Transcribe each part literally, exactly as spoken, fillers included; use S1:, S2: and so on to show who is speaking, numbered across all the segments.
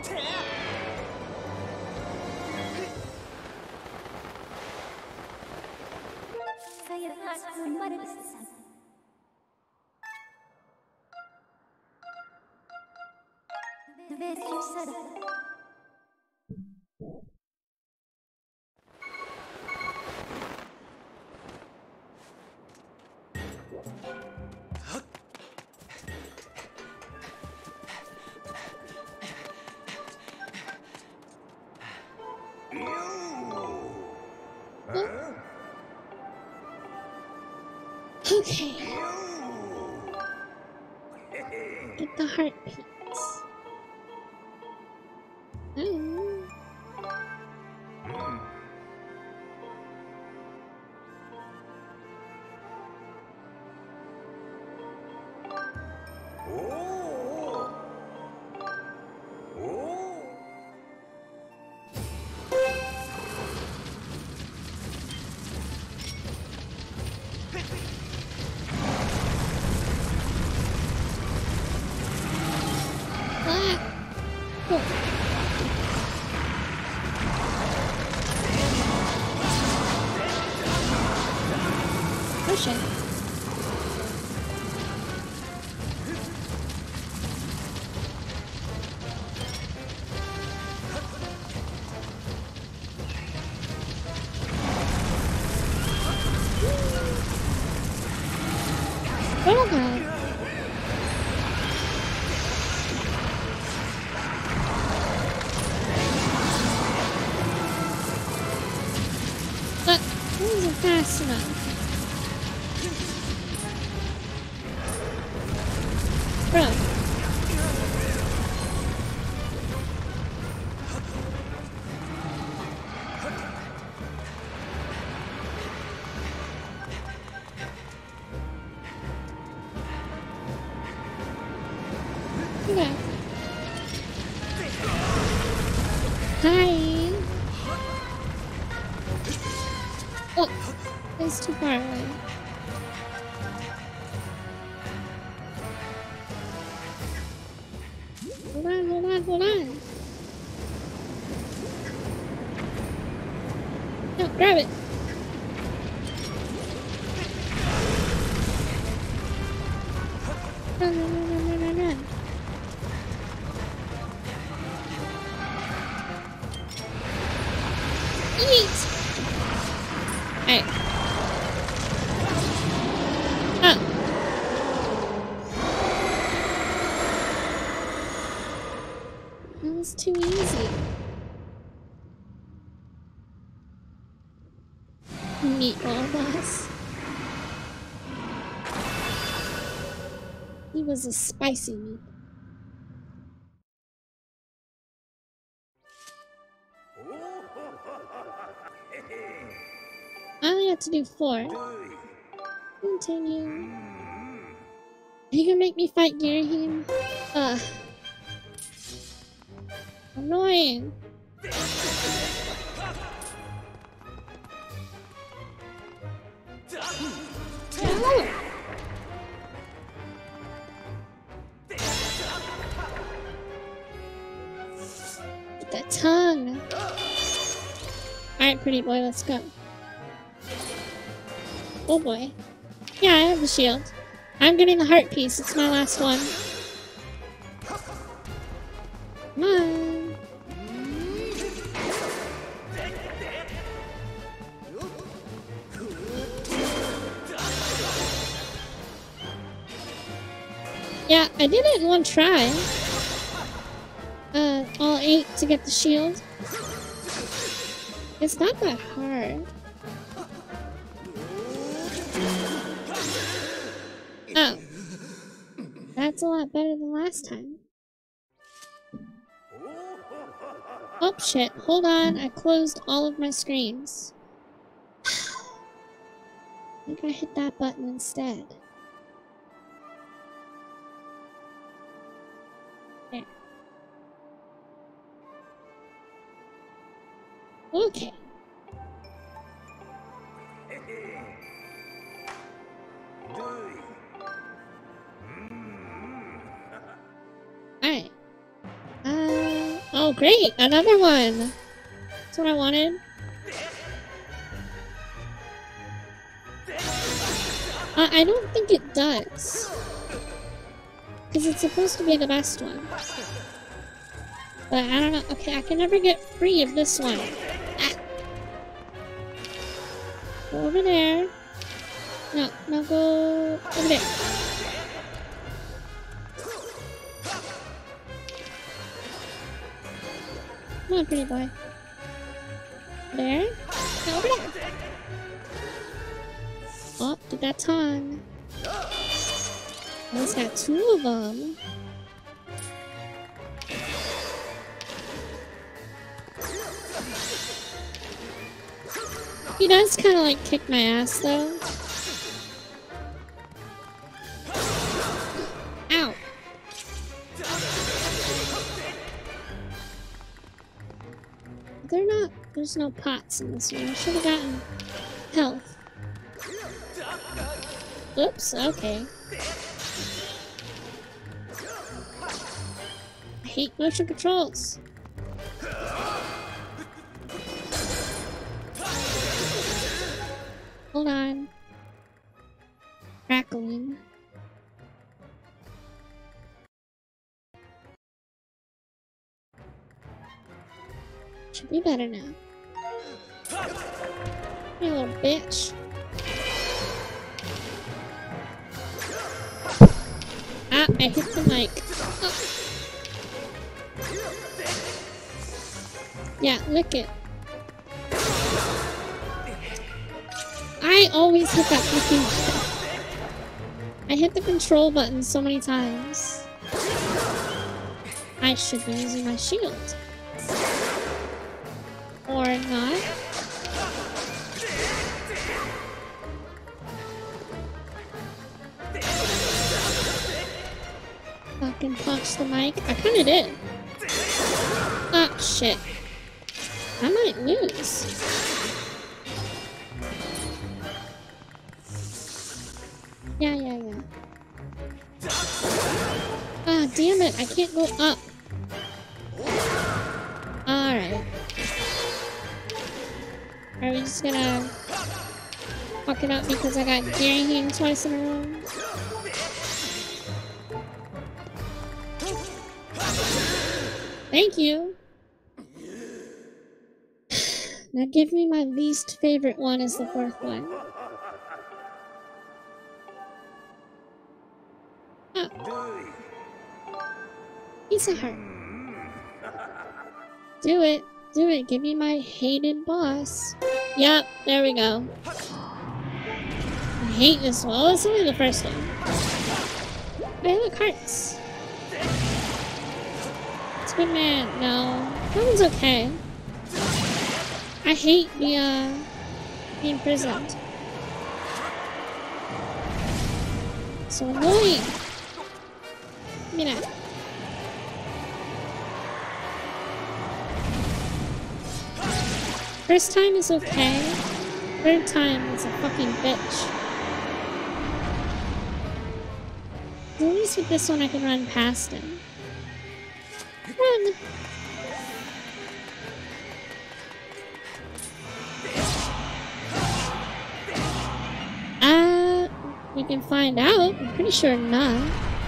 S1: Saya asal mana sesat. Versus sada.
S2: Okay. Get the heart piece. Oh. Pushing. Oh god. But it wasn't fast enough. Bro. Okay. Hi. Oh, it's too far away. Hold on, hold on, hold on. No, grab it. Run, run, run, run, run, run, run. Eat! Alright. Oh. That was too easy. Meatball boss. He was a spicy meat. I only have to do four. Continue. Are you gonna make me fight Girahim? Ugh. Annoying. No. That tongue. Alright, pretty boy, let's go. Oh boy. Yeah, I have the shield. I'm getting the heart piece. It's my last one. Come on. Yeah, I did it in one try. Uh, all eight to get the shield. It's not that hard. Oh. That's a lot better than last time. Oh shit, hold on, I closed all of my screens. I think I hit that button instead. There. Okay. Alright. Uh, Oh, great! Another one! That's what I wanted. Uh, I don't think it does. Because it's supposed to be the best one. But I don't know. Okay, I can never get free of this one. Ah. Go over there. No, no, go over there. Come on, pretty boy. There. No, over there. Oh, did that tongue. He's got two of them. He does kind of like kick my ass though. Ow. They're not, there's no pots in this one. I should have gotten health. Oops, okay. I hate motion controls. Hold on. Crackling. Should be better now. You little bitch. Ah, I hit the mic. Oh. Yeah, lick it. I always hit that fucking button. I hit the control button so many times. I should be using my shield. Or not. Fucking punch the mic. I kinda did. Oh, shit. I might lose. Yeah, yeah, yeah. Ah, damn it. I can't go up. Alright. Are we just gonna fuck it up because I got Gary Hang twice in a row? Thank you! Now give me my least favorite one as the fourth one. Oh. Piece of heart. Do it. Do it. Give me my hated boss. Yep, there we go. I hate this one. Oh, it's only the first one. Hey, look, hearts. It's good man. No. That one's okay. I hate the, uh, being imprisoned. So annoying. Give me that. First time is okay. Third time is a fucking bitch. At least with this one I can run past him. Run! Uh, we can find out. I'm pretty sure not.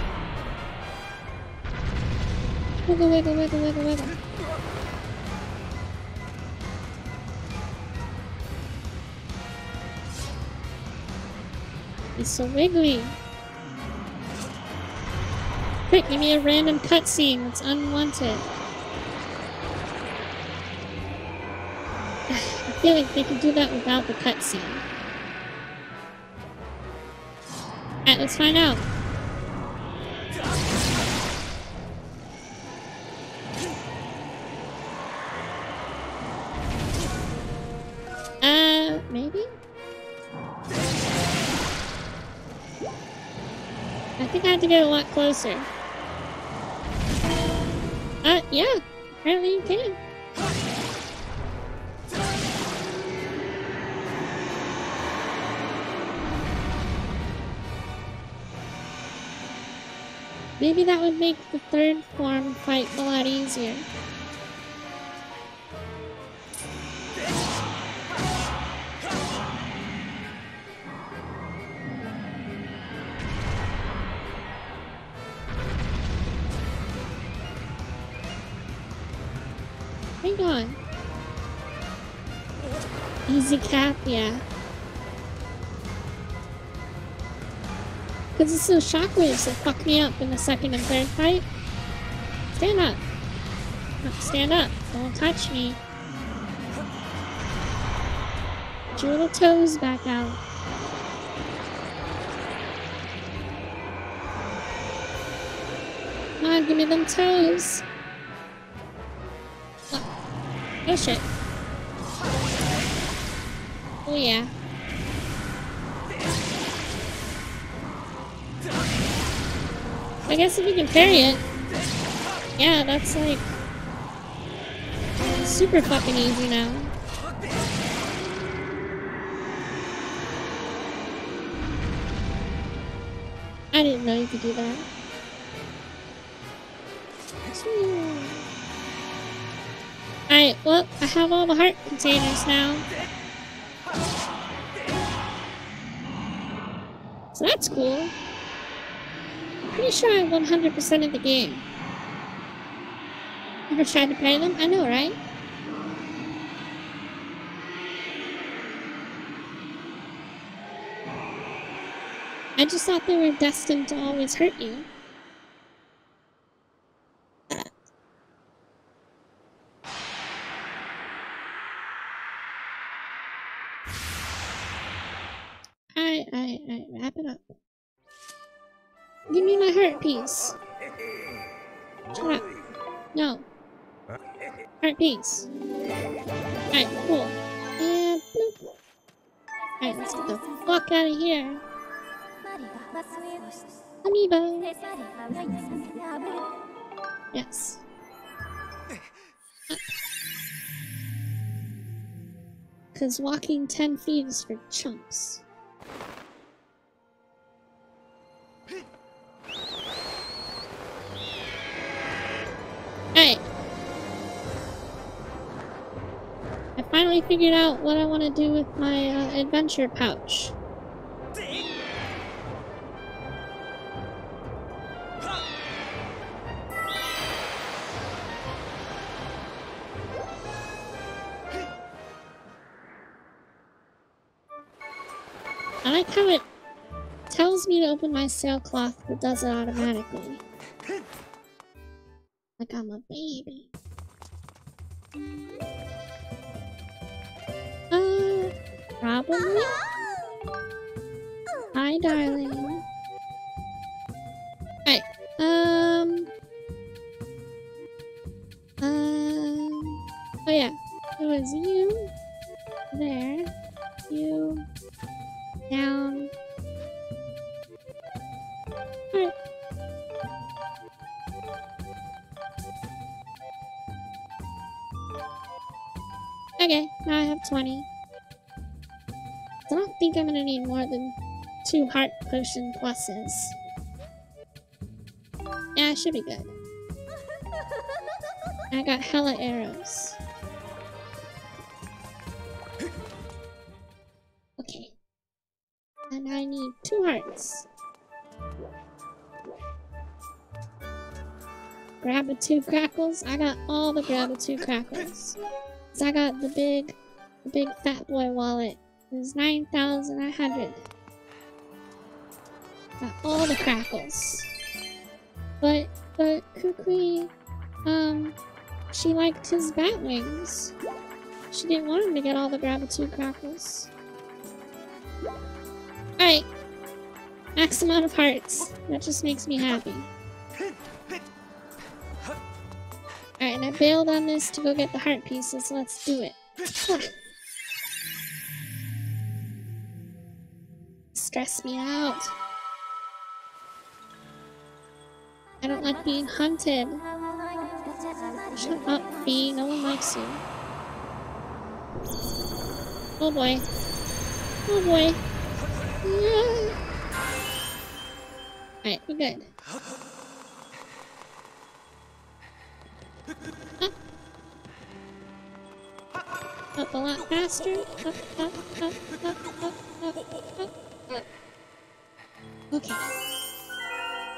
S2: Wiggle, wiggle, wiggle, wiggle, wiggle. He's so wiggly. Quick, give me a random cutscene that's unwanted. I feel like they could do that without the cutscene. Alright, let's find out. Uh, maybe? I think I have to get a lot closer. Uh, yeah. Apparently you can. Maybe that would make the third form fight a lot easier. Hang on. Easy cap, yeah. Because it's those shockwaves that fuck me up in the second and third fight. Stand up. No, stand up. Don't touch me. Get your little toes back out. Come on, give me them toes. Oh, oh shit. Oh yeah. I guess if you can parry it, yeah, that's like super fucking easy now. I didn't know you could do that. Alright, well, I have all the heart containers now. So that's cool. Pretty sure I one hundred percent of the game. Ever tried to play them? I know, right? I just thought they were destined to always hurt you. Alright, alright, alright, wrap it up. Give me my heart piece. Shut up. No. Heart piece. Alright, cool. And bloop. Alright, let's get the fuck out of here. Amiibo. Yes. Cause walking ten feet is for chumps. Hey! I finally figured out what I want to do with my uh, adventure pouch. I like how it tells me to open my sailcloth, but does it automatically. Like I'm a baby. Uh, probably. Hi, darling. Alright, um... Um... Oh yeah, it was you, there, you, down. Alright. Okay, now I have twenty. I don't think I'm gonna need more than two heart potion pluses. Yeah, I should be good. I got hella arrows. Okay. And I need two hearts. Grab a two crackles. I got all the grab a two crackles. So I got the big, the big fat boy wallet. It's nine thousand nine hundred. Got all the crackles. But, but Kukui, um, she liked his bat wings. She didn't want him to get all the grab a two crackles. Alright. Max amount of hearts. That just makes me happy. Alright, and I bailed on this to go get the heart pieces, so let's do it. Stress me out. I don't like being hunted. Shut up, Bee. No one likes you. Oh boy. Oh boy. Alright, we're good. Up. Up a lot faster. Up, up, up, up, up, up, up, up. Okay.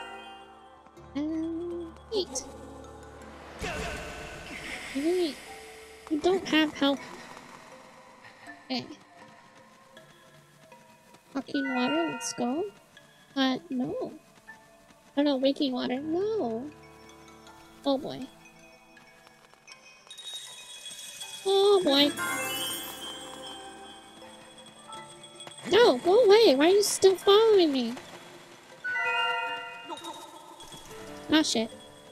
S2: Um, eight. Eight. You don't have health. Okay. Fucking water, let's go. Uh, no. Oh no, waking water, no. Oh boy. Oh boy. No, go away. Why are you still following me? Oh shit.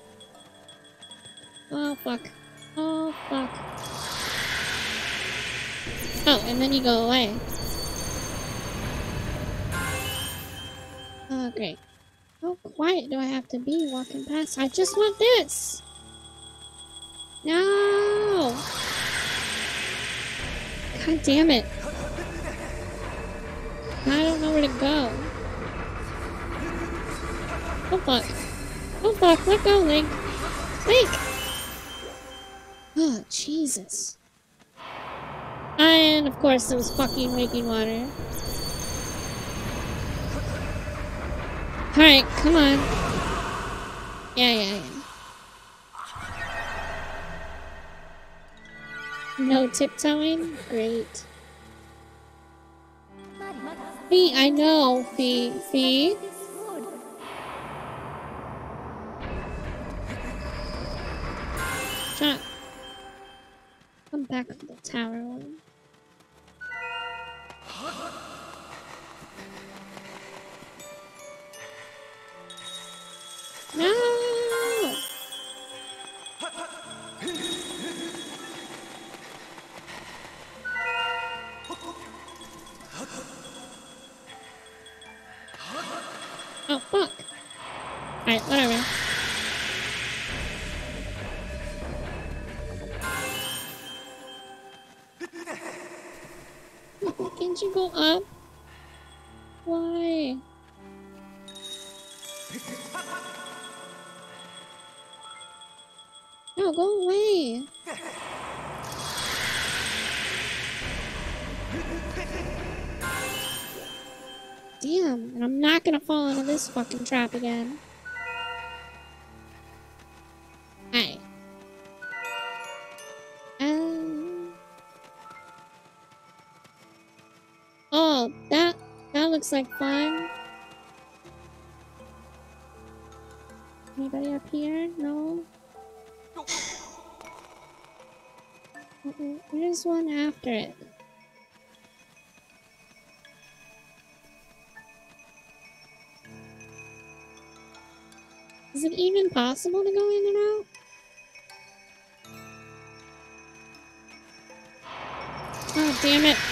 S2: Oh fuck. Oh fuck. Oh, and then you go away. Oh great. How quiet do I have to be walking past? I just want this! No! God damn it. I don't know where to go. Oh fuck. Oh fuck, let go, Link. Link! Oh, Jesus. And of course it was fucking waking water. Alright, come on. Yeah, yeah, yeah. No tiptoeing? Great. Fee, I know, Fee. Fee? Shut up. Come back to the tower one. No! Oh, fuck. Alright, whatever. Can't you go up? Why? No, go away. Damn, and I'm not gonna fall into this fucking trap again. Alright. Um. Oh, that that looks like fun. Anybody up here? No. Uh-uh. There's one after it. Is it even possible to go in and out? Oh, damn it.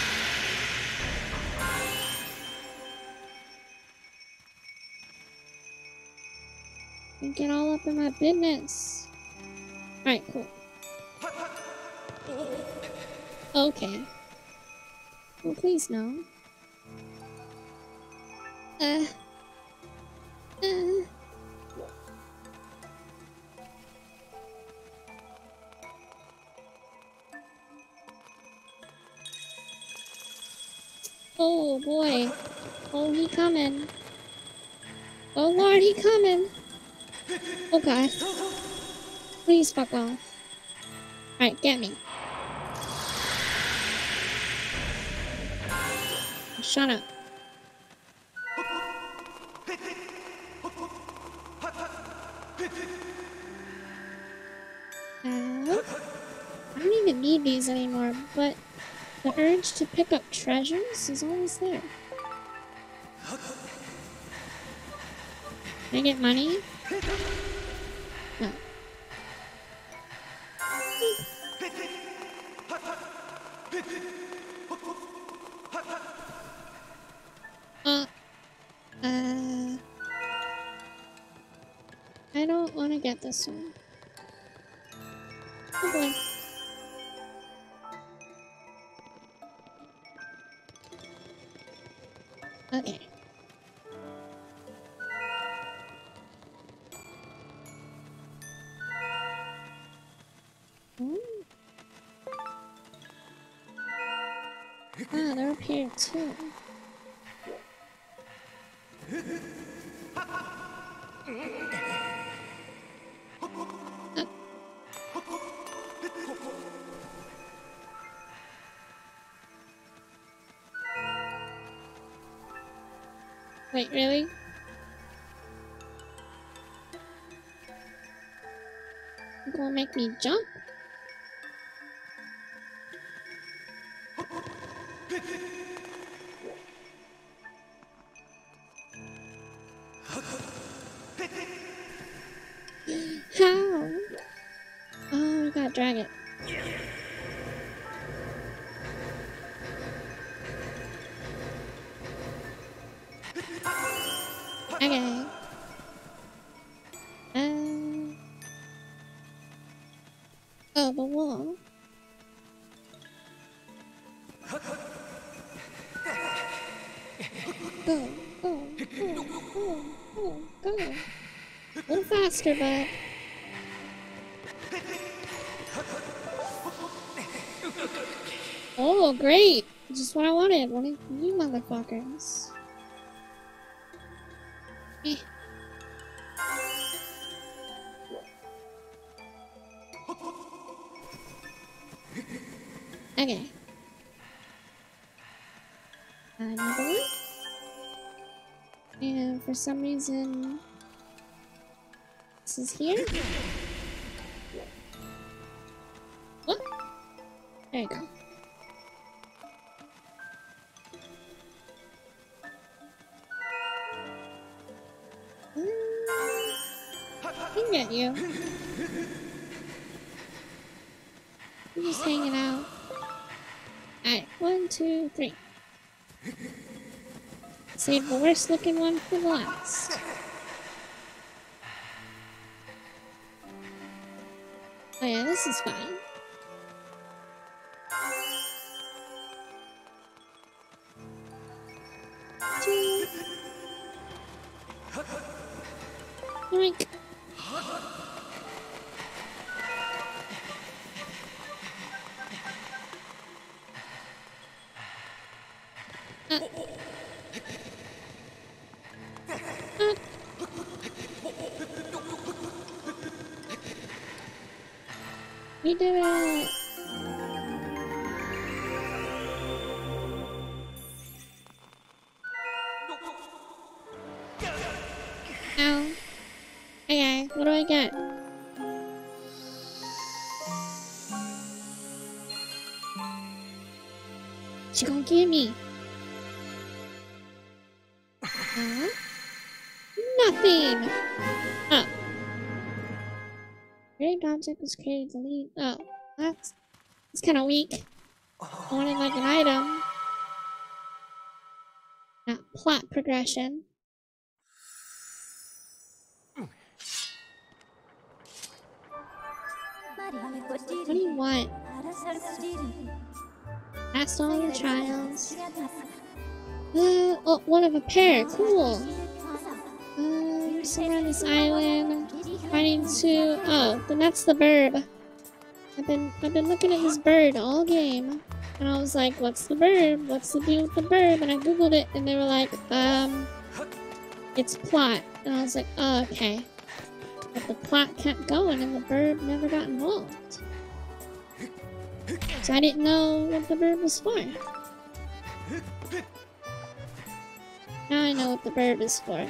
S2: You get all up in my business. Alright, cool. Okay. Well, please no. Uh. Uh. Oh boy. Oh, he coming. Oh Lord, he coming. Oh God. Please fuck off. Alright, get me. Shut up. Uh, I don't even need these anymore, but the urge to pick up treasures is always there. Can I get money? No. Uh, uh, I don't want to get this one. Oh boy. Okay. Oh. Ah, they're up here too. Uh. Wait, really? You gonna make me jump? How? Oh, I gotta drag it. Okay. Um. Oh, the wall. Go, go, go, go, go, go. A little faster, but. Oh, great! Just what I wanted. One of you motherfuckers. Eh. Okay. Another one. And for some reason, this is here. What? There you go. I can get you. You're just hanging out. Alright, one, two, three. Save the worst looking one for the last. Oh yeah, this is fine. Two. Yoink. Uh. Uh. We did it! Ow. Okay, what do I get? She gonna give me? Huh? Nothing! Oh. Great object was created to lead. Oh, that's, that's kind of weak. I wanted like an item. Not plot progression. What do you want? Passed all your trials. Uh, oh, one of a pair. Cool. Um, somewhere on this island. Finding two. Oh, then that's the bird. I've been I've been looking at this bird all game, and I was like, "What's the bird? What's the deal with the bird?" And I googled it, and they were like, "Um, it's plot." And I was like, "Oh, okay." But the plot kept going, and the bird never got involved. So I didn't know what the bird was for. Now I know what the bird is for.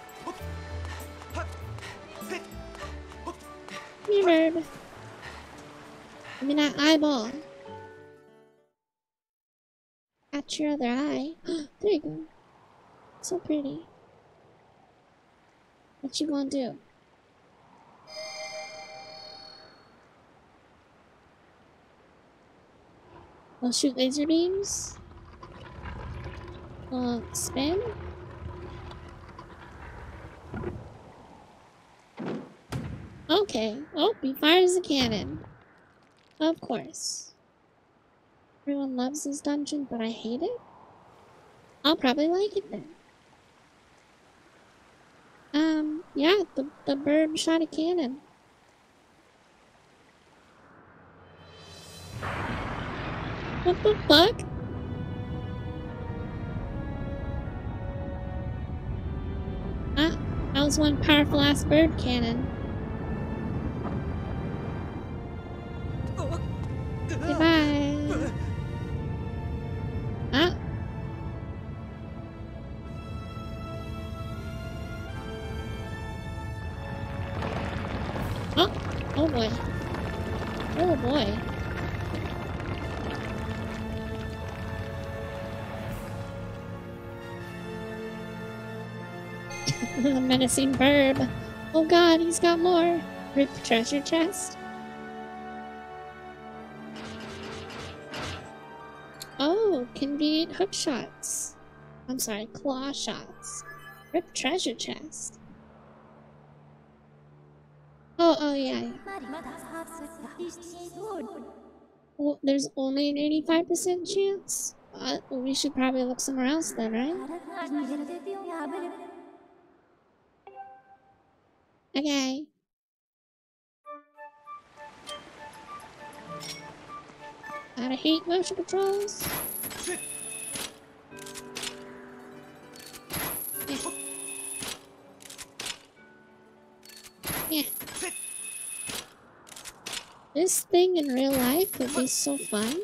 S2: Come here, bird. Give me that eyeball. Got your other eye. There you go. So pretty. What you gonna do? We'll shoot laser beams. We'll spin. Okay. Oh, he fires a cannon. Of course. Everyone loves this dungeon, but I hate it? I'll probably like it then. Um, yeah, the, the bird shot a cannon. What the fuck? Ah, that was one powerful ass bird cannon. Goodbye. Ah. Oh boy. Oh boy. The menacing burb. Oh god, he's got more. Rip treasure chest. Oh, convenient hook shots. I'm sorry, claw shots. Rip treasure chest. Oh, oh yeah. Well, there's only an eighty-five percent chance? Uh, well, we should probably look somewhere else then, right? Okay. Gotta hate motion controls. Yeah. Yeah. This thing in real life would be so fun.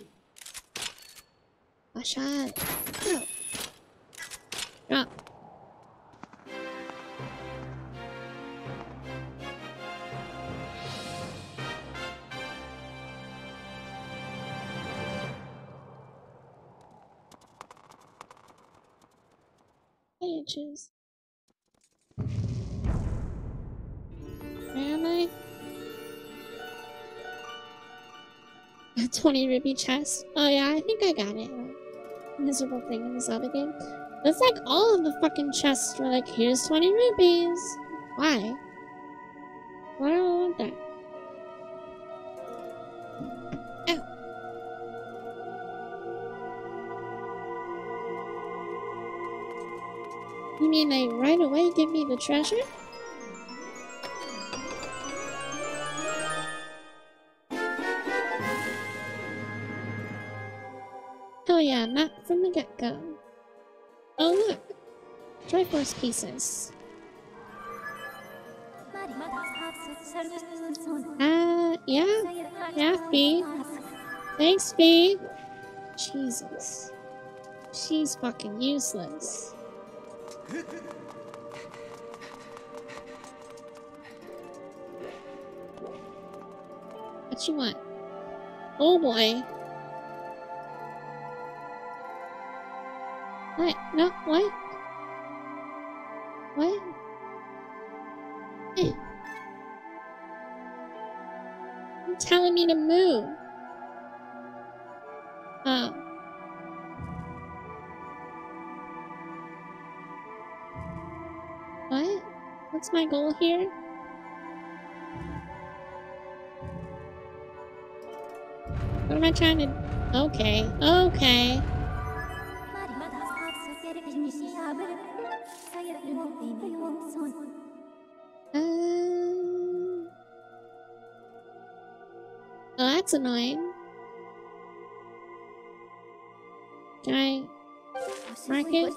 S2: A shot. Oh. Drop. Inches. Where am I? A twenty rupee chest. Oh yeah, I think I got it. Miserable thing in this other game. That's like all of the fucking chests were like, here's twenty rupees. Why? Why do I want that? Ow. You mean they right away give me the treasure? Oh yeah, not from the get-go. Oh look! Triforce pieces. Uh, yeah? Yeah, Fee. Thanks, Fee. Jesus. She's fucking useless. What you want? Oh boy. What? No, what? What? Eh. You're telling me to move. Oh. What? What's my goal here? What am I trying to... Okay, okay. Um... Oh, that's annoying. Can I... mark it?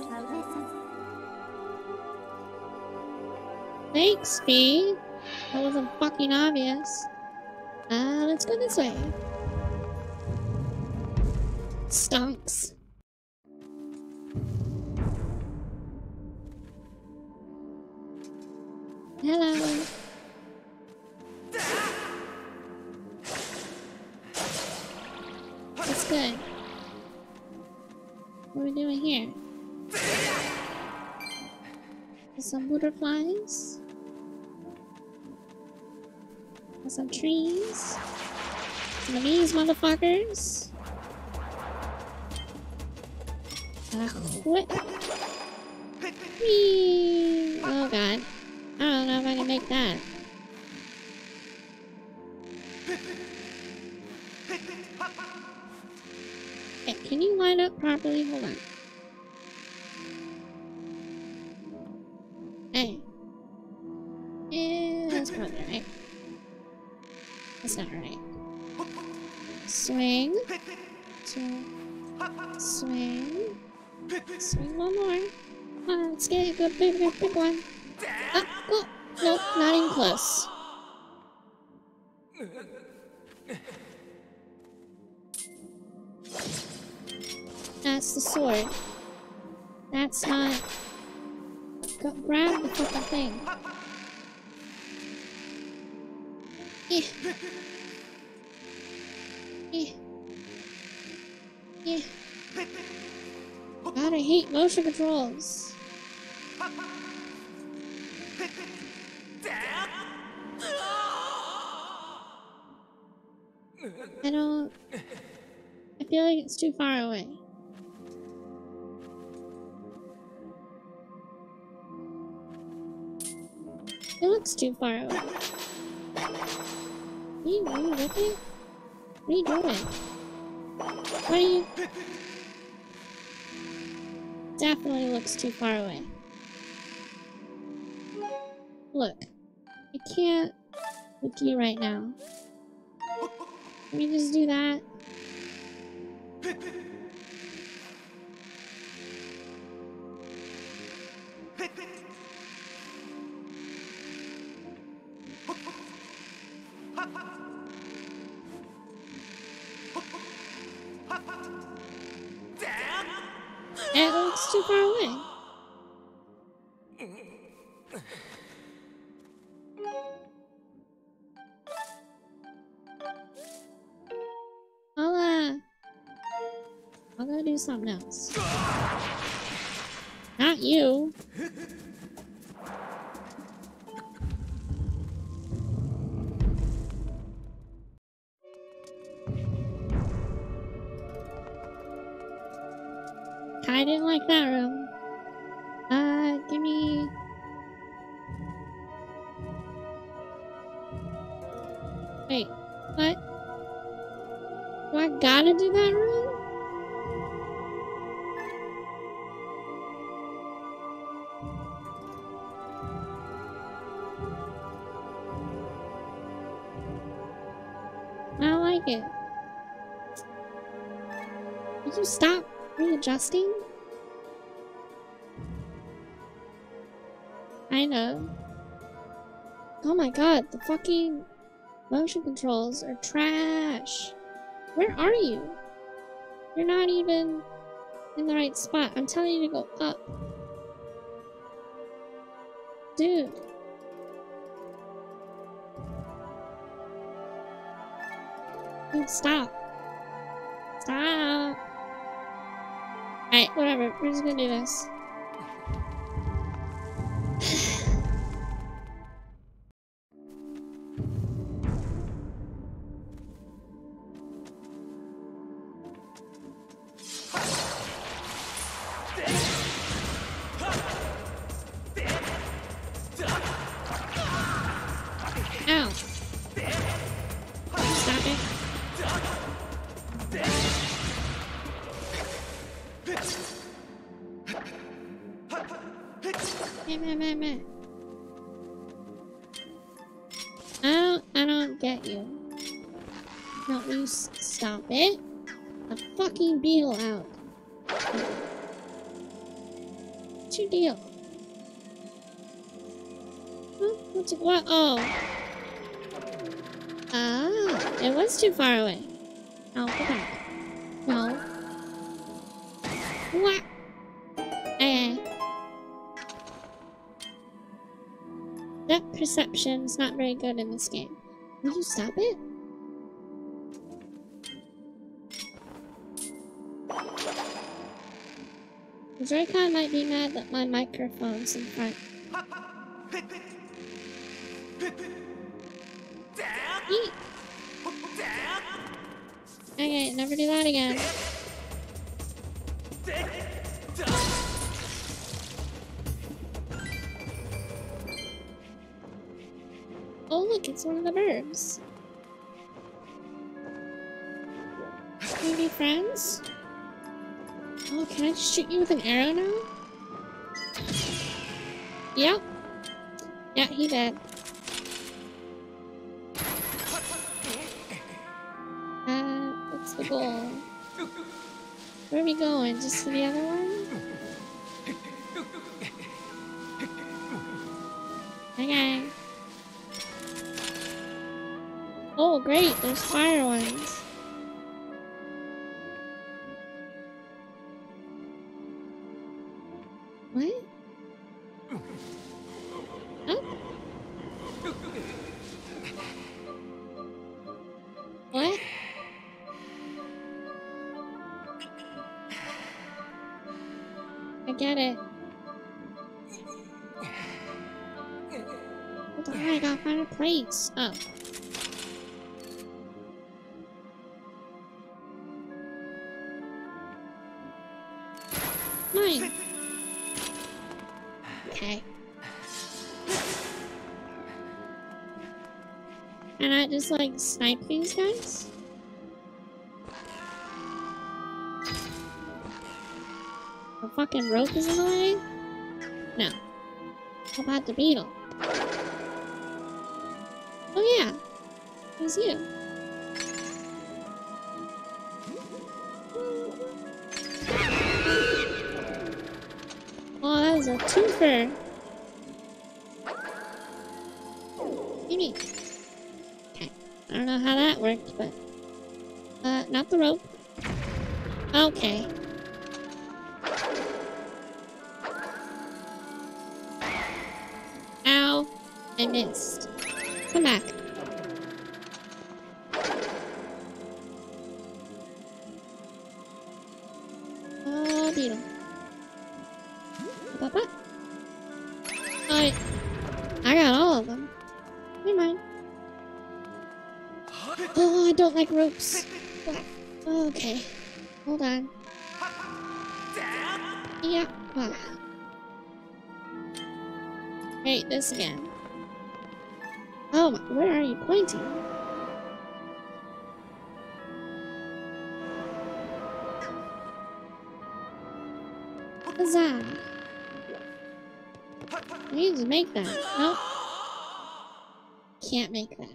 S2: Thanks, Fee. That wasn't fucking obvious. Uh, let's go this way. Stonks. Hello. That's good. What are we doing here? There's some butterflies. There's some trees. Some of these motherfuckers. Uh, what? Whee! Oh god. I don't know if I can make that. Okay, can you line up properly? Hold on. Hey. Yeah, that's probably right. That's not right. Swing. Swing. Swing. Swing one more. Come on, let's get a good big, big, big one. Ah, oh, nope, not even close. That's the sword. That's not... Go, grab the fucking thing. Yeah. Yeah. Yeah. God, I hate motion controls. I don't... I feel like it's too far away. It looks too far away. Are you moving with it? What are you doing? What are you... Definitely looks too far away. Look. I can't with you right now. Can we just do that? It looks too far away. I'll, uh... I'll go do something else. Not you. I didn't like that room. Uh, give me... Wait, what? Do I gotta do that room? I don't like it. Did you stop readjusting? I know. Oh my god, the fucking motion controls are trash. Where are you? You're not even in the right spot. I'm telling you to go up. Dude. Dude, stop. Stop. Alright, whatever. We're just gonna do this. Ow. Stop it. Meh, meh, meh, meh. I don't, I don't get you. No, you s stop it. A fucking beetle out. What's your deal? Huh? What's it, what? Oh. Ah, it was too far away. No, go back. No. What? Eh. That perception's not very good in this game. Will you stop it? The Joy-Con might be mad that my microphone's in front. Eat. Okay, never do that again. Oh look, it's one of the birds. Can we be friends? Oh, can I just shoot you with an arrow now? Yep. Yeah, he did. Uh, what's the goal? Where are we going? Just to the other one? Okay. Oh, great, there's fire ones. What? Oh. I get it. Hold on, I gotta find a place. Oh. Mine. Okay. Can I just like snipe these guys? The fucking rope is in the way? No. How about the beetle? Oh yeah. It was you. Oh, that was a twofer. Maybe. Okay. I don't know how that worked, but... Uh, not the rope. Okay. Ow. I missed. Come back. Oh, beetle. Papa? I... I got all of them. Never mind. Oh, I don't like ropes. Oh, okay. Hold on. Yeah. Ah. Wait, this again. Oh, where are you pointing? Huzzah! I need to make that. Nope. Can't make that.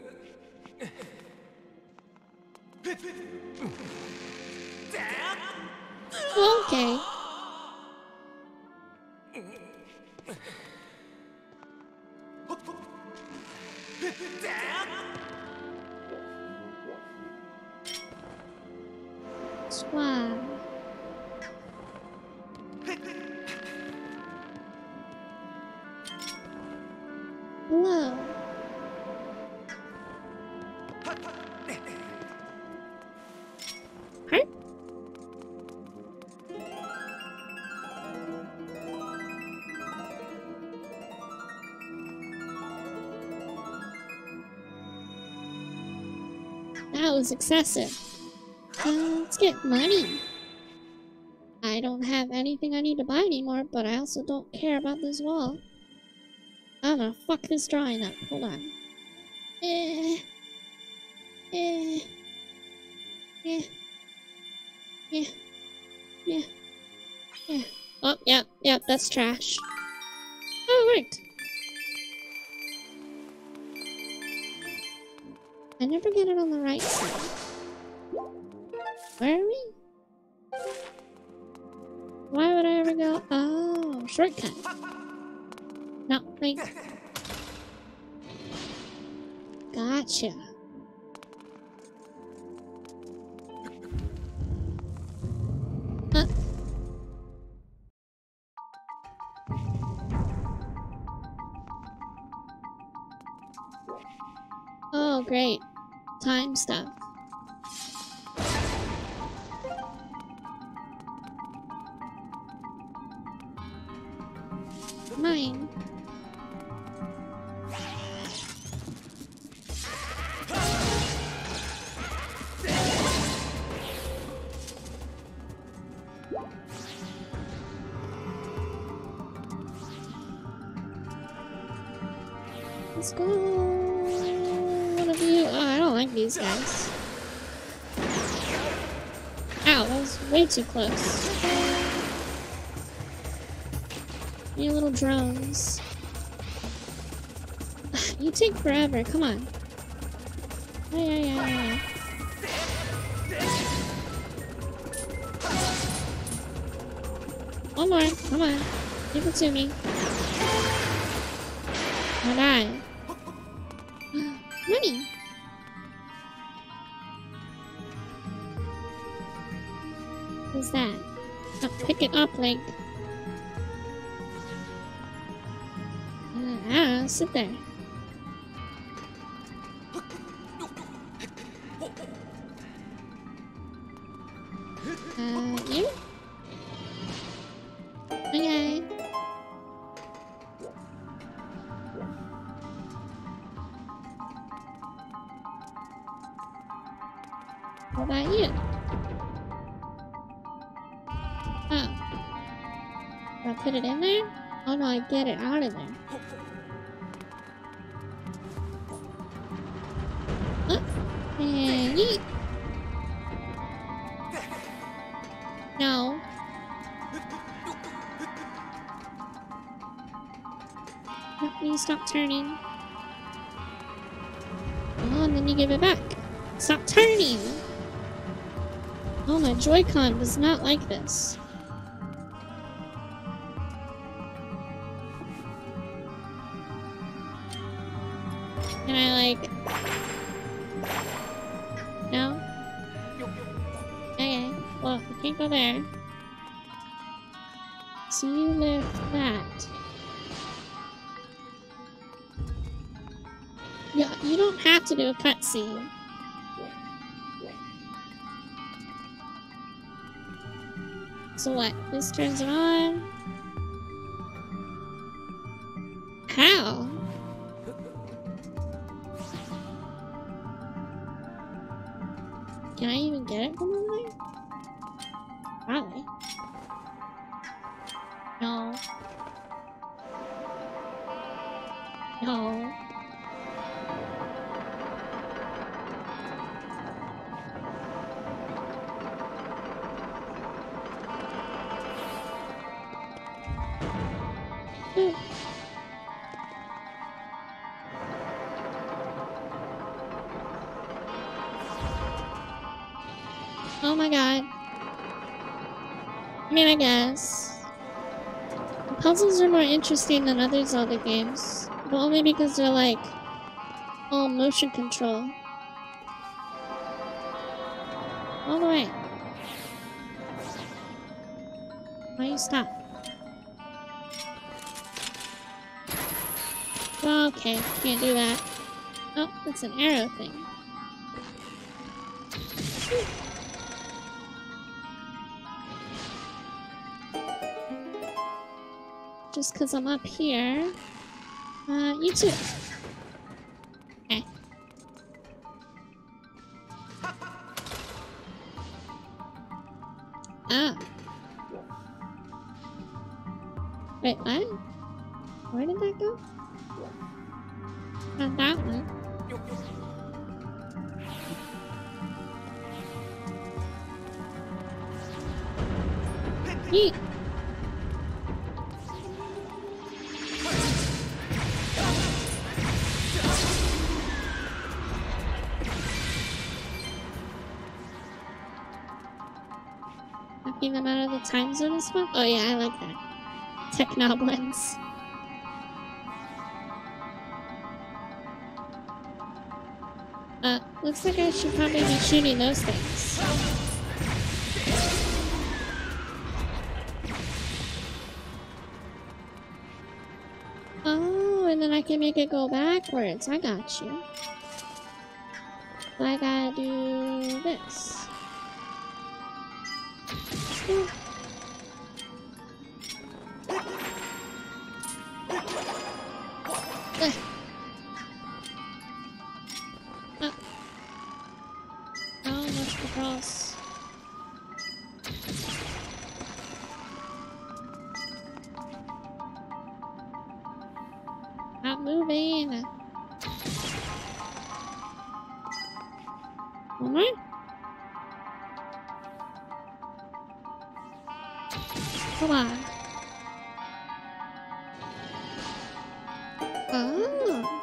S2: Okay. Swab. Hello. Huh? That was excessive. Uh, let's get money. I don't have anything I need to buy anymore, but I also don't care about this wall. I'm gonna fuck this drawing up. Hold on. Eh. Eh. Yeah. Yeah. Yeah. Yeah. Oh, yeah. Yeah, that's trash. Oh, it worked. I never get it on the right side. Where are we? Why would I ever go? Oh, shortcut. No, wait. Gotcha. Huh? Oh, great. Time stuff. Mine. Let's go. One of you. Oh, I don't like these guys. Ow, that was way too close. You little drones. You take forever, come on. Yeah, yeah, yeah, yeah. One more, come on. Give it to me. I'll die. Money! What's that? Oh, pick it up, Link. Uh, I don't know, sit there. Uh, you? What about you? Oh. Do I put it in there? Oh no, I get it out of there. Oh. And yeet. No. No, you stop turning. Oh, and then you give it back. Stop turning! Oh, my Joy-Con does not like this. Can I, like... No? Okay. Well, I can't go there. So you lift that. Yeah, you don't have to do a cutscene. So what? This turns it on? How? Can I even get it from over there? Probably. No. No. Oh my god. I mean, I guess. The puzzles are more interesting than other Zelda games. But only because they're like all motion control. All the way. Why you stop? Okay, can't do that. Oh, it's an arrow thing. Just because I'm up here. Uh, you too. Okay. Ah. Wait, what? Where did that go? Not that one. Yeet. Knocking them out of the time zone as well? Oh yeah, I like that. Technoblins. Uh, looks like I should probably be shooting those things. Oh, and then I can make it go backwards. I got you. I gotta do this. Yeah. Uh. Uh. Oh, much across. Not moving. One more. Come on. Oh.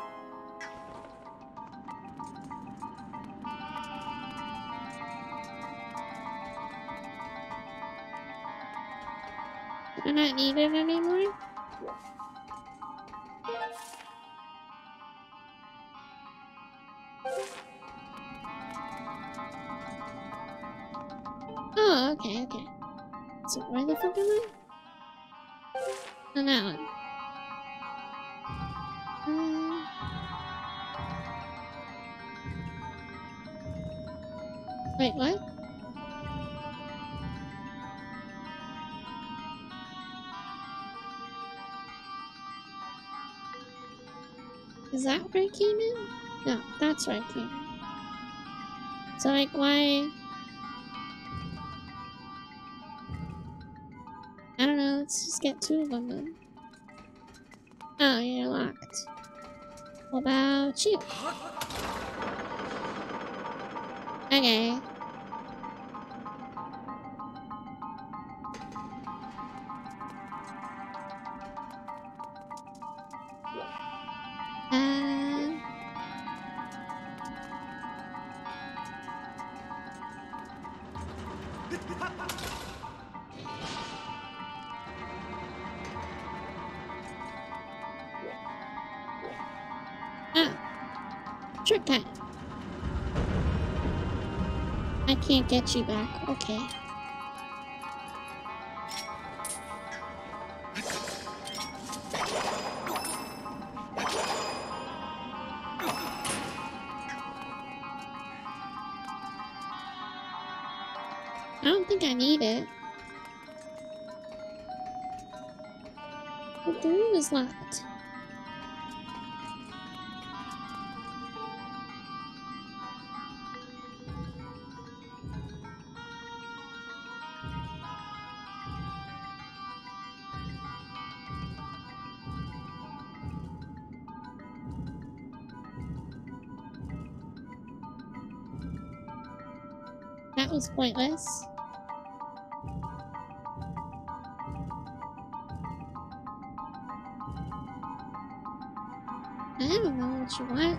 S2: Do I not need it anymore? Oh, okay, okay. So where the fuck am I? On that one. Um, wait, what? Is that where I came in? No, that's where I came in. So like, why? I don't know, let's just get two of them then. Oh, you're locked. What about you? Okay. Uh... Ah, trick time. I can't get you back. Okay. I don't think I need it. But the room is locked. That was pointless. I don't know what you want.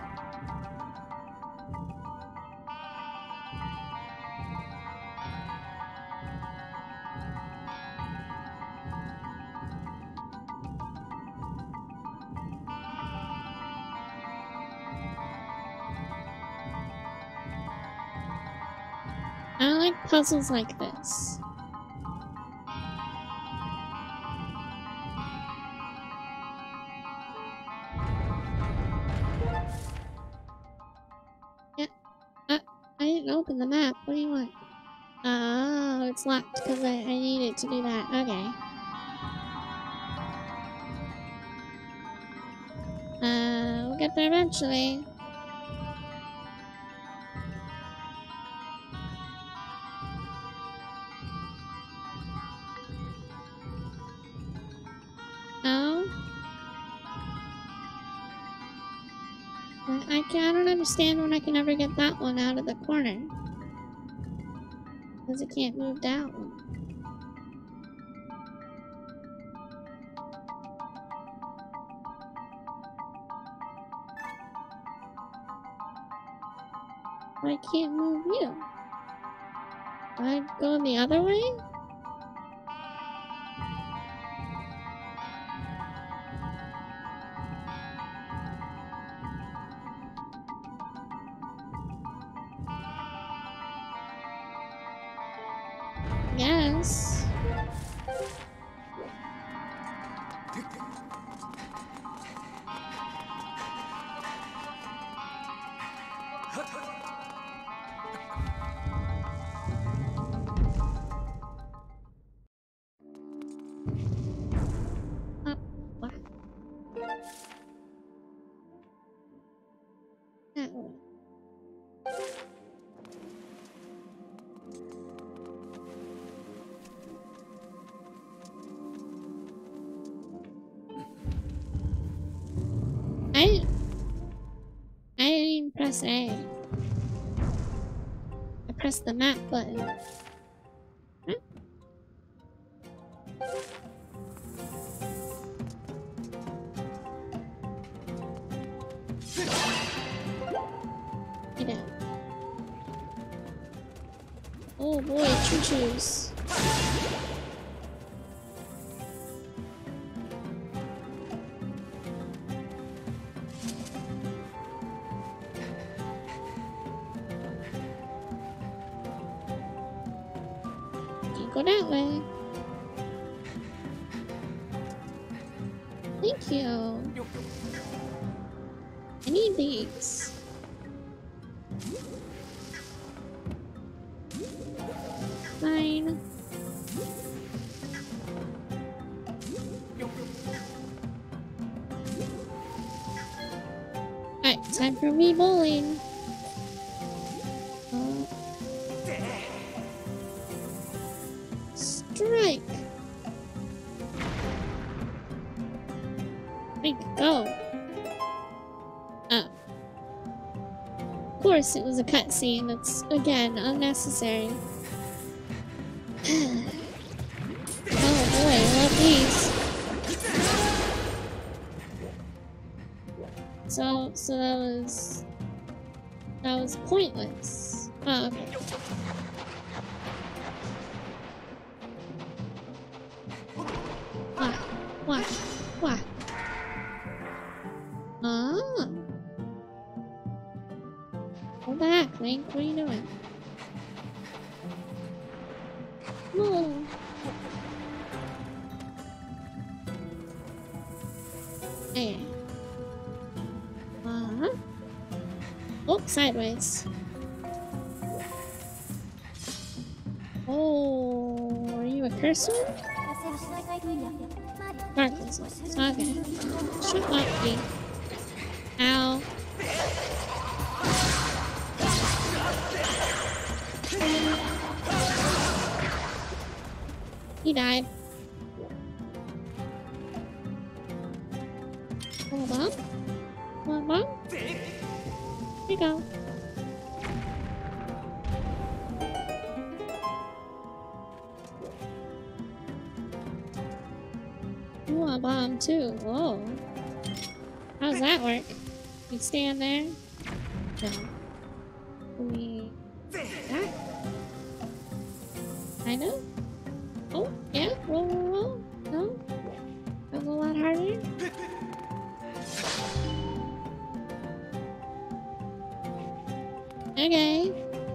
S2: I don't like puzzles like this. Yeah. Uh, I didn't open the map. What do you want? Oh, it's locked because I, I needed to do that. Okay. Uh, we'll get there eventually. No? I, can, I don't understand when I can never get that one out of the corner. Because it can't move that one. I can't move you. I go the other way? Yes. Up, what? That way. I I didn't even press A. I pressed the map button. Huh? Get out. Oh boy, choo-choos. Go that way. Thank you. I need these. Fine. Alright, time for me bowling. Uh, Where'd it go? Oh. Of course, it was a cutscene. That's, again, unnecessary. Oh boy, I love these. So, so that was... That was pointless. Oh, okay. Why? Why? Why? Ah. What the heck, Link? What are you doing? No. Hey. Uh-huh. Oh, sideways. Oh, are you a cursor? Darkness. Okay. Shut up, me. Ow. He died. Hold on. Hold on. Here you go. You want a bomb too. Whoa. How does that work? You stand there? No. We... That? Kind of? Oh, yeah. Roll, roll, roll. No? That was a lot harder? Okay.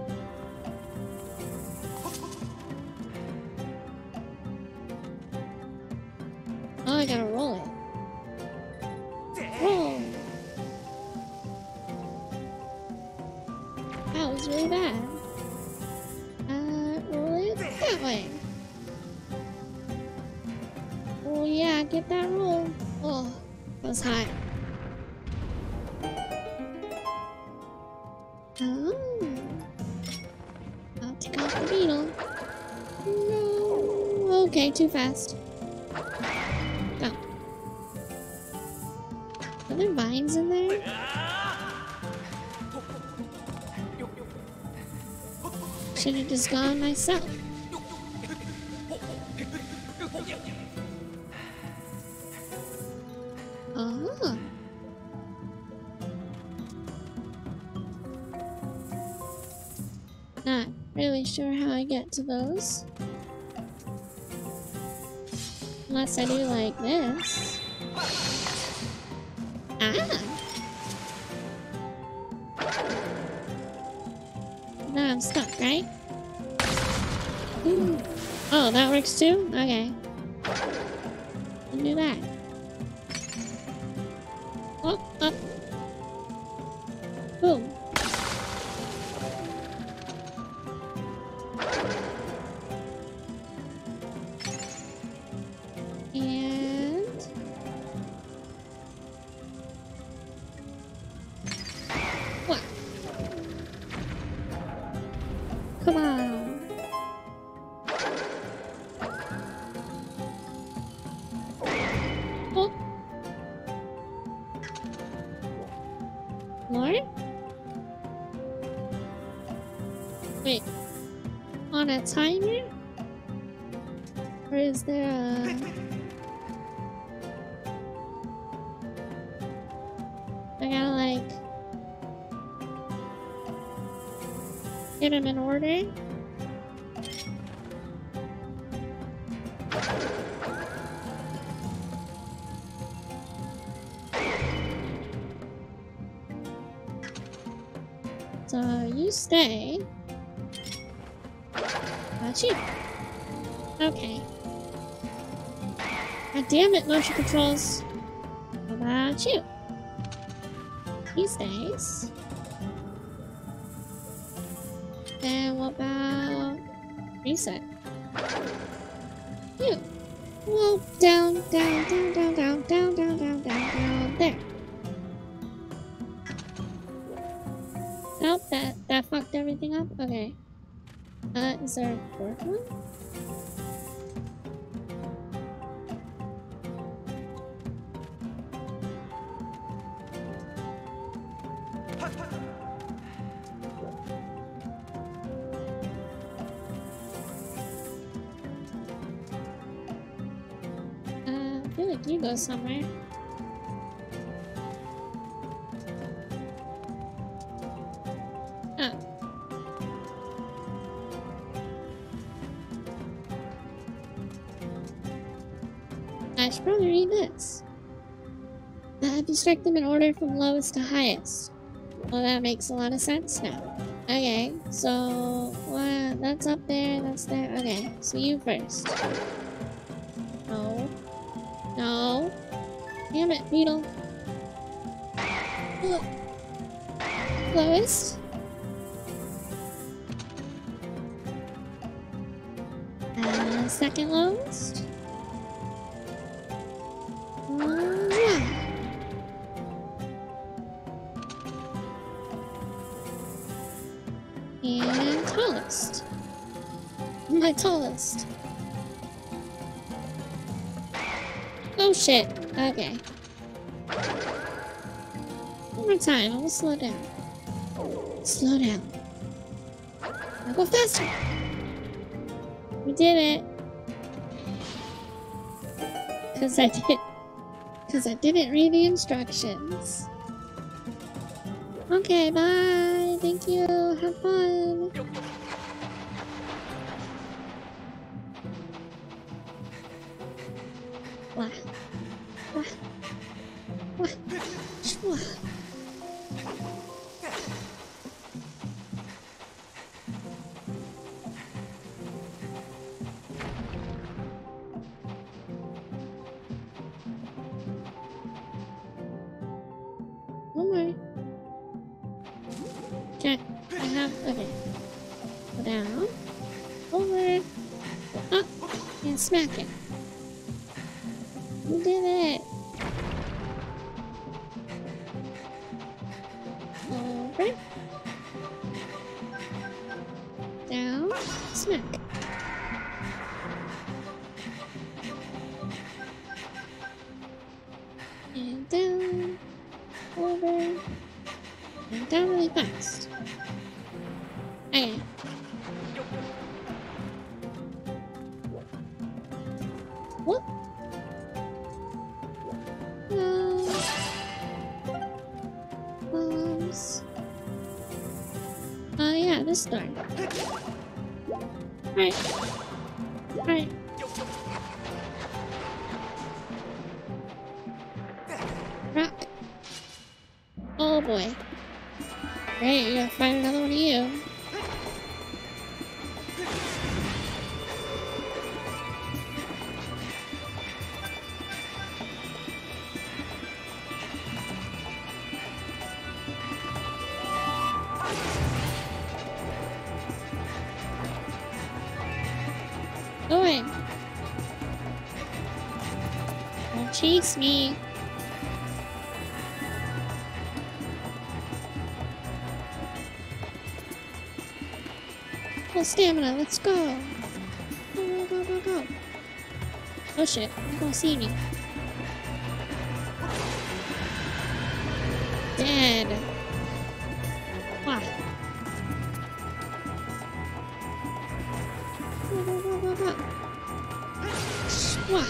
S2: Oh, I gotta roll it. Roll! That was really bad. Uh, roll it that way. Oh yeah, get that roll. Oh, that was hot. Oh. I'll take off the beetle. No. Okay, too fast. Go. Are there vines in there? Should have just gone myself. Oh. Not really sure how I get to those. Unless I do like this. Ah! Now I'm stuck, right? Ooh. Oh, that works too? Okay. I'll do that. Oh, up. Boom. And... What? Come on. Oh. More? Wait. On a timer? Or is there a... I gotta like... get them in order? So you stay. About you. Okay. God damn it, motion controls. How about you? He stays. And what about reset? You. Well, down, down, down, down, down, down, down, down, down, down, there. Nope, that, that fucked everything up? Okay. Uh, is there a fourth one? like you go somewhere. Oh. I should probably read this. Uh, destruct them in order from lowest to highest. Well, that makes a lot of sense now. Okay, so well, that's up there, that's there. Okay, so you first. No. No. Damn it, Beetle. Look. Lowest. Uh, second lowest. Uh, yeah. And tallest. My tallest. Oh shit. Okay. One more time. I'll slow down. Slow down. I'll go faster. We did it. Cause I did. Cause I didn't read the instructions. Okay, bye. Thank you. Have fun. Wah. Wah. Wah. Wah. One more. Okay. I have. Okay. Go down. Over. Go up. And smack it. We did it. Over. Down. Smack. And down. Over. And down really fast. Okay. What? No. Bombs. Oh yeah, this door. Alright. Alright. Rock. Oh boy. Great, you gotta find another one of you. Go away. Don't chase me. Full stamina, let's go. Go, go, go, go, go. Oh shit, you're gonna see me. Dead. Why? Go, go, go, go, go. Why?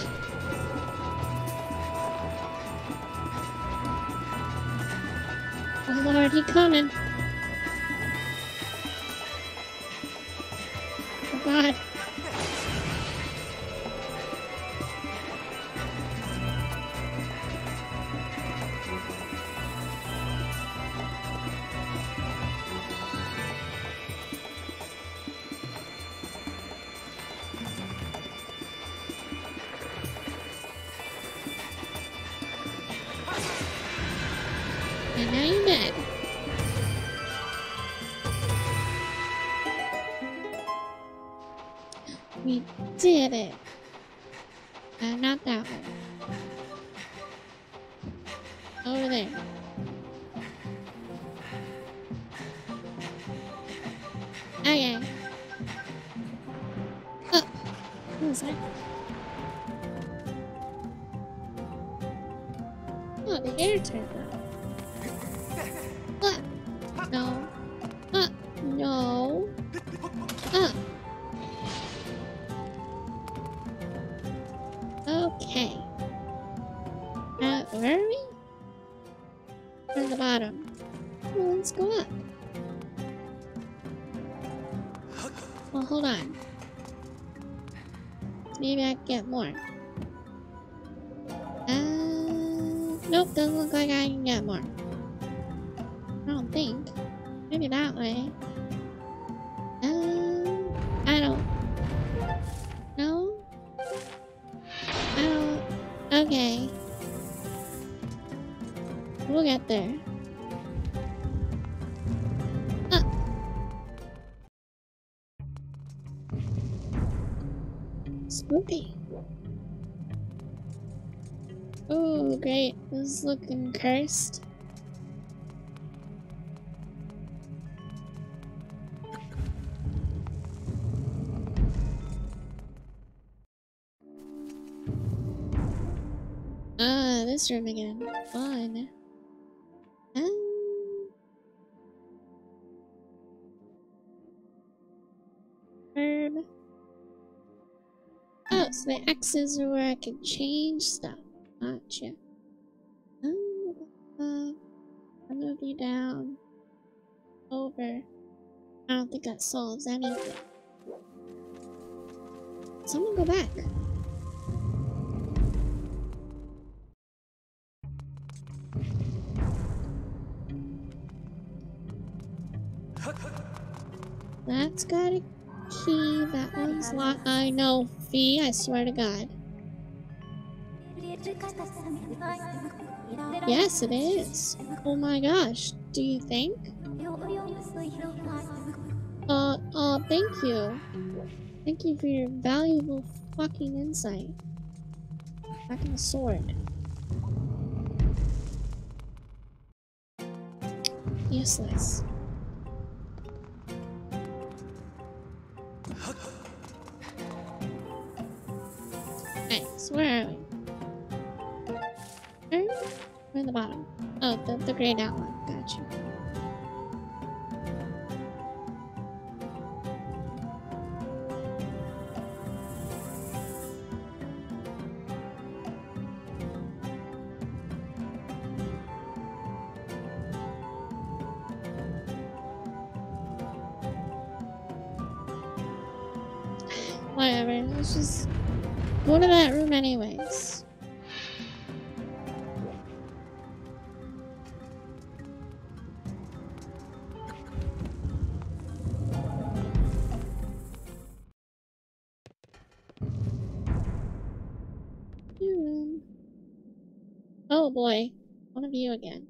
S2: Oh lord, he coming. Oh god. And now you're dead. We did it. Uh, not that one. Over there. Okay. Oh. What was that? Oh, the air turned on. What? No. Uh, no. Uh. Okay. where are we? We're at the bottom. Well, let's go up. Well, hold on. Maybe I can get more. Uh, nope, doesn't look like I can get more. I don't think. Maybe that way. Um, I don't. No? I don't. Okay. We'll get there. Ah. Spooky. Oh, great. This is looking cursed. Ah, this room again. Fun. Um, herb. Oh, so the X's are where I can change stuff. Gotcha. Um, uh, I move you down. Over. I don't think that solves anything. Someone go back. That's got a key. That one's locked. I know, Fee. I swear to God. Yes, it is. Oh my gosh. Do you think? Uh, uh, thank you. Thank you for your valuable fucking insight. Back in the sword. Useless. Alright, so where are we? Where? We're in the bottom. Oh, the, the grayed out one. Gotcha. Whatever, let's just go to that room anyways. New room. Oh boy, one of you again.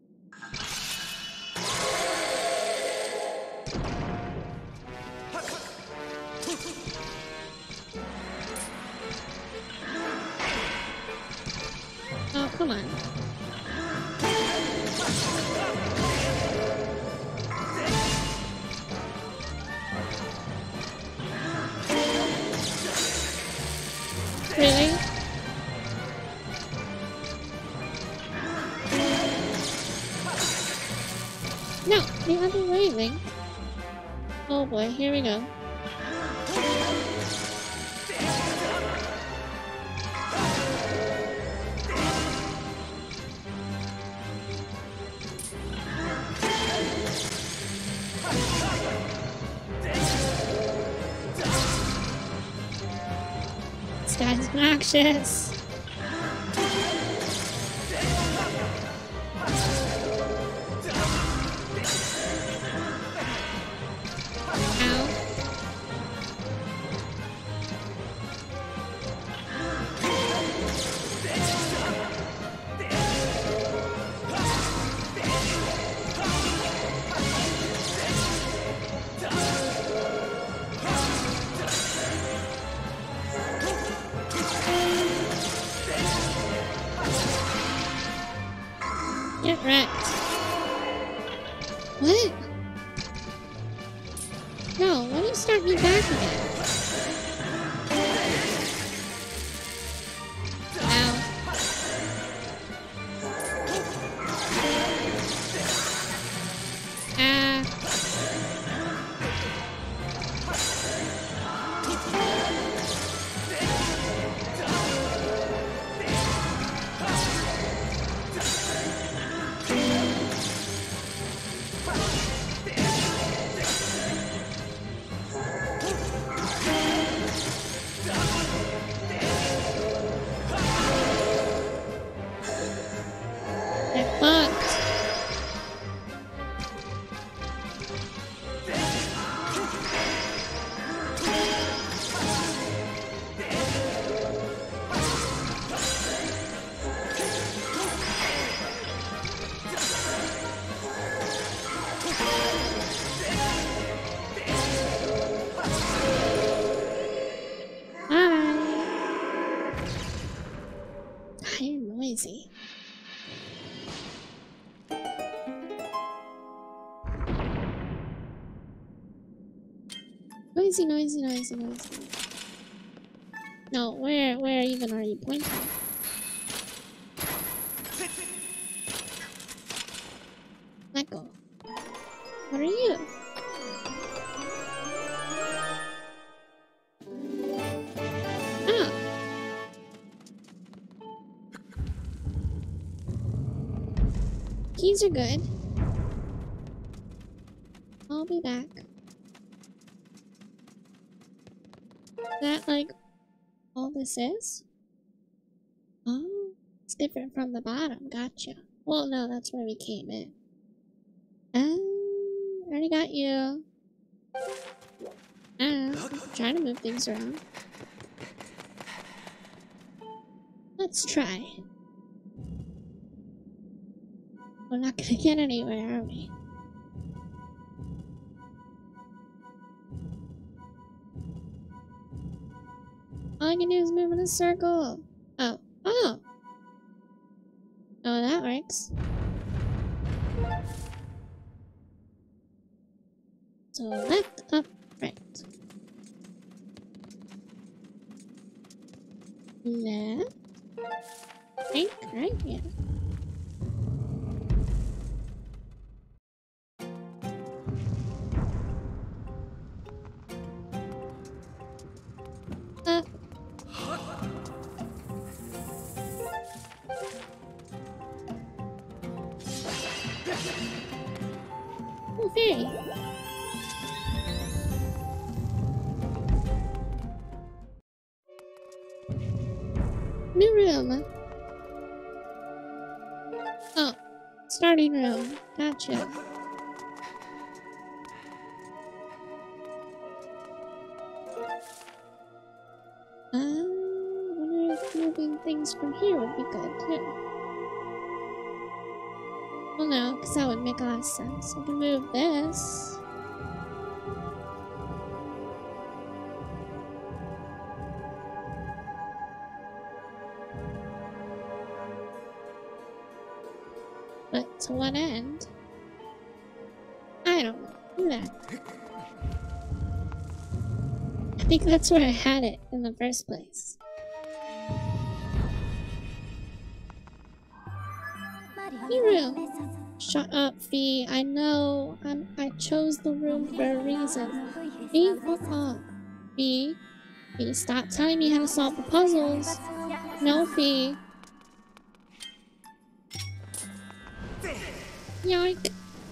S2: Oh, come on. Really? No, the other way, Link. Oh boy, here we go. This guy's obnoxious. Ow. Get wrecked. What? No, why don't you start me back again? Ow. Ah. noisy. Noisy, noisy, noisy, noisy. No, where, where even are you pointing? Let go. What are you? Ah. Keys are good. I'll be back. Is that like all this is? Oh, it's different from the bottom. Gotcha. Well, no, that's where we came in. Um, already got you. Ah, trying to move things around. Let's try. We're not gonna get anywhere, are we? All I can do is move in a circle. Oh. Oh! Oh, that works. So left, up, right. Left. Right, right, yeah. Up. Oh, fairy. New room. Oh, starting room. Gotcha. Um, I wonder if moving things from here would be good too. Well, no, because that would make a lot of sense. I can move this. But to what end? I don't know. Do that. I think that's where I had it in the first place. New room. Shut up, Fee. I know. I'm, I chose the room for a reason. Fee, fuck off. Fee. Fee, stop telling me how to solve the puzzles. No, Fee. Yoink.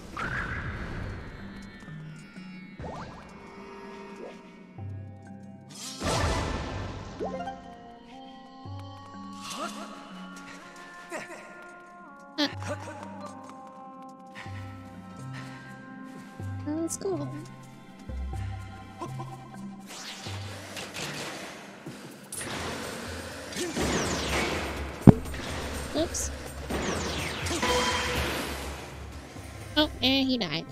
S2: Uh. Now let's go. Oops. Oh, and he died.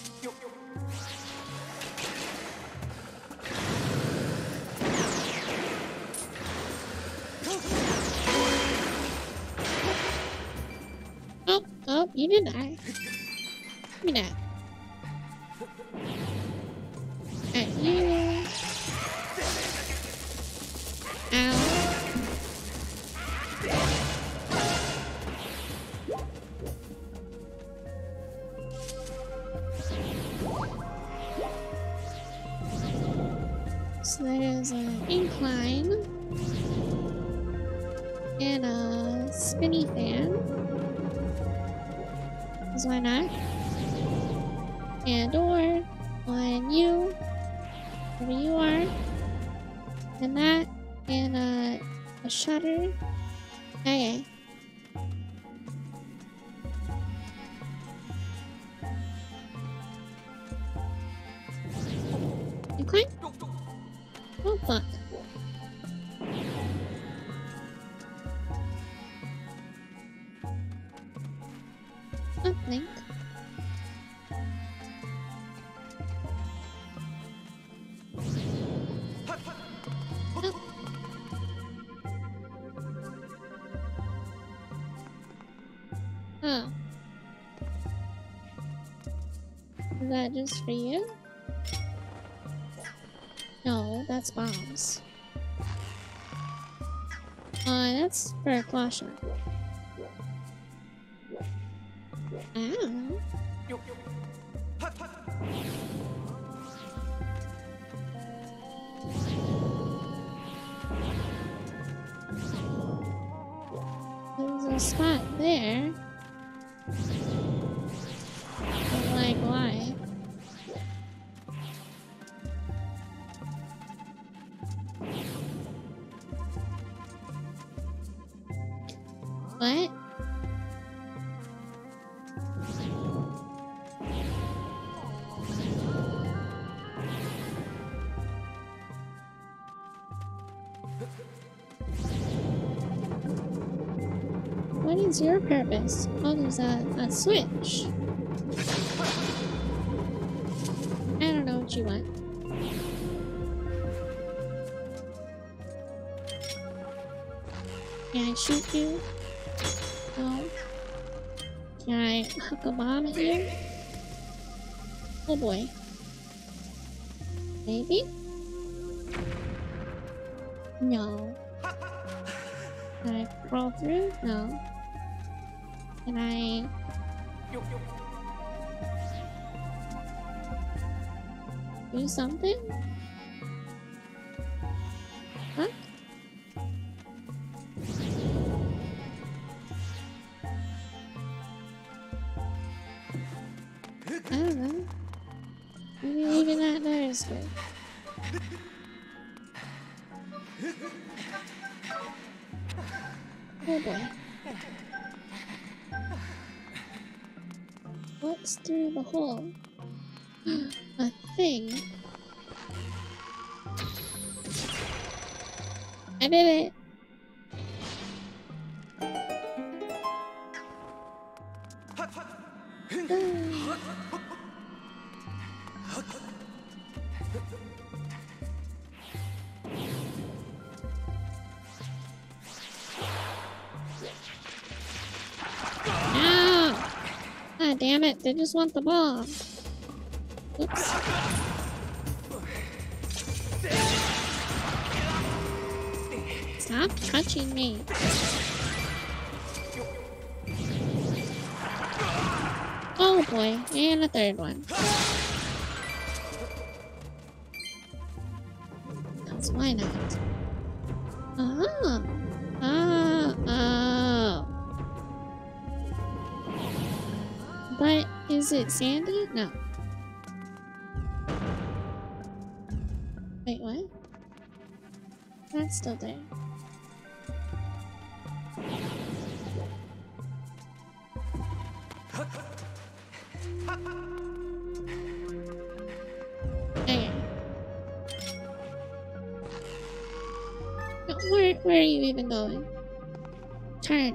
S2: Oh, oh, you did die. Give me that. Alright, you. Ow. So there's an incline and a spinny fan. Because why not? And a door on you, wherever you are, and that, and a, a shutter. Okay. Incline? Oh fuck. Uplink. that just for you? No, that's bombs. Uh, that's for a claw shot. I don't know. There's a spot there. But like, why? What? What is your purpose? Oh, there's a, a switch. I don't know what you want. Can I shoot you? No. Can I hook a bomb at you? Oh boy. Maybe? No. Can I crawl through? No. Can I... do something? Huh? I don't know. Maybe leaving that there is good. Oh boy. What's through the hole? A thing. I did it! No! Ah, damn it, they just want the ball. Oops. Stop touching me. Oh boy, and a third one. That's why not? Oh. Oh. Oh. But is it sandy? No. Wait, what? That's still there. Okay. No, where, where are you even going? Turn.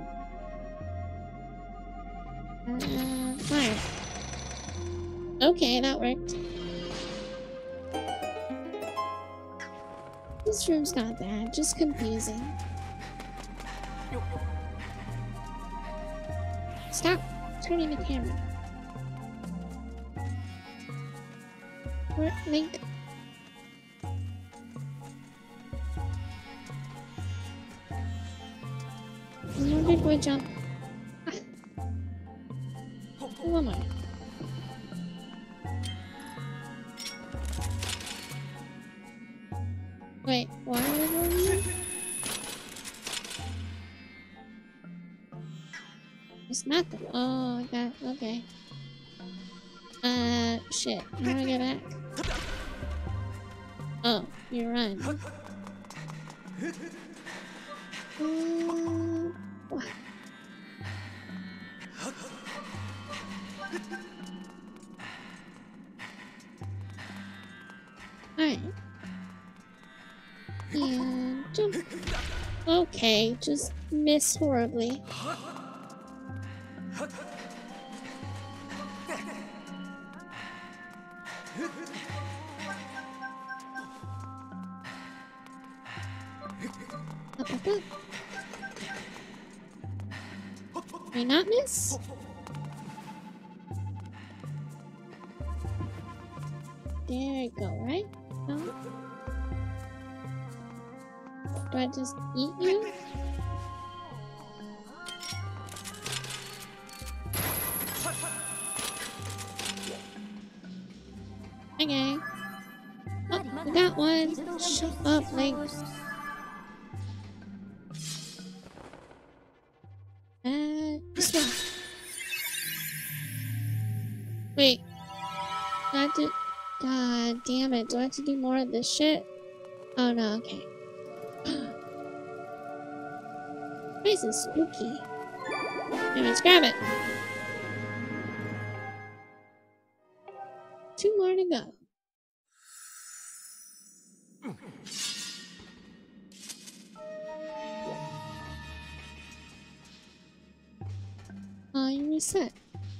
S2: Uh, fire. Okay, that worked. This room's not bad, just confusing. Stop turning the camera. Where, Link? One big boy jump. Ah. One more. Wait, why are we going here? It's not the- oh, I got- okay. Uh, shit. How do I get back? Oh, you run. Uh, what? Alright. And jump. Okay, just miss horribly. Up, up, up. May not miss? there you go, right? No? Do I just eat you? Okay. Oh, we got one. Shut up, Link. Uh, this one. Wait. Do I have to... God damn it. Do I have to do more of this shit? Oh no, okay. This is spooky. Anyways, grab it. Two more to go. Oh, you reset.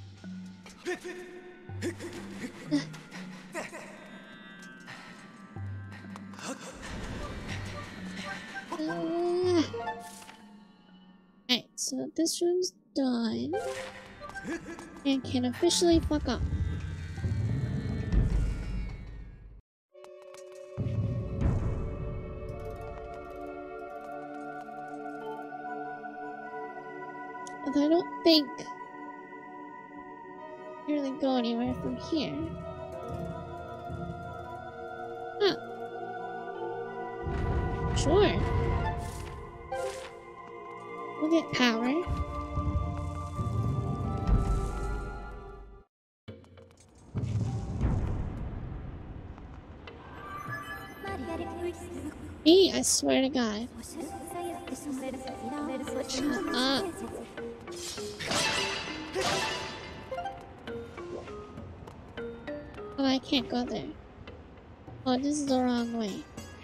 S2: Uh, Alright, so this room's done. And can officially fuck up. Although I don't think I really go anywhere from here. Huh. Sure. We'll get power. Me, I swear to God. Shut up. Oh, I can't go there. Oh, this is the wrong way.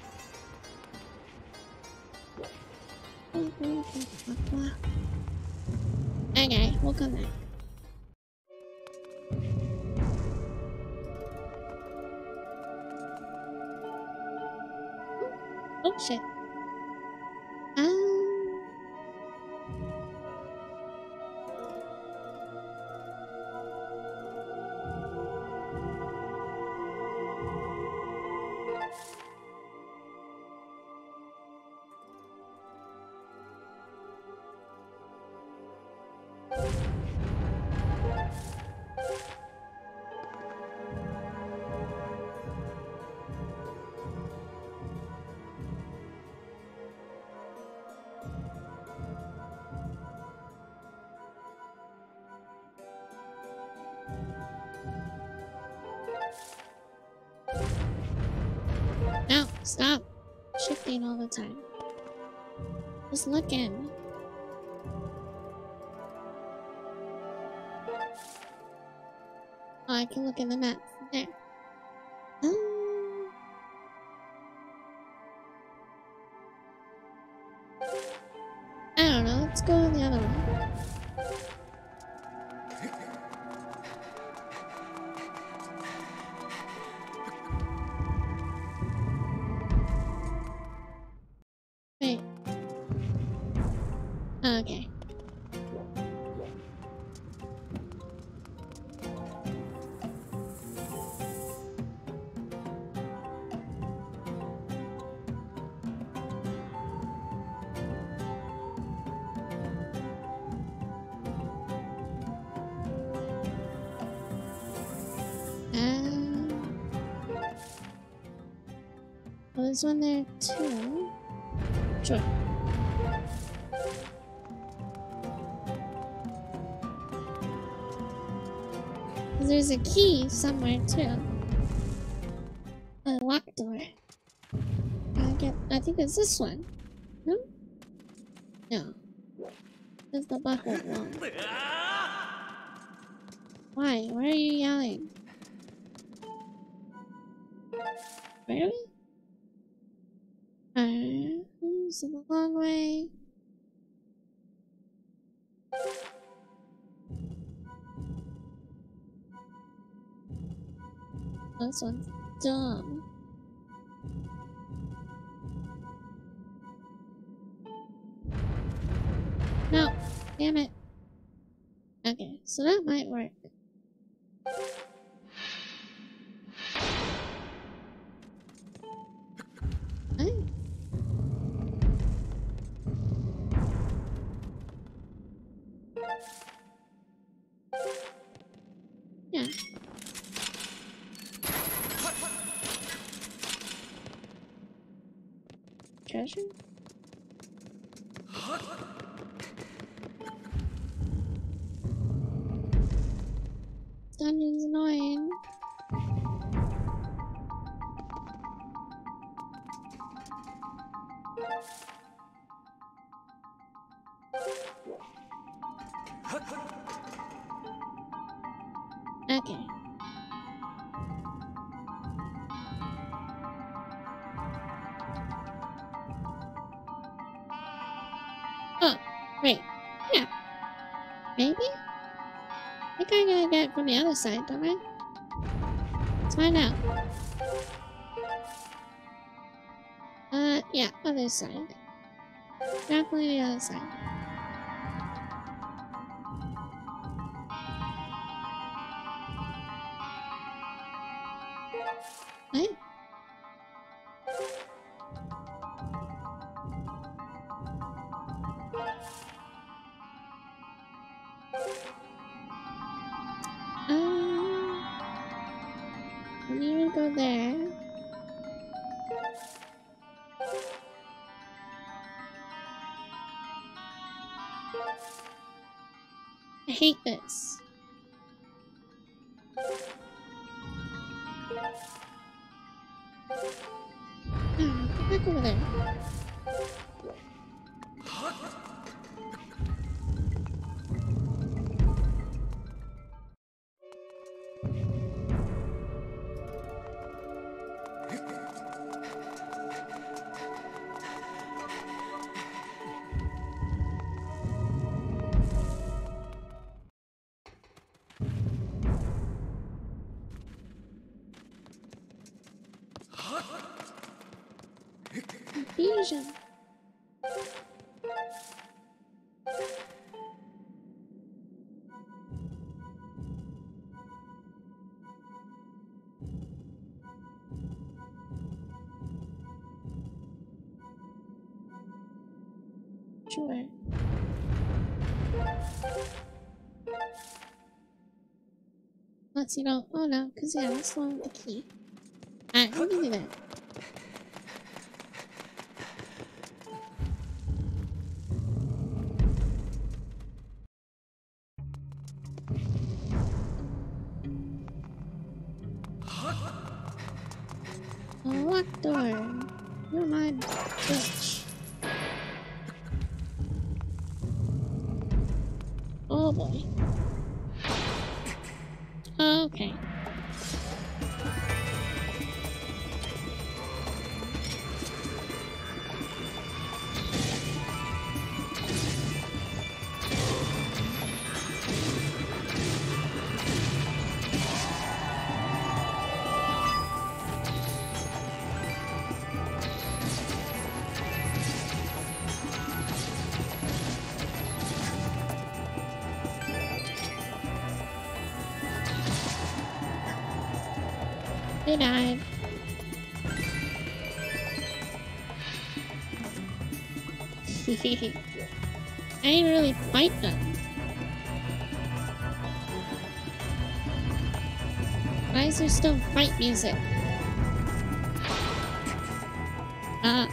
S2: Okay, we'll come back. Oh shit. Um. No, stop shifting all the time. Just looking. Oh, I can look in the map from there. Um, I don't know. Let's go on the other one. Wait. Oh, okay. Um, oh, there's one there too. Sure. There's a key somewhere too. A locked door. I get. I think it's this one. No. No. It's the buckled one. Why? Why are you yelling? Really? Alright. This is the long way. This one's dumb. No, damn it. Okay, so that might work. treasure? This dungeon's annoying. Okay. Oh, wait. Yeah. Maybe? I think I gotta get it from the other side, don't I? Let's find out. Uh, yeah, other side. Definitely the other side. What? Um, let me even go there. I hate this. Oh, go back over there. Confusion. Sure. Let's see, no. Oh no, because yeah, that's the one with the key. Alright, we can do that. A locked door. You're my bitch. Oh boy. Okay. They died. I didn't really fight them. Why is there still fight music? Ah.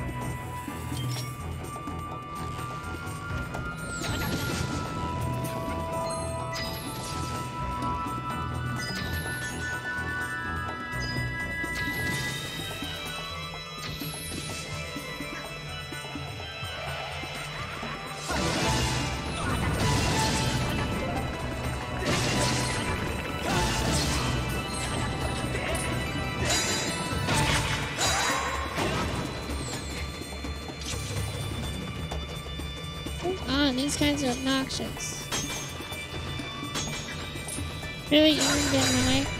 S2: Oh, these guys are obnoxious. Really, you can get in the way?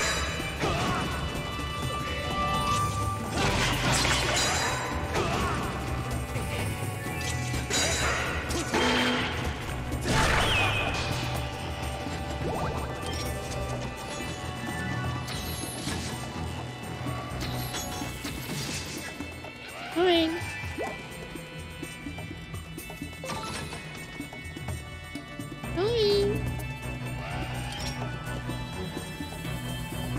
S2: Fine. Fine.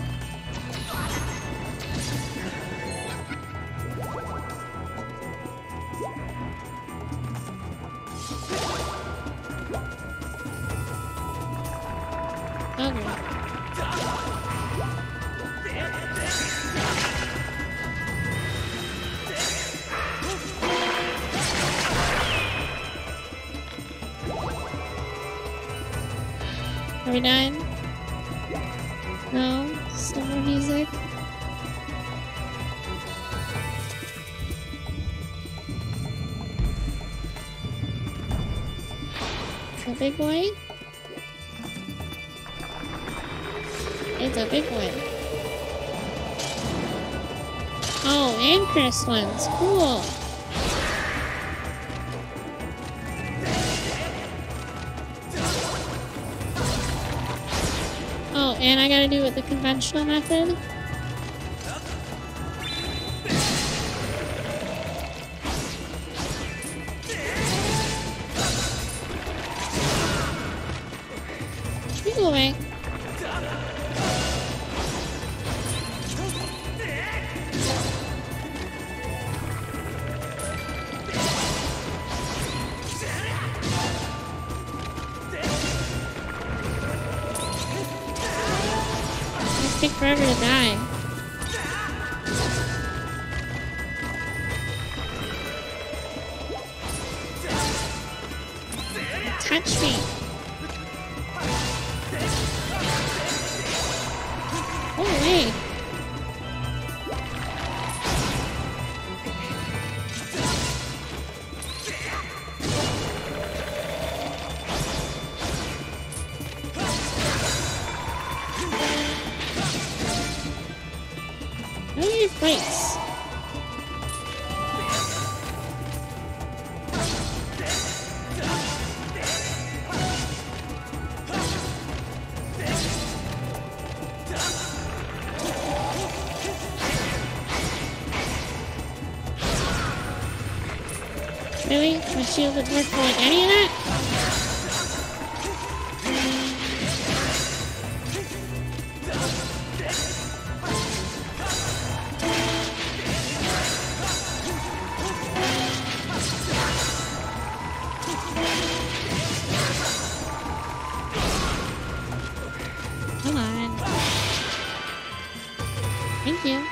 S2: Are we done? No? Still more music? The big boy? It's a big one. Oh, and cursed ones. Cool. Oh, and I gotta do it the conventional method? You go away. Take forever to die. Touch me. Go away. Weird place. Really? My shield would work for like any of that? Come on. Thank you.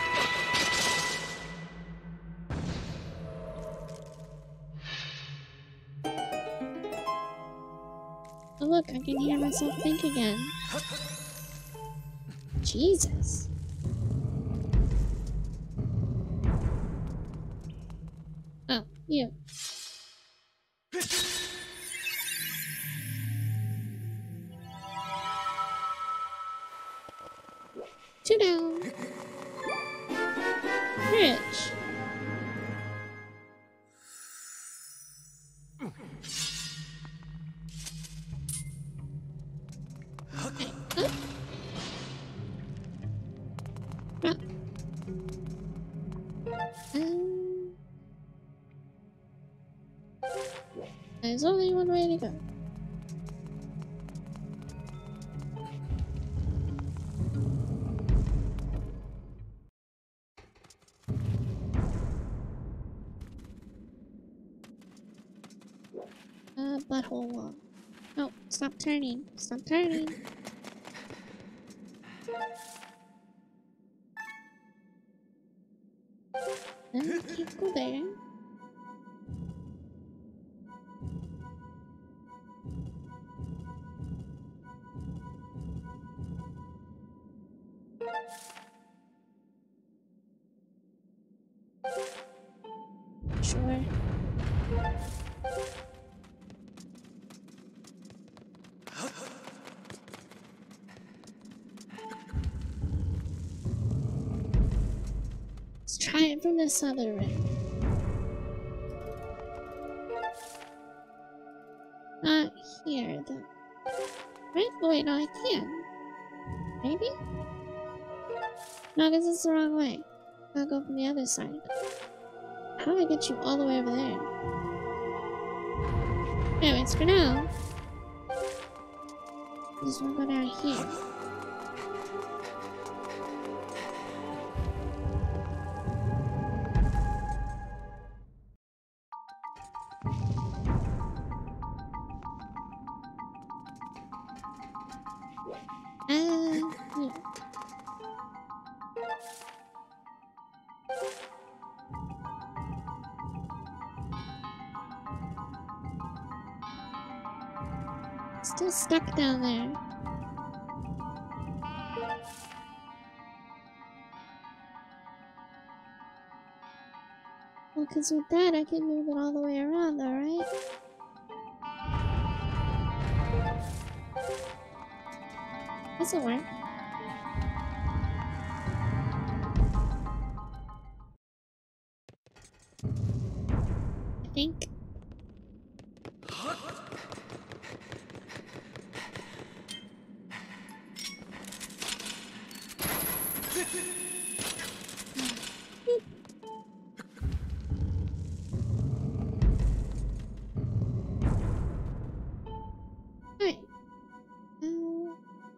S2: Oh look, I can hear myself think again. Jesus. Oh, you. Two down. Rich. Okay. Up. Up. Um, there's only one way to go. Uh, butthole wall. Oh, stop turning. Stop turning. Then can't go there. Sure. Let's try it from this other room. Not here, though. Right? Oh, wait, no, I can. Maybe? No, because it's the wrong way. I'll go from the other side. How do I get you all the way over there? Anyways, for now, I just want to go down here. Uh, yeah. Still stuck down there. Well, because with that, I can move it all the way around, though, right? This'll work. I think. Alright. Um,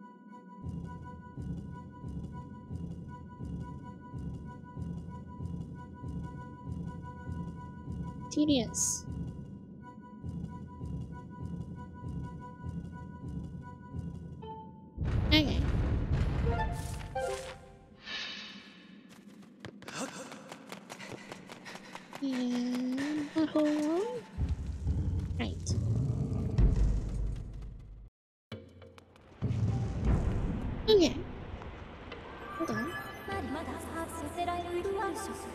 S2: tedious. Okay. And butthole. Right. Okay. Hold on.
S1: まだまださせられるでしょ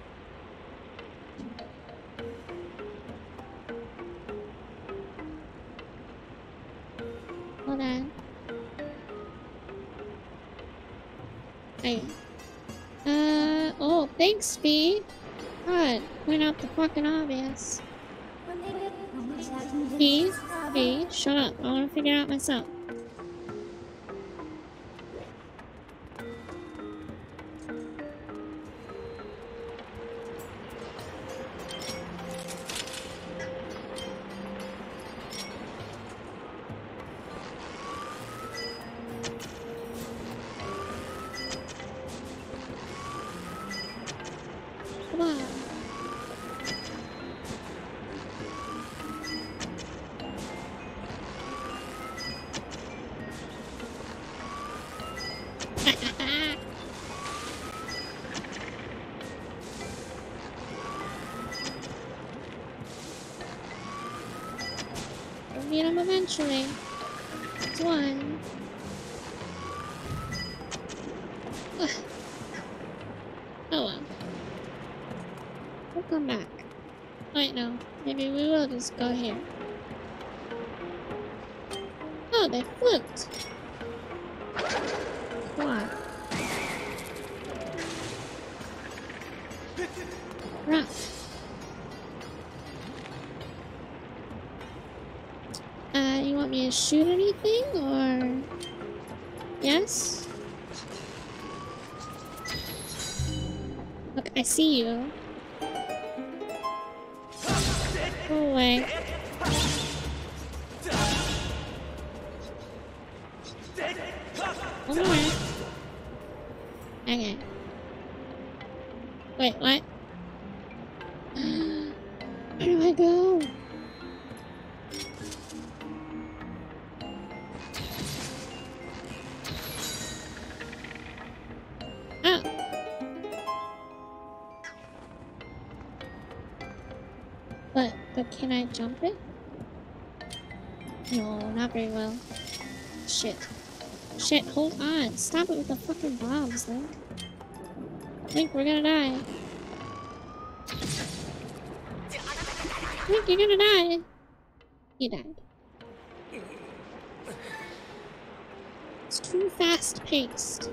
S2: Hold on. Hey. Uh, oh, thanks, B. God, point out the fucking obvious. B, B, shut up. I want to figure it out myself. Come on. We'll meet him eventually. It's one. Oh well. We'll come back. Wait, no. Maybe we will just go here. Oh, they flipped. What? Rough. Uh, you want me to shoot anything, or... Yes? Look, I see you. Go away. One more. Okay. Wait, what? Where do I go? Oh. But, but can I jump it? No, not very well. Shit. Shit, hold on. Stop it with the fucking bombs, Link. Link, we're gonna die. Link, you're gonna die. He died. It's too fast-paced.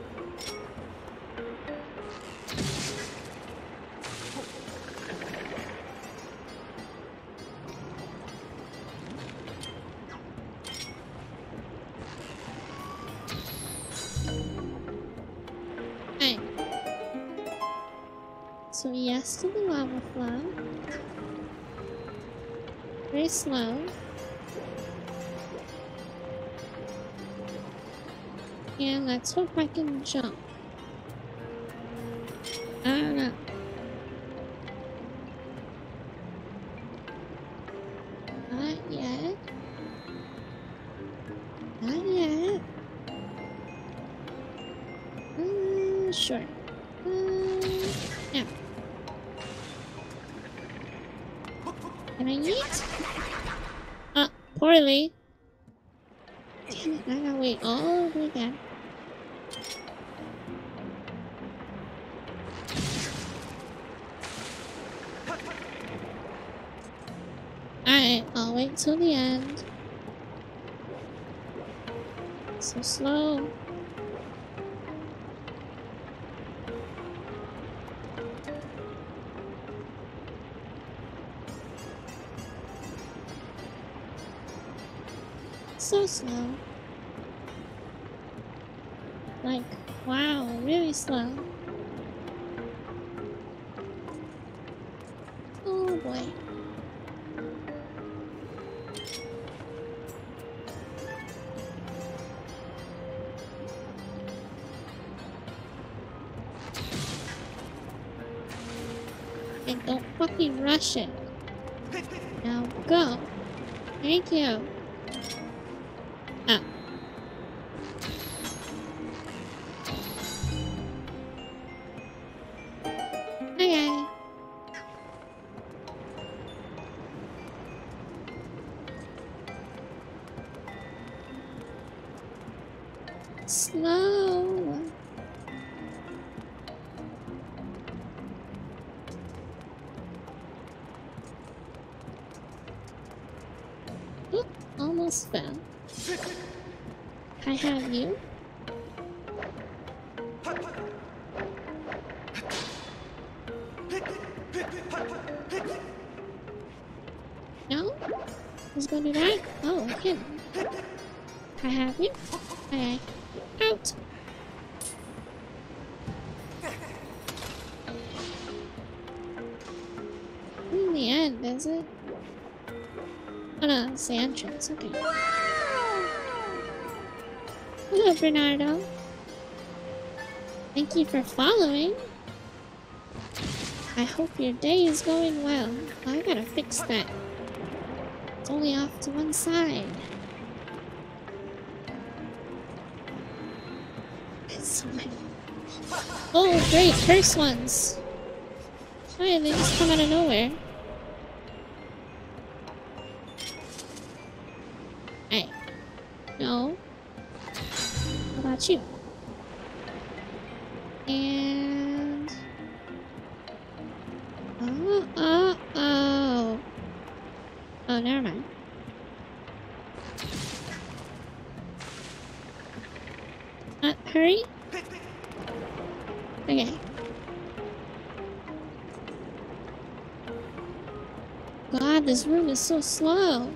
S2: Hey. So yes to the lava flow. Very slow. And let's hope I can jump. I don't know. Not yet. Not yet. sure. Uh, yeah. Can I eat? Uh, poorly. Damn it, I gotta wait all over again. Alright, I'll wait till the end. So slow. So slow. Like, wow, really slow. Oh boy. And don't fucking rush it. Now go. Thank you. Ah. Okay. Slow. Oop, almost fell. I have you. No? Who's gonna do that? Oh, him. I have you. Okay. Out. In the end, is it? Oh no, it's the entrance. Okay. Hello, Bernardo. Thank you for following. I hope your day is going well. I gotta fix that. It's only off to one side. It's so many. Oh, great, first ones. Why, they just come out of nowhere. Hey. No. How about you? And... Oh, oh, oh. Oh, never mind. Uh, hurry? Okay. God, this room is so slow.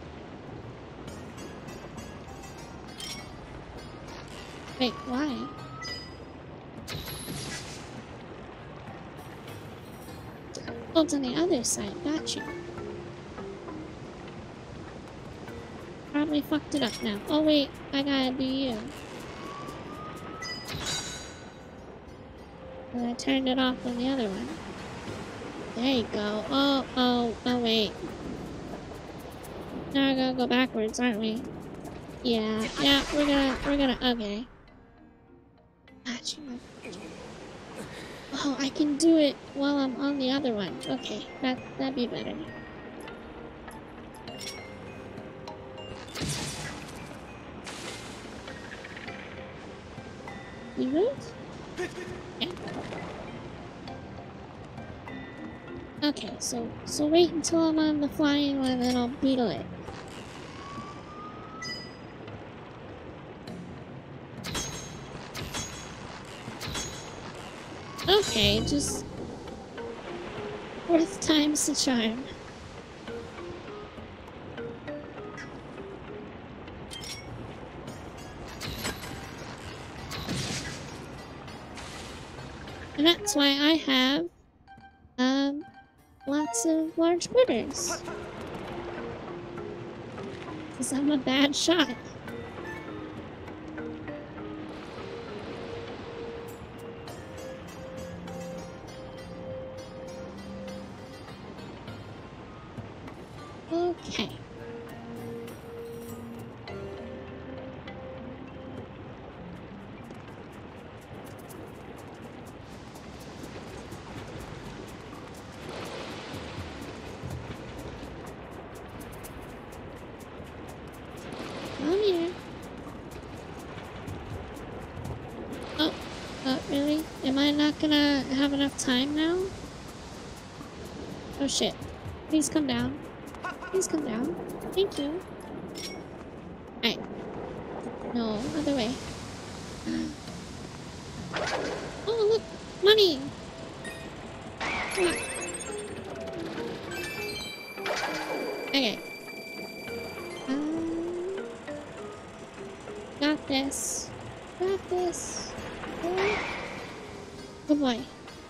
S2: Wait, why? Oh, it's on the other side. Got you. Probably fucked it up now. Oh wait, I gotta do you. And I turned it off on the other one. There you go. Oh, oh, oh wait. Now we're gonna go backwards, aren't we? Yeah, yeah, we're gonna, we're gonna, okay. Got you. Oh, I can do it while I'm on the other one. Okay, that, that'd be better. You moved? Yeah. Okay, so, so wait until I'm on the flying one and then I'll beetle it. Okay, just fourth time's the charm. And that's why I have um lots of large critters. Because I'm a bad shot. Okay. Am I not gonna have enough time now? Oh shit. Please come down. Please come down. Thank you. Alright. No, other way. Oh, look! Money! Come on. Okay. Um, got this. Got this. Oh, good boy.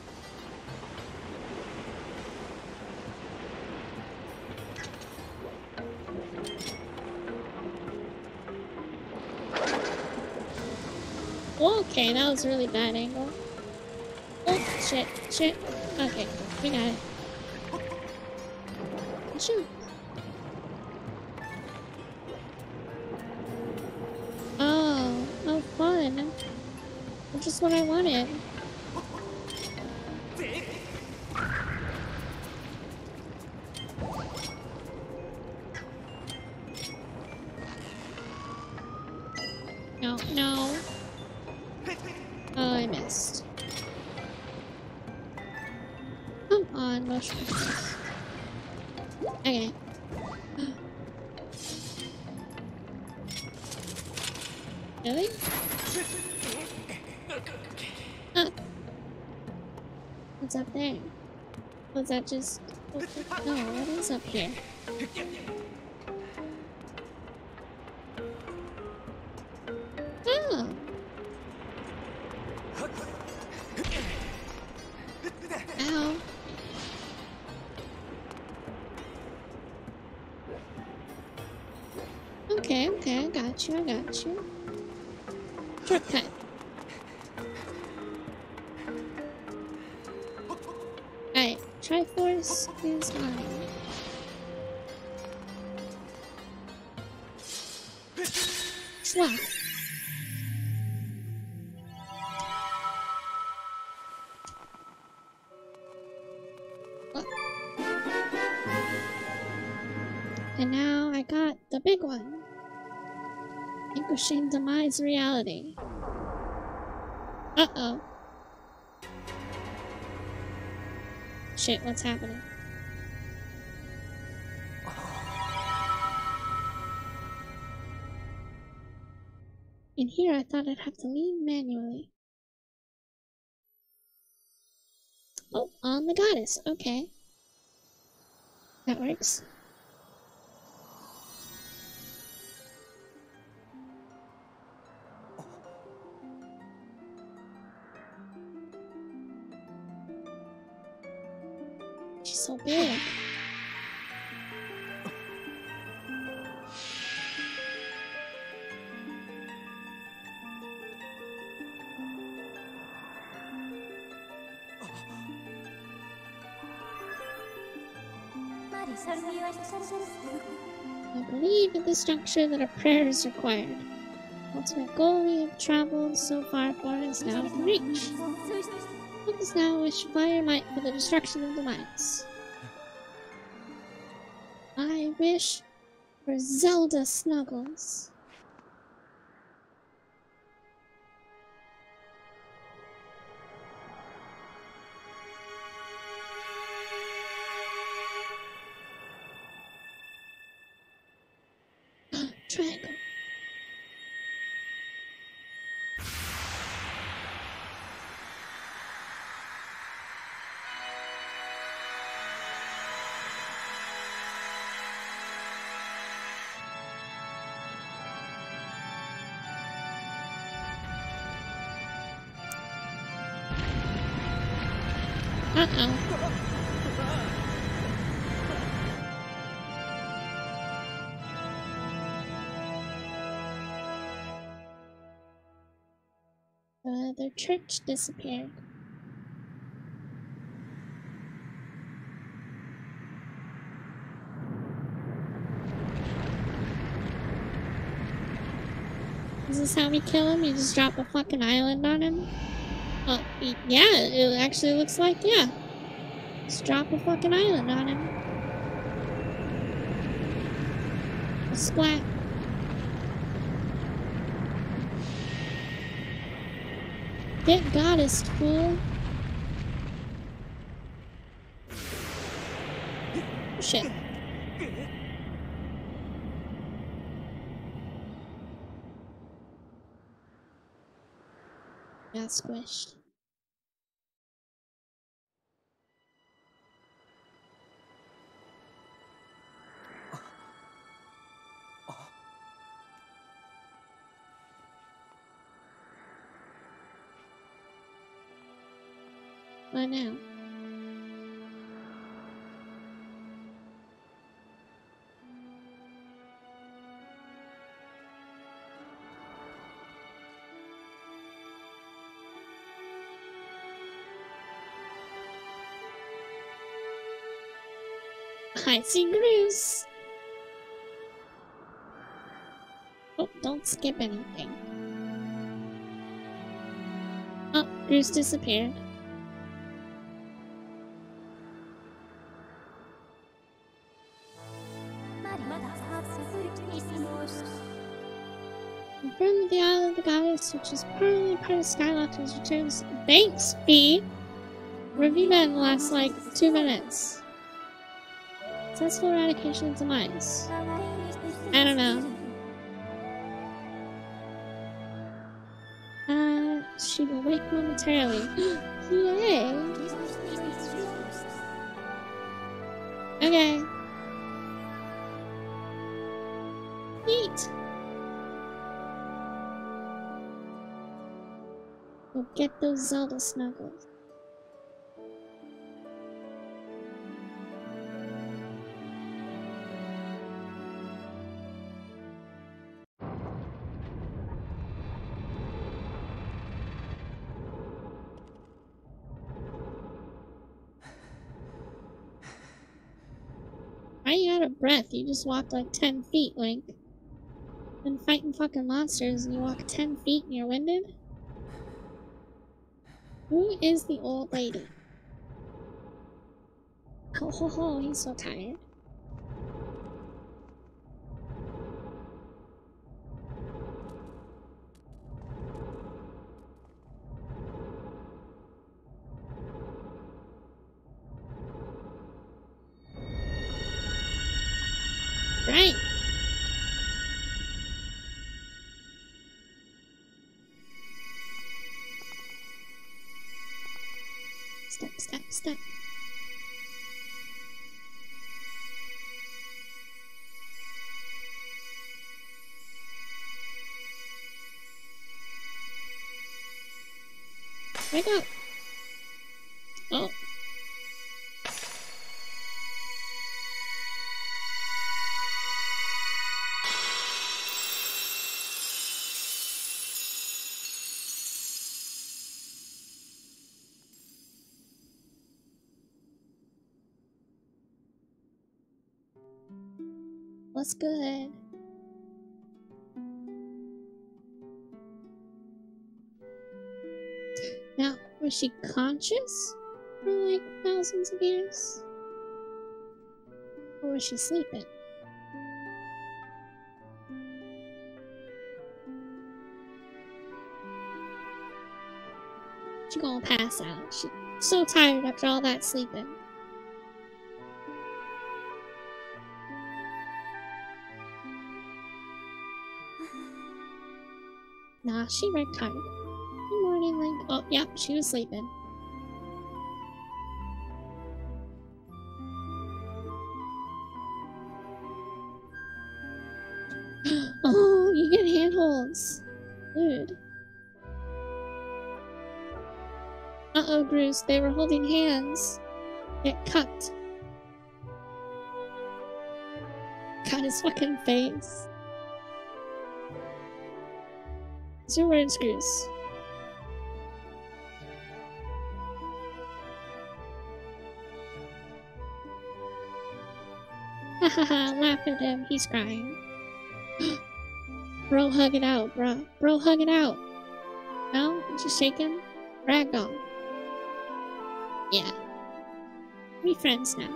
S2: Okay, that was a really bad angle. Oh, shit, shit. Okay, we got it. Shoot. Oh, oh fun. That's just what I wanted. No, no. Oh, I missed. Come on, mushrooms. Okay. Really? Ah. What's up there? Was that just... No, what is up here? Oh! Ow. Okay, okay, I got you, I got you. Shortcut. Alright, Triforce is on. Swap. And now I got the big one. Vanquishing Demise Reality. Uh-oh. Shit, what's happening? In here, I thought I'd have to leave manually. Oh, on the goddess. Okay. That works. She's so big. I believe at this juncture that a prayer is required. The ultimate goal we have traveled so far for is now within reach. Focus now, wish by your might for the destruction of the mines. I wish for Zelda Snuggles. Triangle. Uh-oh. Uh, their church disappeared. Is this how we kill him? You just drop a fucking island on him? Uh, yeah, it actually looks like, yeah. Just drop a fucking island on him. Splat. Get goddess, fool. Shit. Got squished. What now? I see Groose. Oh, don't skip anything. Oh, Groose disappeared. Confirm that the Isle of the Goddess, which is permanently part of Skyloft's returns banks fee. Review that in the last like two minutes. Successful eradication of demise. I don't know. Uh, she will wake momentarily. Yay! Okay. Neat. We'll get those Zelda snuggles. Why are you out of breath? You just walked like ten feet, Link. Been fighting fucking monsters and you walk ten feet and you're winded? Who is the old lady? Ho ho ho, he's so tired. Right. Step, step, step. Wake up. Oh. What's good? Now, was she conscious for like thousands of years? Or was she sleeping? She gonna pass out. She's so tired after all that sleeping. Nah, she right tired. Good morning, Link. Oh, yep, she was sleeping. Oh, you get handholds. Dude. Uh-oh, Bruce, they were holding hands. Get cut. Got his fucking face. What's your word, Screws? Hahaha, laugh at him, he's crying. Bro, hug it out, bro. Bro, hug it out. No? Just shaking? Ragdoll. Yeah. We friends now.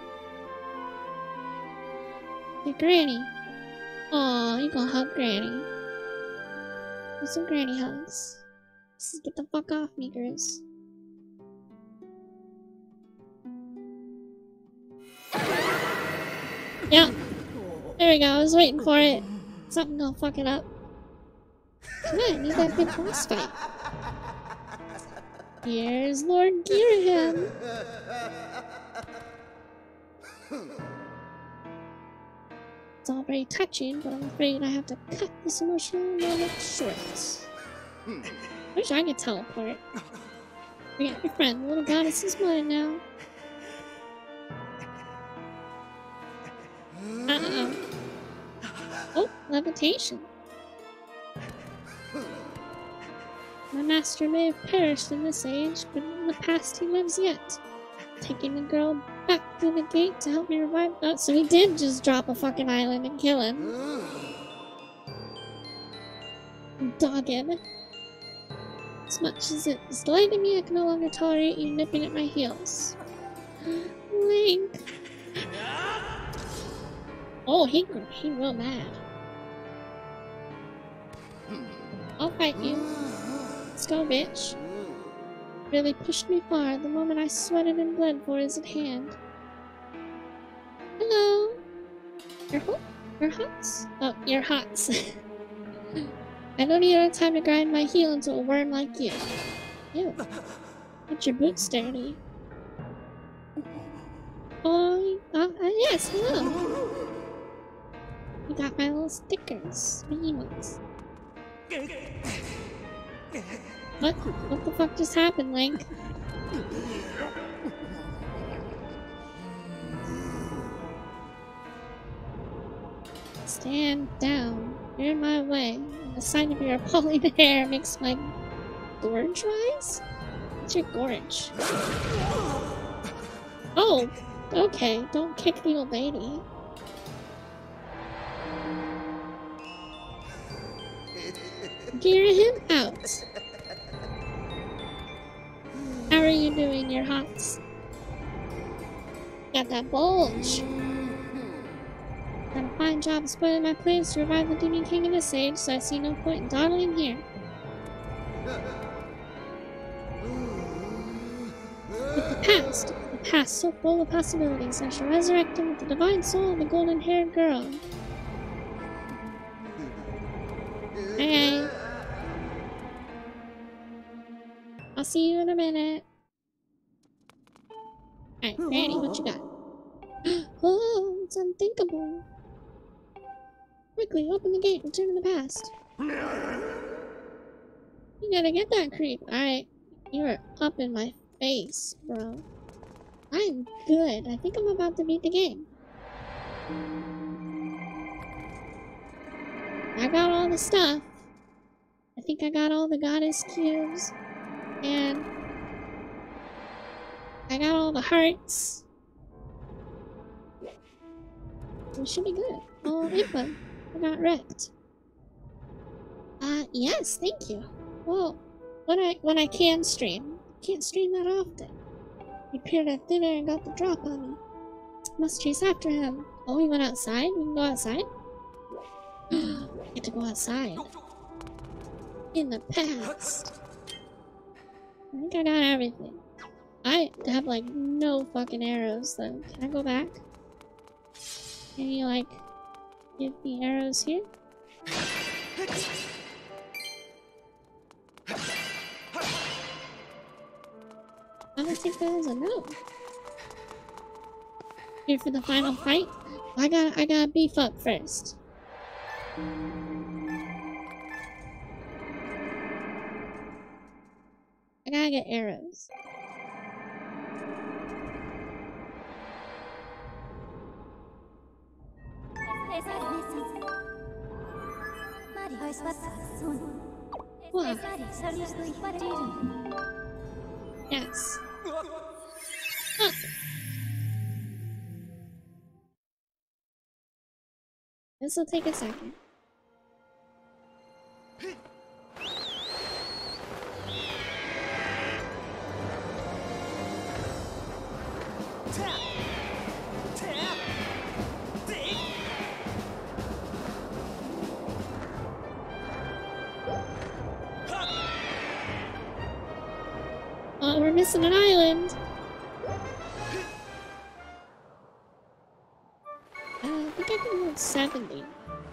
S2: Your granny. Aw, you gonna hug Granny. Do some granny hugs. Just get the fuck off me, Gris. Yeah. There we go, I was waiting for it. Something gonna fuck it up. Come on, I need that big boss fight. Here's Lord Girahim. It's all very touching, but I'm afraid I have to cut this emotional moment short. Wish I could teleport. Forget your friend, the little goddess is mine now. Uh-oh. Oh, levitation. My master may have perished in this age, but in the past he lives yet. Taking the girl back through the gate to help me revive. Oh, so he did just drop a fucking island and kill him. Dogged. As much as it is delighting me, I can no longer tolerate you nipping at my heels. Link. Oh, he he real mad. I'll fight you. Let's go, bitch. Really pushed me far. The moment I sweated and bled for is at hand. Hello. You're hot? You're hot? Oh, you're hot. I don't need enough time to grind my heel into a worm like you. Ew. Get your boots dirty. Oh, uh, uh, yes, hello. You got my little stickers. My emotes. What? What the fuck just happened, Link? Stand down. You're in my way. And the sight of your appalling hair makes my gorge rise? What's your gorge? Oh! Okay, don't kick the old lady. Gear him out. How are you doing, your hots? Got that bulge. Done a fine job of spoiling my plans to revive the Demon King in this age, so I see no point in dawdling here. With the past, the past so full of possibilities, I shall resurrect him with the divine soul of the golden-haired girl. Okay. I'll see you in a minute. Alright, Granny, what you got? Oh, it's unthinkable. Quickly, open the gate, return to the past. You gotta get that creep. Alright, you are up in my face, bro. I'm good. I think I'm about to beat the game. I got all the stuff. I think I got all the goddess cubes. And I got all the hearts. We should be good. Oh, Impa, I got wrecked. Uh, yes, thank you. Well, when I when I can stream, can't stream that often. He appeared out thin air and got the drop on me. Must chase after him. Oh, he went outside. We can go outside. Get to go outside. In the past. I think I got everything. I have like no fucking arrows though. Can I go back? Can you like give me arrows here? I don't think that is a no. Here for the final fight? I gotta I gotta beef up first. I gotta get arrows. Wow. Yes. Up. This will take a second. missing an island. Uh, I think I can hold seventy.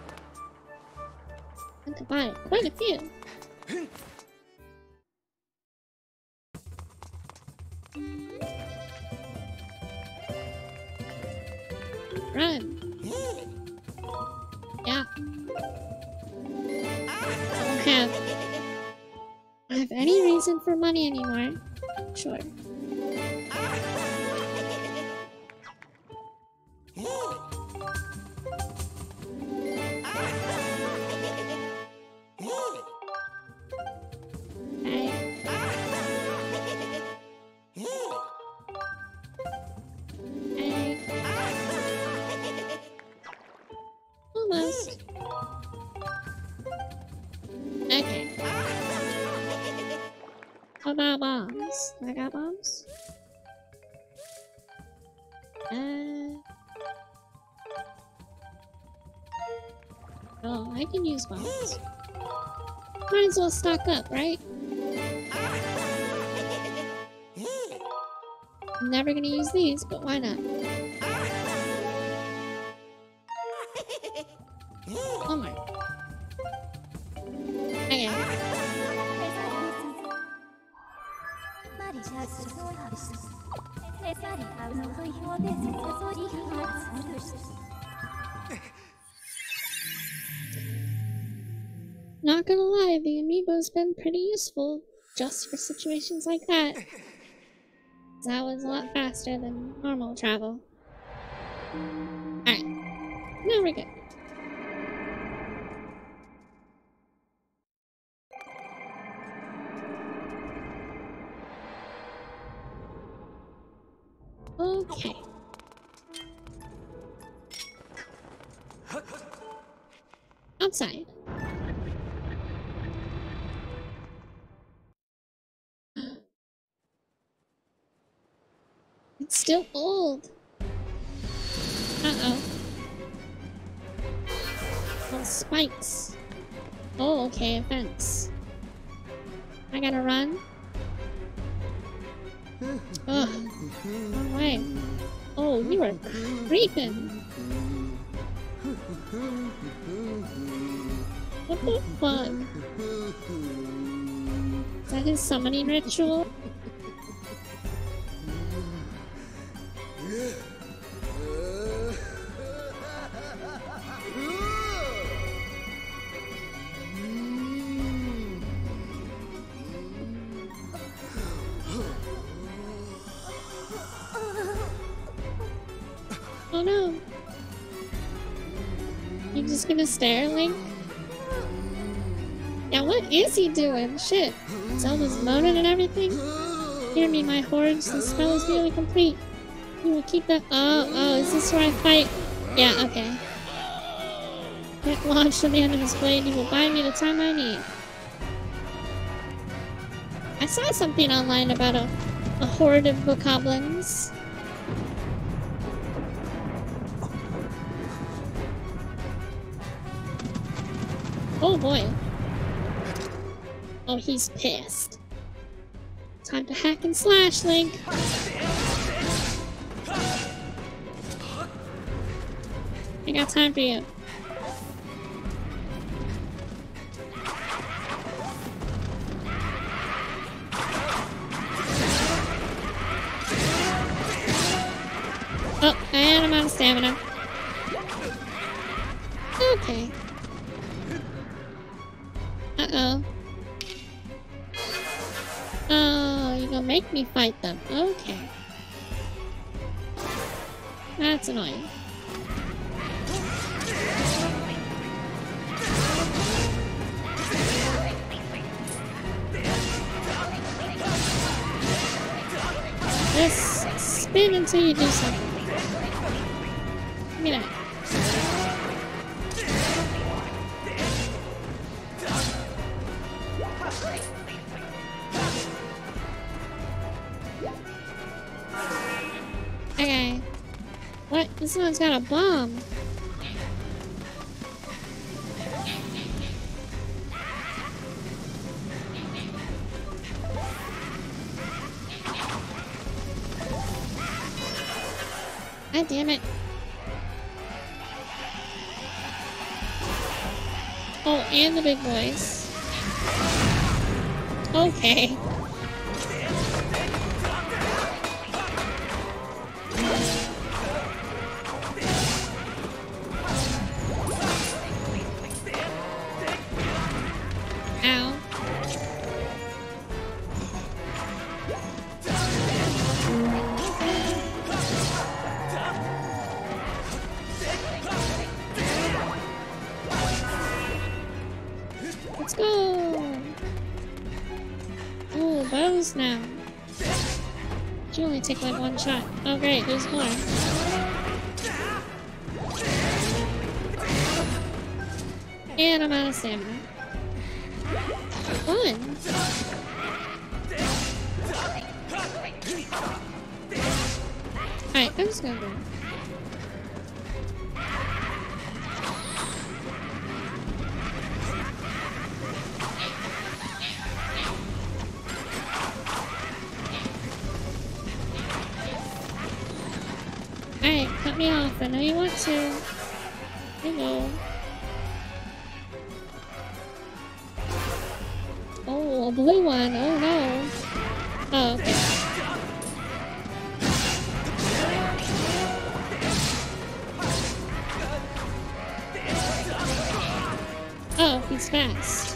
S2: I could buy quite a few. Run. Yeah. I don't have, I don't have any reason for money anymore. Sure. Almost. Okay. How about bombs? I got bombs? Uh... Oh, I can use bombs. Might as well stock up, right? I'm never gonna use these, but why not? One more. Okay. Not gonna lie, the amiibo's been pretty useful just for situations like that. That was a lot faster than normal travel. Alright. Now we're good. Okay. Outside. It's still old. Uh-oh. Oh, spikes. Oh, okay, a fence. I gotta run. Ugh. Wrong way. Oh, you are creeping. What the fuck? Is that his summoning ritual? Oh no. You just gonna stare, Link? Yeah, what is he doing? Shit. Zelda's moaning and everything? Hear me, my hordes. The spell is nearly complete. You will keep that. Oh, oh, is this where I fight? Yeah, okay. Get launched on the end of his blade. You will buy me the time I need. I saw something online about a, a horde of bokoblins. Oh boy. Oh, he's pissed. Time to hack and slash, Link. I got time for you. Oh, and I'm out of stamina. Okay. Uh-oh. Oh, you're gonna make me fight them. Okay. That's annoying. Just spin until you do something. Give me that. Okay. What? This one's got a bomb. God damn it. Oh, and the big boys. Okay. Ow. Let's go! Oh, bows now. You only take like one shot. Oh great, there's more. And I'm out of stamina. Fun! Alright, I'm just gonna go. Alright, cut me off. I know you want to. I know. Oh, a blue one. Oh no. Oh, okay. Oh, he's fast.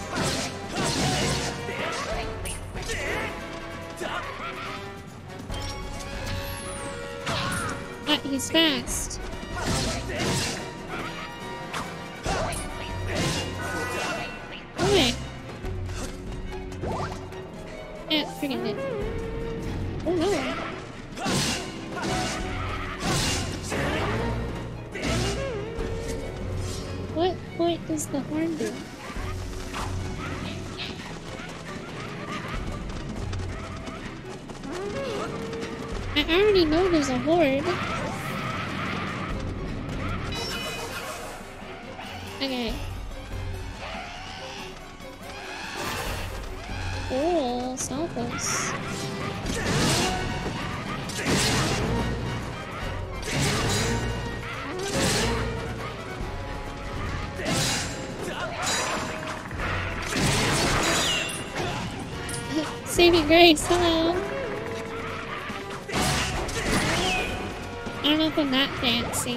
S2: Ah, he's fast. Okay. Yeah, freaking it. Oh no. What point does the horn do? I already know there's a horde. Okay. Oh, Stalfos. Saving Grace, hello. I don't know if I'm that fancy.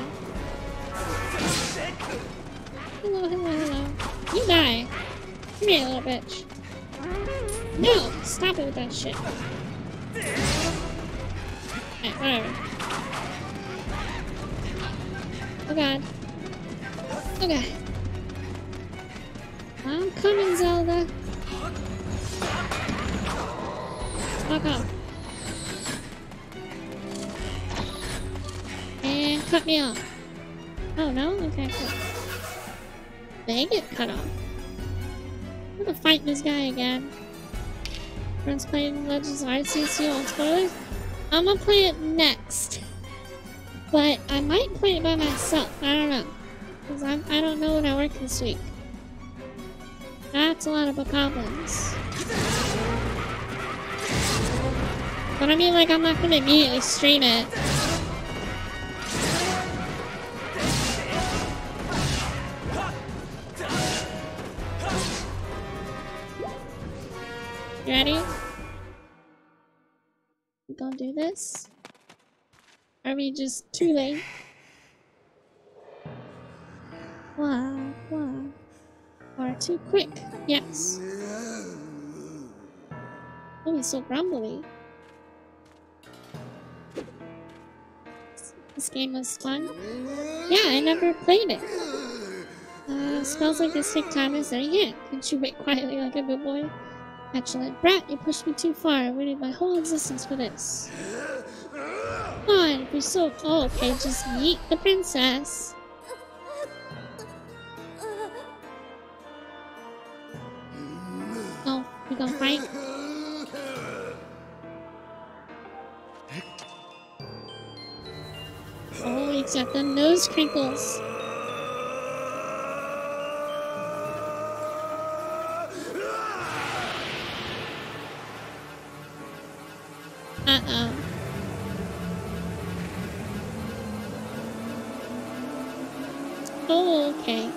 S2: Hello, hello, hello. You die. Come here, little bitch. No! Stop it with that shit. Alright, whatever. Oh god. Oh god. I'm coming, Zelda. Fuck off. And cut me off. Oh no? Okay, cool. They get cut off. I'm gonna fight this guy again. Friends playing Legends of Arceus on spoilers. I'm gonna play it next. But I might play it by myself. I don't know. Because I'm I don't know when I work this week. That's a lot of goblins. But I mean, like, I'm not gonna immediately stream it. You ready? We gonna do this? Are we just too late? Wow, wow. Or too quick? Yes. Oh, he's so grumbly. This game was fun. Yeah, I never played it. Uh, spells like this take time as any hit. Can't you wait quietly like a good boy? Petulant brat, you pushed me too far. I waited my whole existence for this. Come on, if you're so... Oh, okay, just yeet the princess. Oh, we gonna fight? Oh, he's got the nose crinkles. Uh-oh. Oh, okay.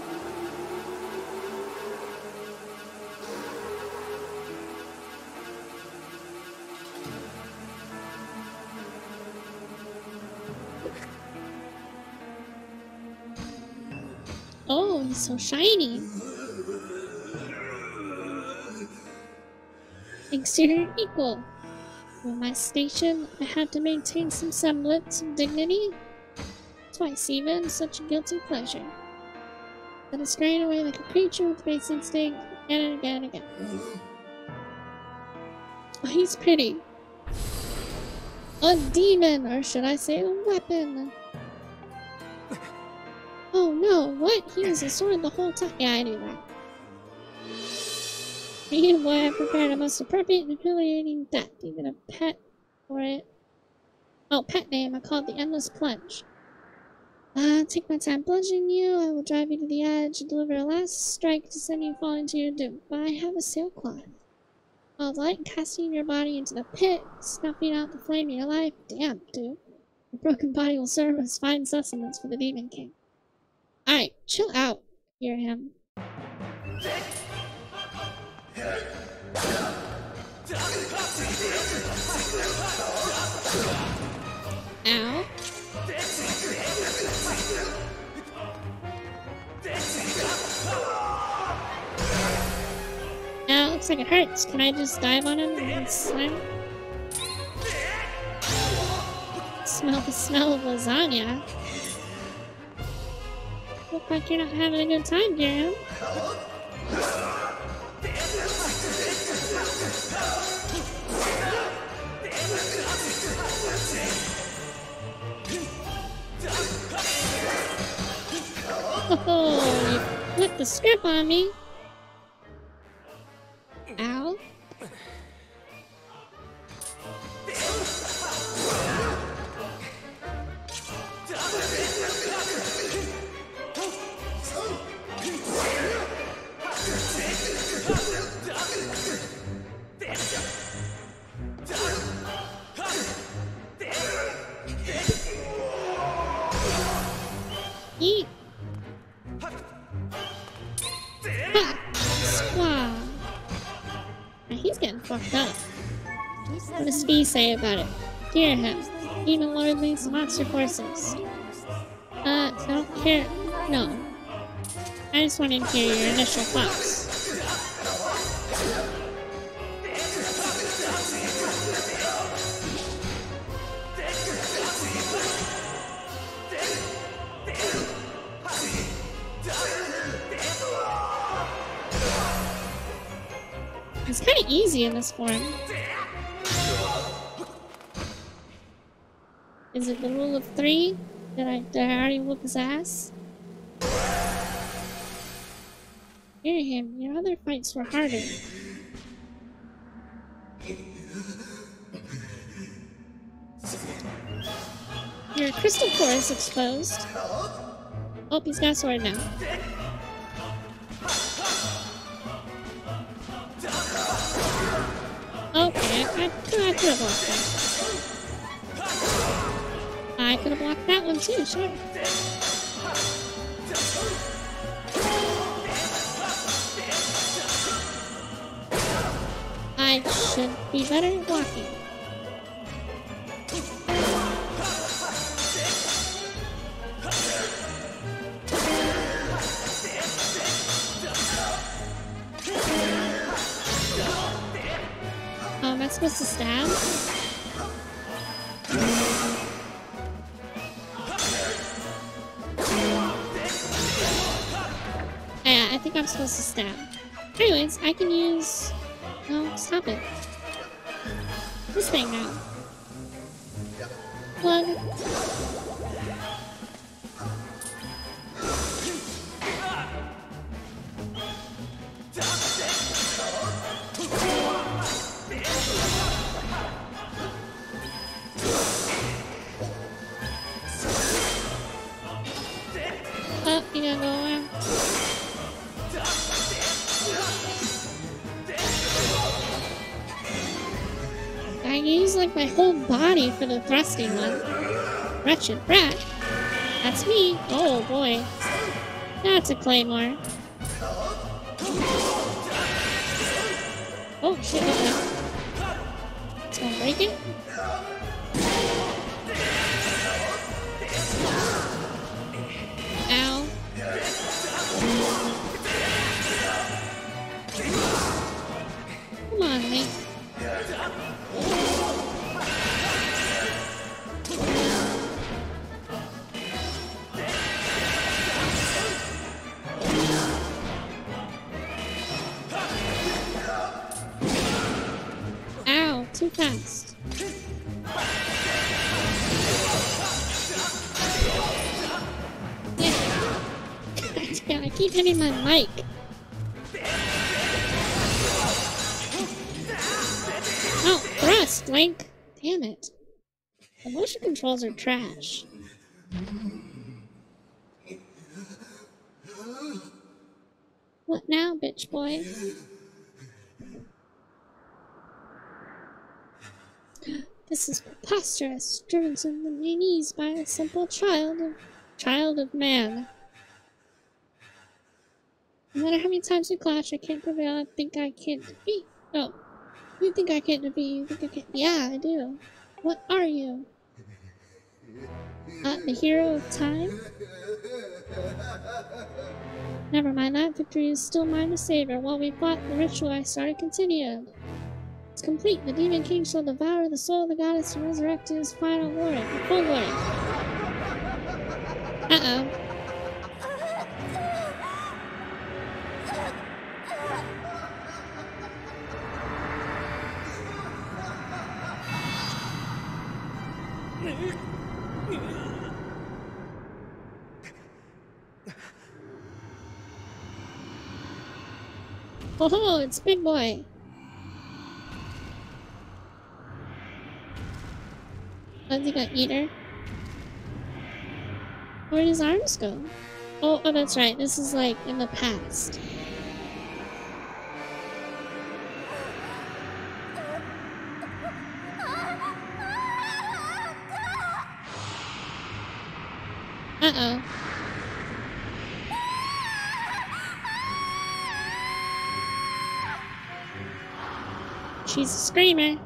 S2: Oh, he's so shiny. Exterior equal. With my station, I have to maintain some semblance of dignity. Twice even, such a guilty pleasure. Then I scurried away like a creature with base instinct, again and again and again. Oh, he's pretty. A demon, or should I say a weapon? Oh no, what? He was a sword the whole time. Yeah, I knew that. Me and boy, I prepared a most appropriate and humiliating death, even a pet for it. Oh, pet name, I call it the Endless Plunge. Uh, take my time plunging you, I will drive you to the edge and deliver a last strike to send you falling to your doom. But I have a sailcloth. I'll light casting your body into the pit, snuffing out the flame of your life. Damn, dude. Your broken body will serve as fine sustenance for the Demon King. Alright, chill out. Hear him. Ow. Ow, looks like it hurts. Can I just dive on him and slam? Smell the smell of lasagna. Look like you're not having a good time, Graham. Oh, you flipped the script on me. Ow. Eat. Ha! Squaw. Now he's getting fucked up. What does Fee say about it? Hear him. Demon Lord leads the monster forces. Uh, I don't care. No. I just wanted to hear your initial thoughts. It's kind of easy in this form. Is it the rule of three? Did I, did I already whoop his ass? Hear him. Your other fights were harder. Your crystal core is exposed. Oh, he's got a sword now. Okay, I, I could have blocked that. I could have blocked that one too, sure. I should be better at blocking. Oh, am I supposed to stab? Yeah, I think I'm supposed to stab. Anyways, I can use... No, stop it. This thing now. Plug. Oh, you gotta go around. I use like my whole body for the thrusting one. Wretched brat. That's me. Oh boy. That's a claymore. Oh shit, okay. It's gonna break it? Ow. Come on, Link. Ow, too fast. Yeah, I keep hitting my mic. Oh, thrust, Link! Damn it. The motion controls are trash. What now, bitch boy? This is preposterous, driven to the knees by a simple child of child of man. No matter how many times we clash, I can't prevail. I think I can't defeat. Oh, you think I can't defeat? You think I can't? Yeah, I do. What are you? Uh, the hero of time? Never mind that. Victory is still mine to savor. While we fought, the ritual I started continued. It's complete. The Demon King shall devour the soul of the goddess and resurrect to his final glory. Full glory. Uh-oh. Oh, it's Big Boy. I think I eat her. Where did his arms go? Oh, oh, that's right. This is like in the past. Uh-oh. She's a screamer.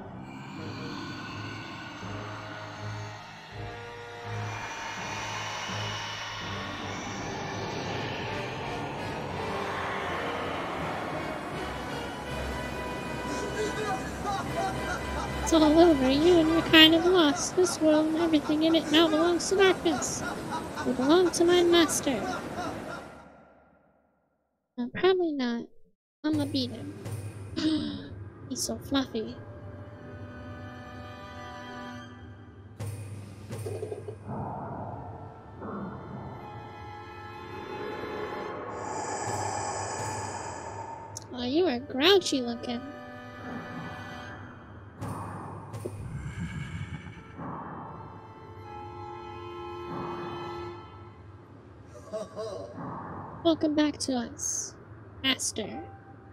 S2: It's all over. You and your kind have lost. This world and everything in it now belongs to darkness. We belong to my master. No, probably not. I'm gonna beat him. He's so fluffy. Oh, you are grouchy looking. Welcome back to us, Master.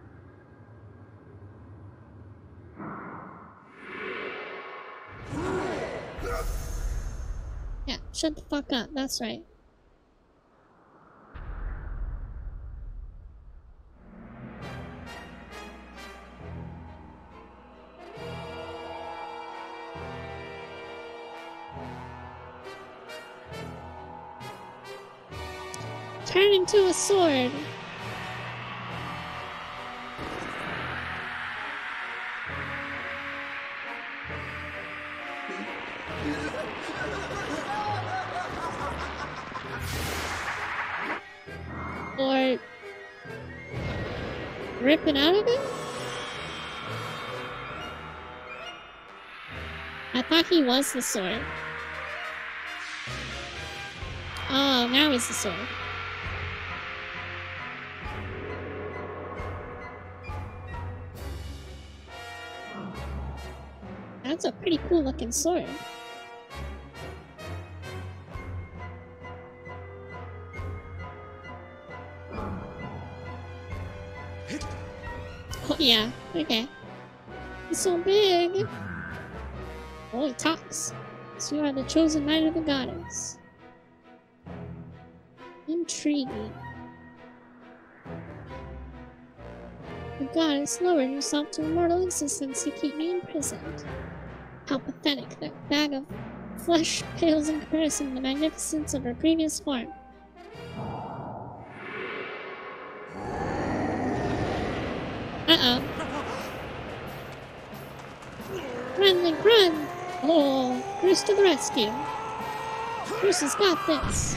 S2: Yeah, shut the fuck up, that's right. Turn into a sword. Or rip it out of it? I thought he was the sword. Oh, now he's the sword. That's a pretty cool looking sword. Oh, yeah, okay. He's so big. Oh, he talks. So you are the chosen knight of the goddess. Intriguing. The goddess lowered herself to mortal existence to keep me imprisoned. How pathetic. That bag of flesh pales in comparison to the magnificence of her previous form. Uh-oh. Run, Link, run! Oh, Bruce to the rescue. Bruce has got this.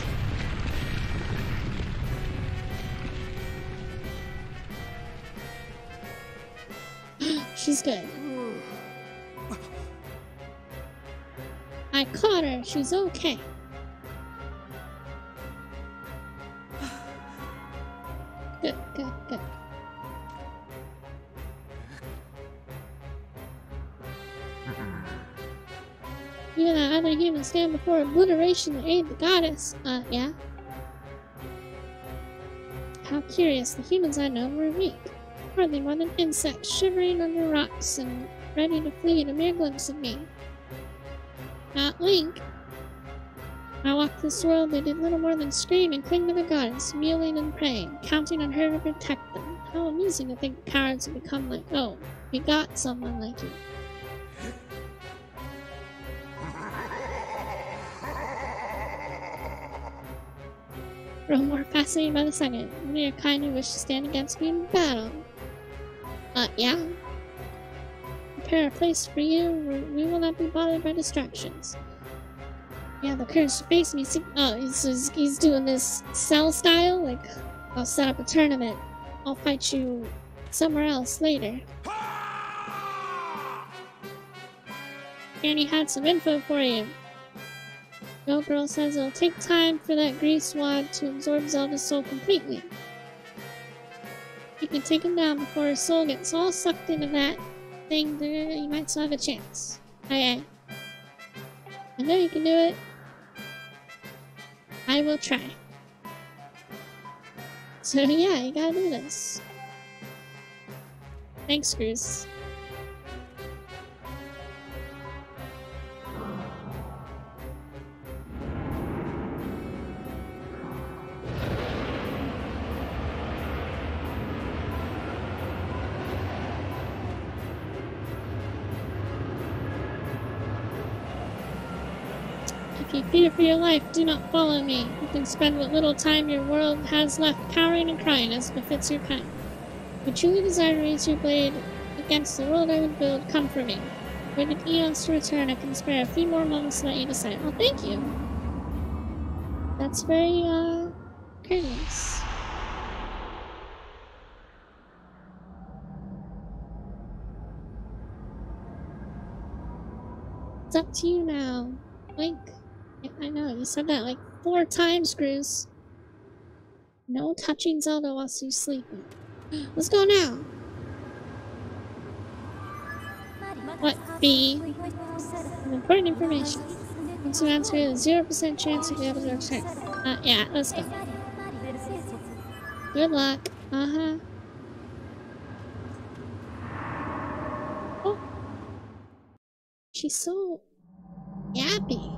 S2: She's good. I caught her. She's okay. Good, good, good. You and that other human stand before obliteration to aid the goddess. Uh, yeah? How curious. The humans I know were weak. Hardly more than insects shivering under rocks and ready to flee at a mere glimpse of me. Not Link. I walked this world, they did little more than scream and cling to the goddess, mewling and praying, counting on her to protect them. How amusing to think cowards have become like, oh, we got someone like you. Grow more fascinated by the second. Only your kind who wish to stand against me in battle. Uh, yeah. Prepare a place for you where we will not be bothered by distractions. Yeah, the courage to face me. See, oh, he's, he's, he's doing this cell style. Like, I'll set up a tournament. I'll fight you somewhere else later. Annie had some info for you. No girl says it'll take time for that grease wad to absorb Zelda's soul completely. You can take him down before his soul gets all sucked into that thing. There, you might still have a chance. Okay. I know you can do it. I will try. So yeah, you gotta do this. Thanks, Cruz. If you fear for your life, do not follow me. You can spend what little time your world has left cowering and crying as befits your kind. If you truly desire to raise your blade against the world I would build, come for me. Waiting eons to return, I can spare a few more moments to let you decide. Oh, thank you. That's very, uh, courteous. It's up to you now, Link. Yeah, I know, you said that like four times, Cruz. No touching Zelda while she's sleeping. Let's go now! What, B? Important information. Once you answer, you have a zero percent chance to be able to return. Uh, yeah, let's go. Good luck. Uh-huh. Oh. She's so yappy.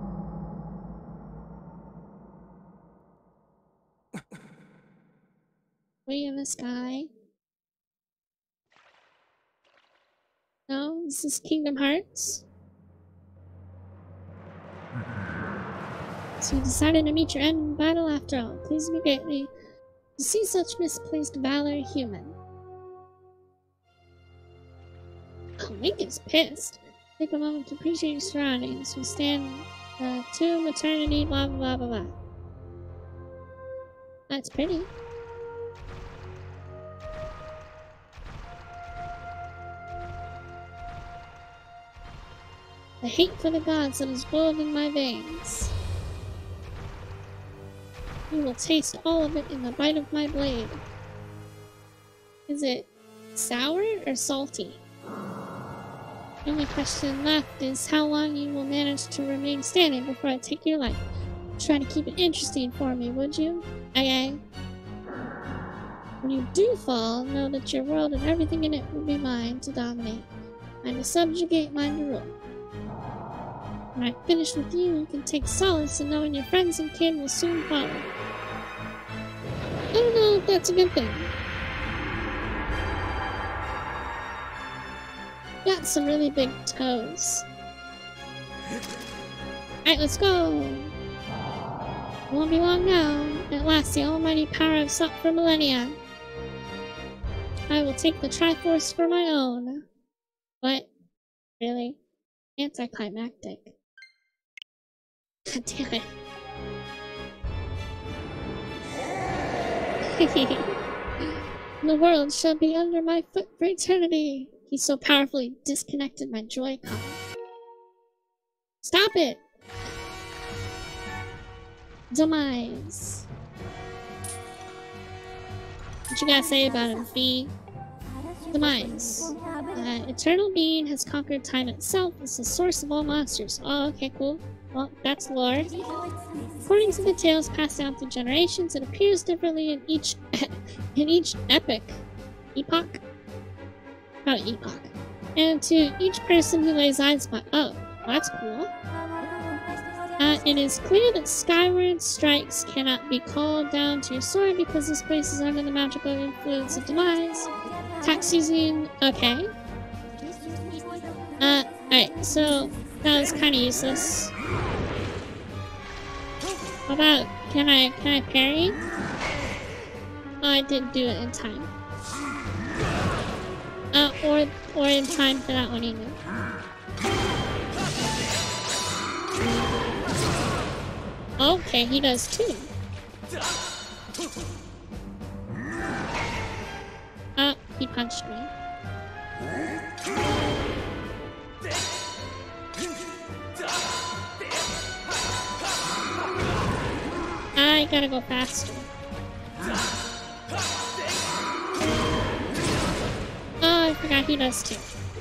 S2: Way in the sky. No, this is Kingdom Hearts. So you decided to meet your end in battle after all. Please be greatly to see such misplaced valor human. Oh, Link is pissed. Take a moment to appreciate your surroundings. We stand uh, tomb, eternity, blah blah blah blah blah. That's pretty. The hate for the gods that is boiled in my veins. You will taste all of it in the bite of my blade. Is it sour or salty? The only question left is how long you will manage to remain standing before I take your life. Try to keep it interesting for me, would you? Okay. When you do fall, know that your world and everything in it will be mine to dominate. Mine to subjugate, mine to rule. When I finish with you, you can take solace in knowing your friends and kin will soon follow. don't know if that's a good thing. Got some really big toes. Alright, let's go! Won't be long now. At last, the almighty power I've sought for millennia. I will take the Triforce for my own. What? Really? Anticlimactic. God damn it. The world shall be under my foot for eternity. He so powerfully disconnected my Joy-Con. Stop it! Demise. What you gotta say about him, Fee? Demise. Uh, eternal being has conquered time itself. It's the source of all monsters. Oh, okay, cool. Well, that's lore. According to the tales passed down through generations, it appears differently in each in each epic. Epoch? Not epoch. And to each person who lays eyes upon. Oh, that's cool. Uh, it is clear that skyward strikes cannot be called down to your sword because this place is under the magical influence of demise. Attacks using. Okay. Uh, alright, so that was kind of useless. How about, can I, can I parry? Oh, I didn't do it in time. Uh, or, or in time for that one either. Okay, he does too. Uh, he punched me. I gotta go faster. Oh, I forgot he does too.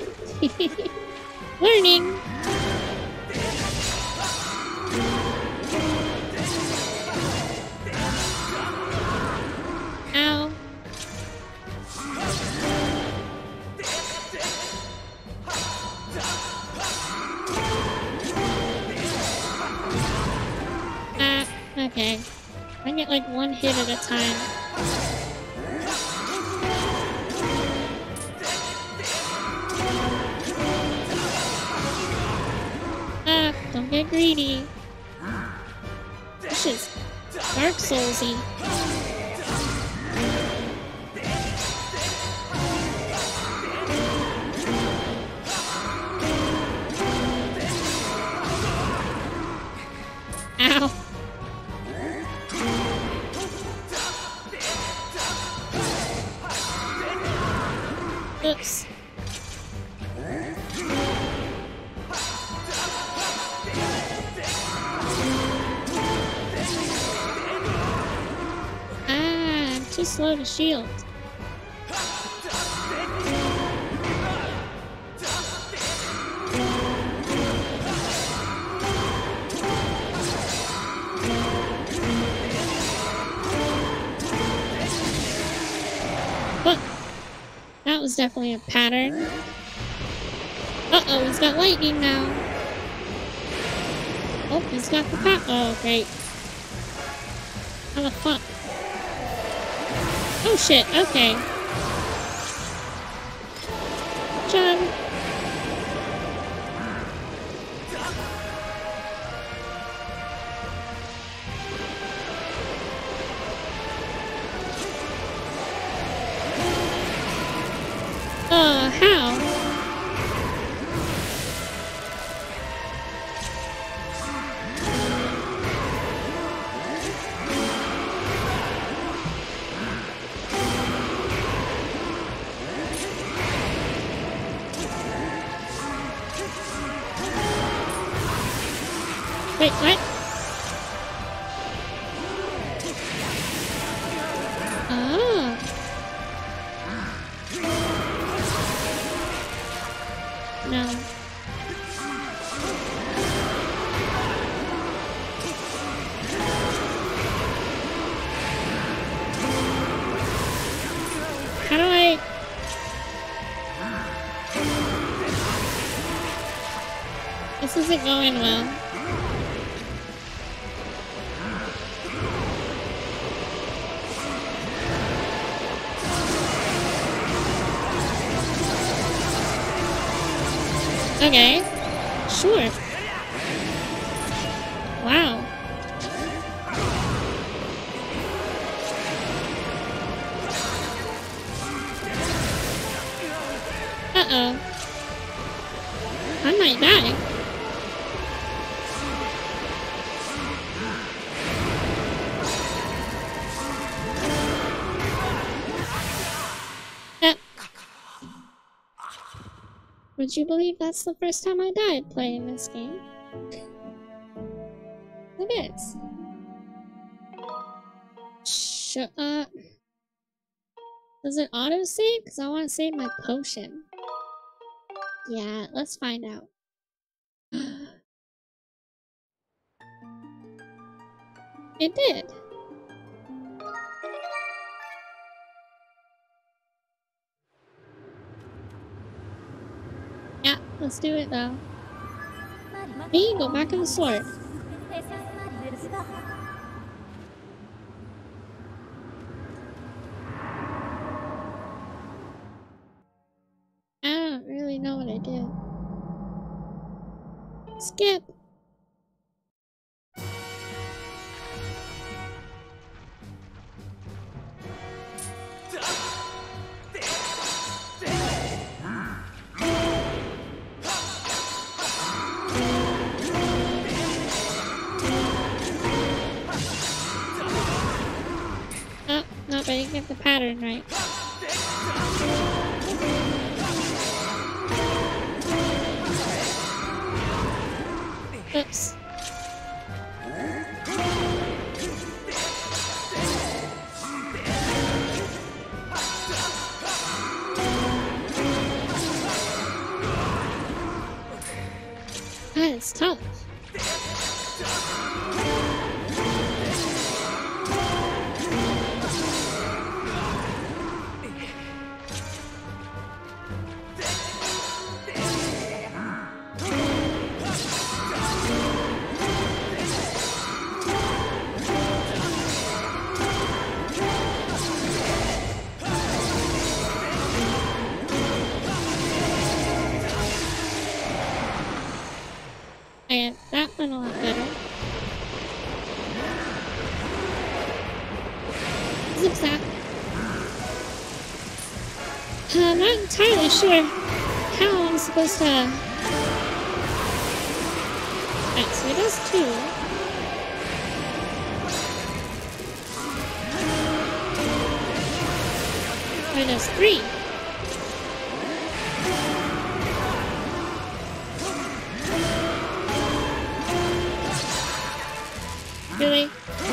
S2: Learning! Ow. Ah, okay. I get like one hit at a time. Ah, don't get greedy. This is Dark Soulsy. Ow. Oops. Ah, I'm too slow to shield. But that was definitely a pattern. Uh-oh, he's got lightning now. Oh, he's got the power. Oh, great. How the fuck? Oh shit, okay. John. Uh, how? Wait, what? Oh. No. How do I... This isn't going well. Okay. Sure. Wow. Uh-oh. I might die. Uh, would you believe that's the first time I died playing this game? It is. Shut up. Does it auto-save? Because I want to save my potion. Yeah, let's find out. It did. Yeah, let's do it though. Me, go back in the sword. I don't really know what I did. Skip. Oh, no, but I didn't get the pattern right. Oops. It's tough. And that went a lot better. Zip-zap. Uh, I'm not entirely sure how I'm supposed to... Alright, so it does two. Or it does three. Really?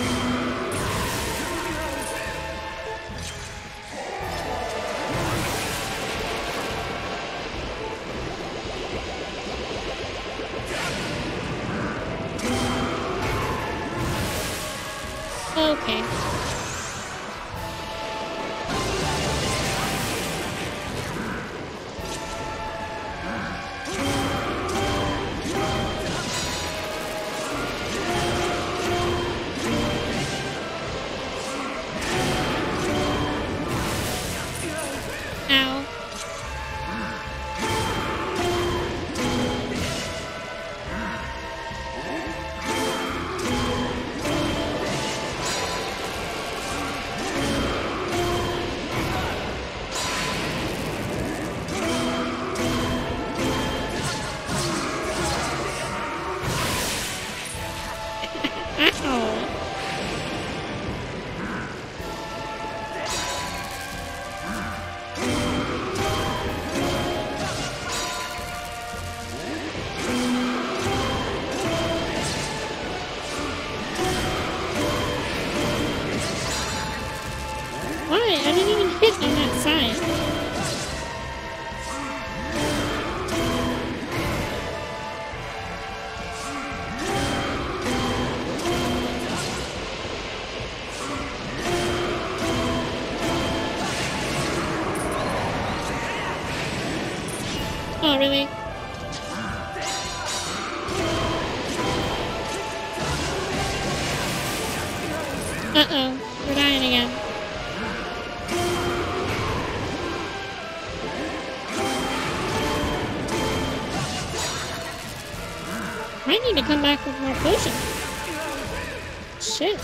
S2: Okay. Ow. Ow. Why? I didn't even hit on that side. Oh, really? Uh-oh. We're dying again. need to come back with more potions. Shit.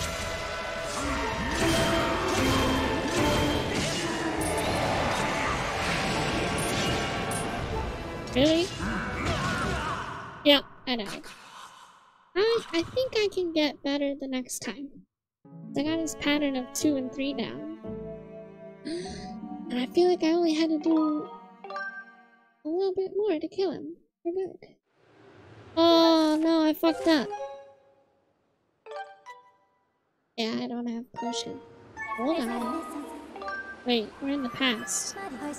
S2: Really? Yep, I died. I, I think I can get better the next time. I got his pattern of two and three down. And I feel like I only had to do a little bit more to kill him. We're good. Oh no, I fucked up. Yeah, I don't have potion. Hold on. Wait, we're in the past.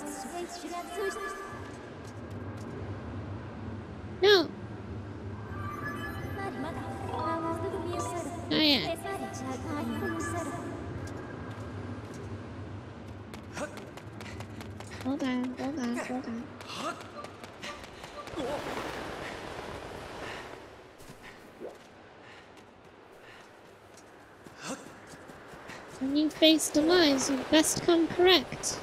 S2: No! Not yet. Hold on, hold on, hold on. When you face demise, you best come correct.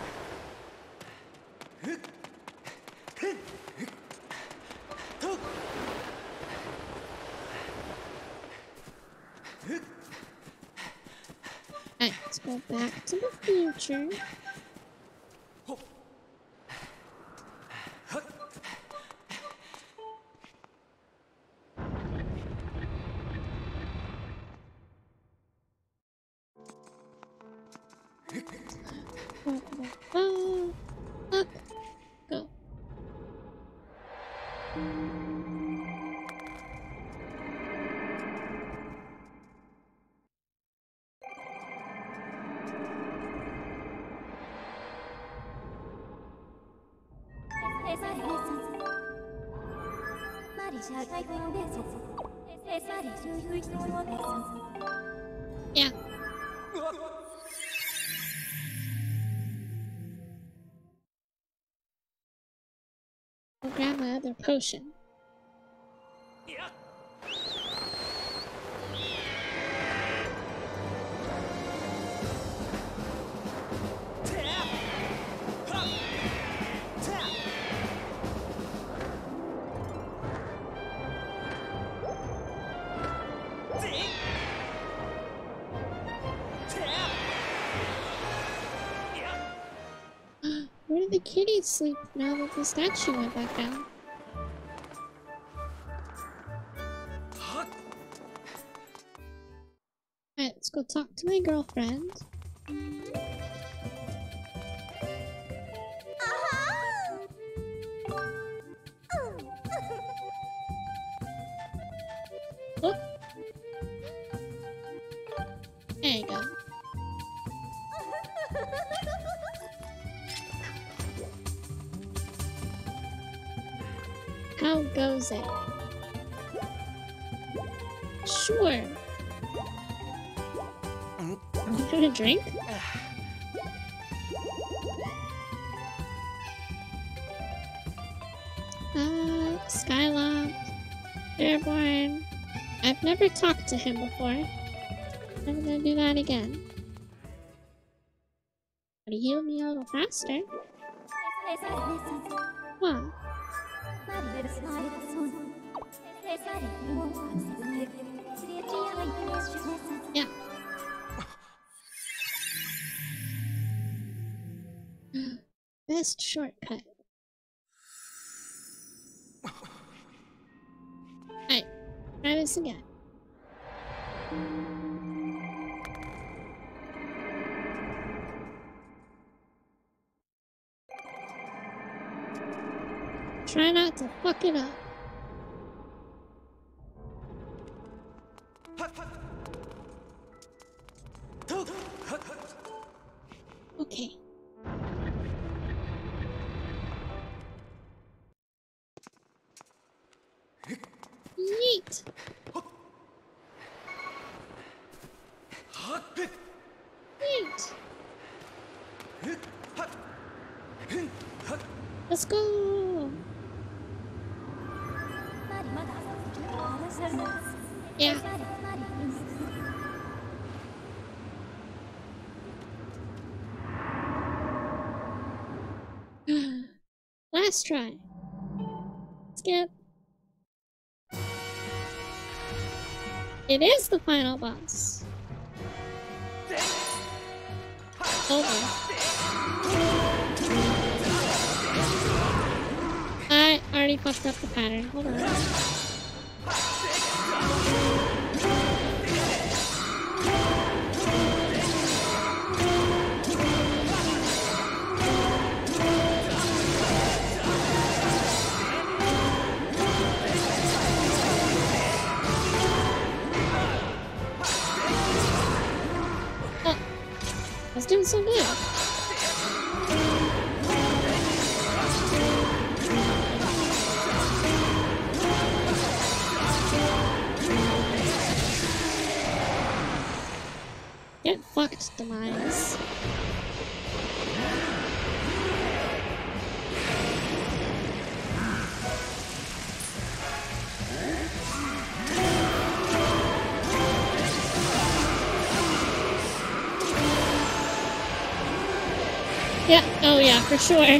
S2: Alright, let's go back to the future. Oh, up, go. Yeah. I'll grab my other potion. Where did the kitties sleep now that the statue went back down? Alright, let's go talk to my girlfriend. Oh. There you go. How goes it? Sure. You want a drink? Uh, Skyloft, Airborne. I've never talked to him before. I'm gonna do that again. But he healed me a little faster. Wow. Yeah. Best shortcut. Alright, try this again. Try not to fuck it up. Okay. Yeet. Yeet. Let's go. Yeah. Last try. Skip. It is the final boss. Over. I already fucked up the pattern. Hold on. Oh, I was doing so good. Get fucked, Demise. Yeah, oh yeah, for sure.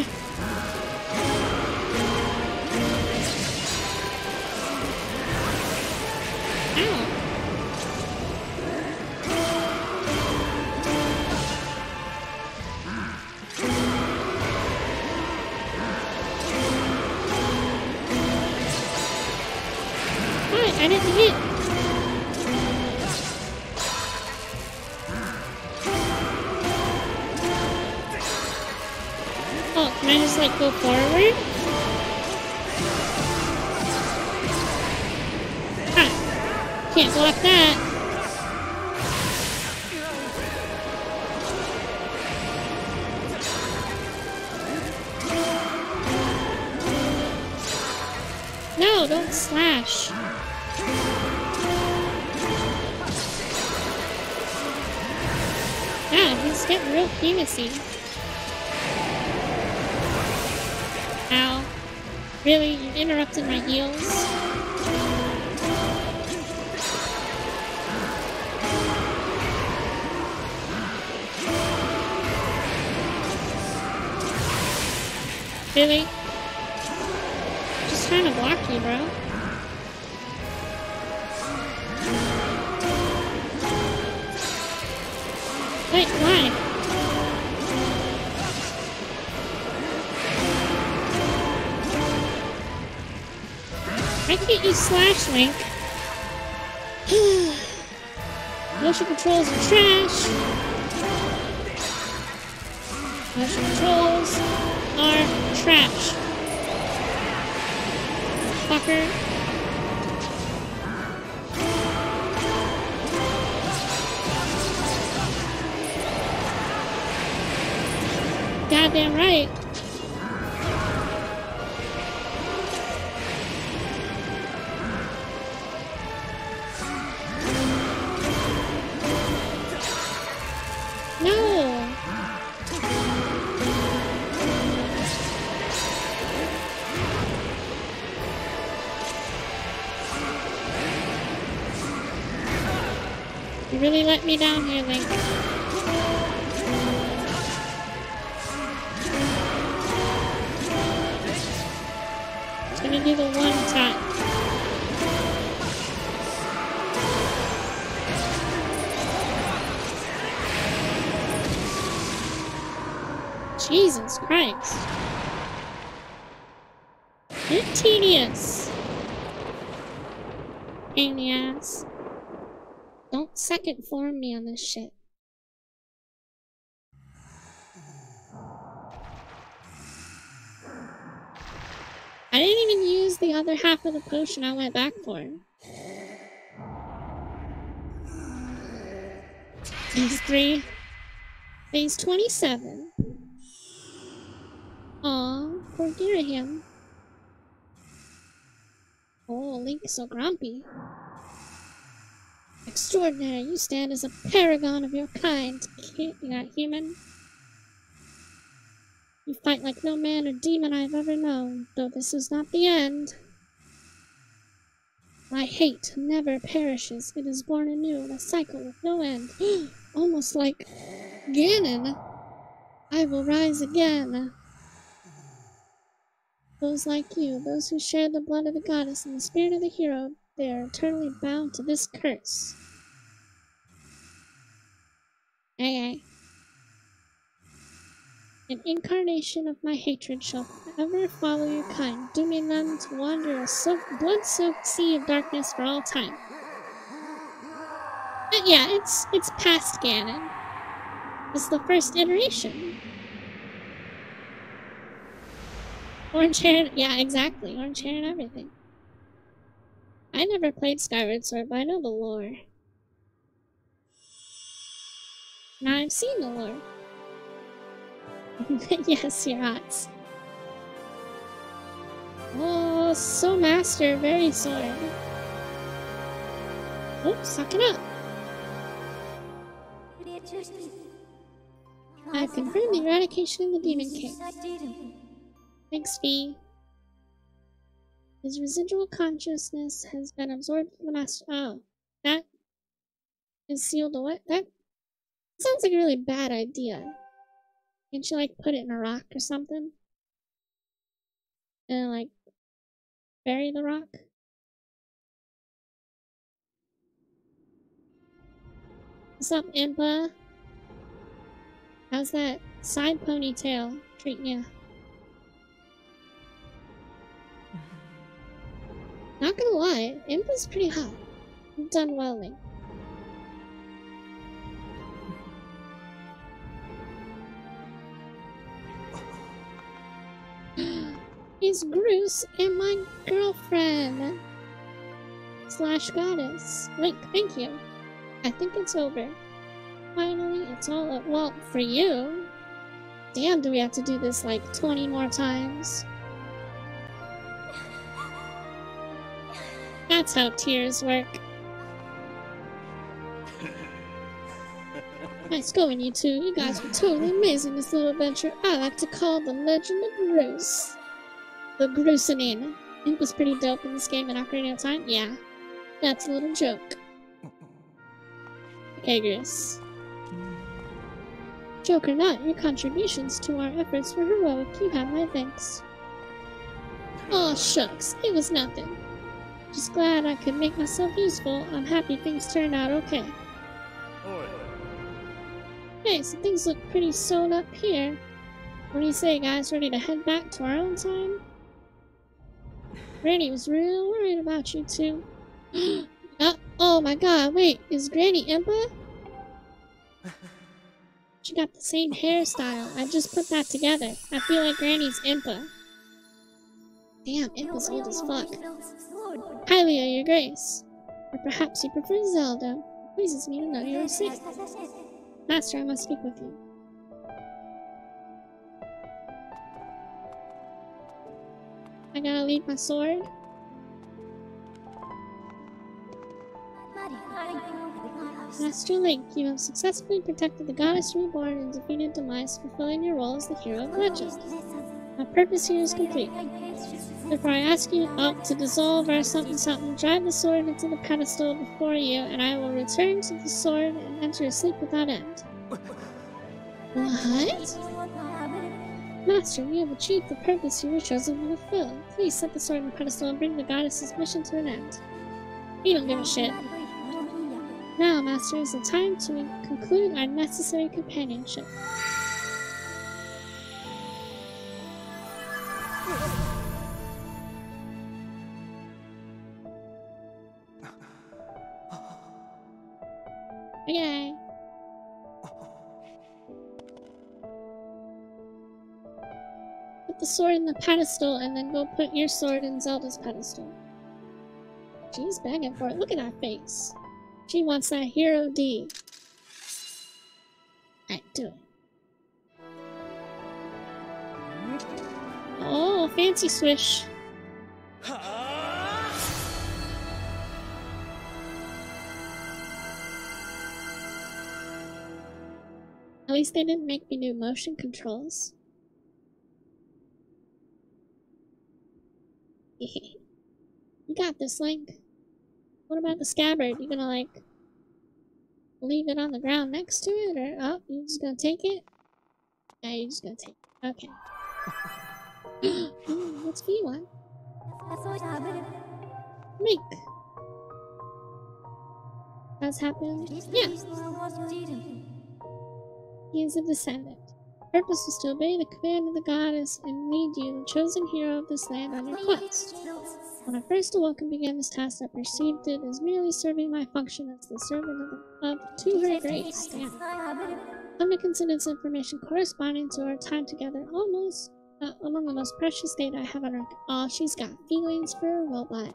S2: I didn't hit. Oh, can I just like go forward? Ah, can't block that. No, don't slash. Yeah, he's getting real penisy. Ow. Really? You interrupted my heals? Really? Just trying to block you, bro. Wait, why? Why can't you slash, Link? Motion controls are trash. Motion controls are trash. Fucker. Goddamn right. No. You really let me down here, Link. Gonna do the one tap. Jesus Christ. You're tedious. Pain in the ass. Don't second form me on this shit. I didn't even use the other half of the potion I went back for. Phase three. Phase twenty-seven. Aw, poor Girahim. Oh, Link's so grumpy. Extraordinary, you stand as a paragon of your kind, human. You fight like no man or demon I've ever known, though this is not the end. My hate never perishes. It is born anew in a cycle with no end. Almost like Ganon. I will rise again. Those like you, those who share the blood of the goddess and the spirit of the hero, they are eternally bound to this curse. Okay. An incarnation of my hatred shall ever follow your kind, dooming them to wander a soak, blood-soaked sea of darkness for all time. But yeah, it's it's past Ganon. It's the first iteration. Orange hair, yeah, exactly. Orange hair and everything. I never played Skyward Sword, but I know the lore. Now I've seen the lore. Yes, your odds. Oh, so master, very sword. Oh, suck it up. I've confirmed the eradication of the Demon King. Thanks, V. His residual consciousness has been absorbed from the master. Oh, that is sealed away. That sounds like a really bad idea. Can't you, like, put it in a rock or something? And, like, bury the rock? What's up, Impa? How's that side ponytail treating you? Not gonna lie, Impa's pretty hot. You've done well, Link. He's Groose and my girlfriend. Slash goddess. Link, thank you. I think it's over. Finally, it's all up. Well, for you. Damn, do we have to do this like twenty more times? That's how tears work. Nice going, you two. You guys were totally amazing this little adventure. I like to call the Legend of Groose. The Groosening. It was pretty dope in this game in Ocarina of Time. Yeah. That's a little joke. Okay, Groose. Joke or not, your contributions to our efforts were heroic. You have my thanks. Aw, shucks. It was nothing. Just glad I could make myself useful. I'm happy things turned out okay. Okay, so things look pretty sewed up here. What do you say, guys? Ready to head back to our own time? Granny was real worried about you two. uh, oh my god, wait, is Granny Impa? She got the same hairstyle. I just put that together. I feel like Granny's Impa. Damn, Impa's old as fuck. Hylia, your grace. Or perhaps you prefer Zelda. It pleases me to know you are safe. Master, I must speak with you. I gotta leave my sword. Master Link, you have successfully protected the Goddess Reborn and defeated Demise, fulfilling your role as the hero of legend. My purpose here is complete. Therefore I ask you oh, to dissolve our something something, drive the sword into the pedestal before you, and I will return to the sword and enter a sleep without end. What? Master, you have achieved the purpose you were chosen to fulfill. Please set the sword on the pedestal and bring the goddess's mission to an end. You don't give a shit. Now, Master, is the time to conclude our necessary companionship. Okay. Put the sword in the pedestal and then go put your sword in Zelda's pedestal. She's begging for it. Look at that face. She wants that hero D. Alright, do it. Oh, fancy swish. At least they didn't make me do motion controls. You got this, Link. What about the scabbard? You gonna, like, leave it on the ground next to it? Or, oh, you just gonna take it? Yeah, you're just gonna take it. Okay. Ooh, what's V one? Link. Has happened? Yeah. He is a descendant. Purpose was to obey the command of the goddess and lead you, the chosen hero of this land, on your quest. When I first awoke and began this task, I perceived it as merely serving my function as the servant of, the, of to her grace. Damn. Come to consider this information corresponding to our time together, almost uh, among the most precious data I have on her. Oh, she's got feelings for a robot.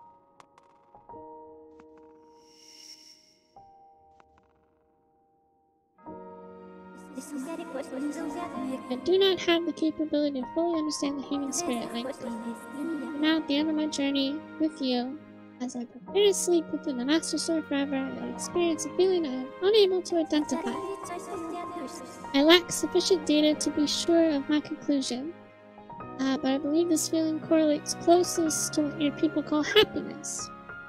S2: I do not have the capability to fully understand the human spirit like you. Now at the end of my journey with you, as I prepare to sleep within the Master Sword forever, I experience a feeling I am unable to identify. I lack sufficient data to be sure of my conclusion, uh, but I believe this feeling correlates closest to what your people call happiness.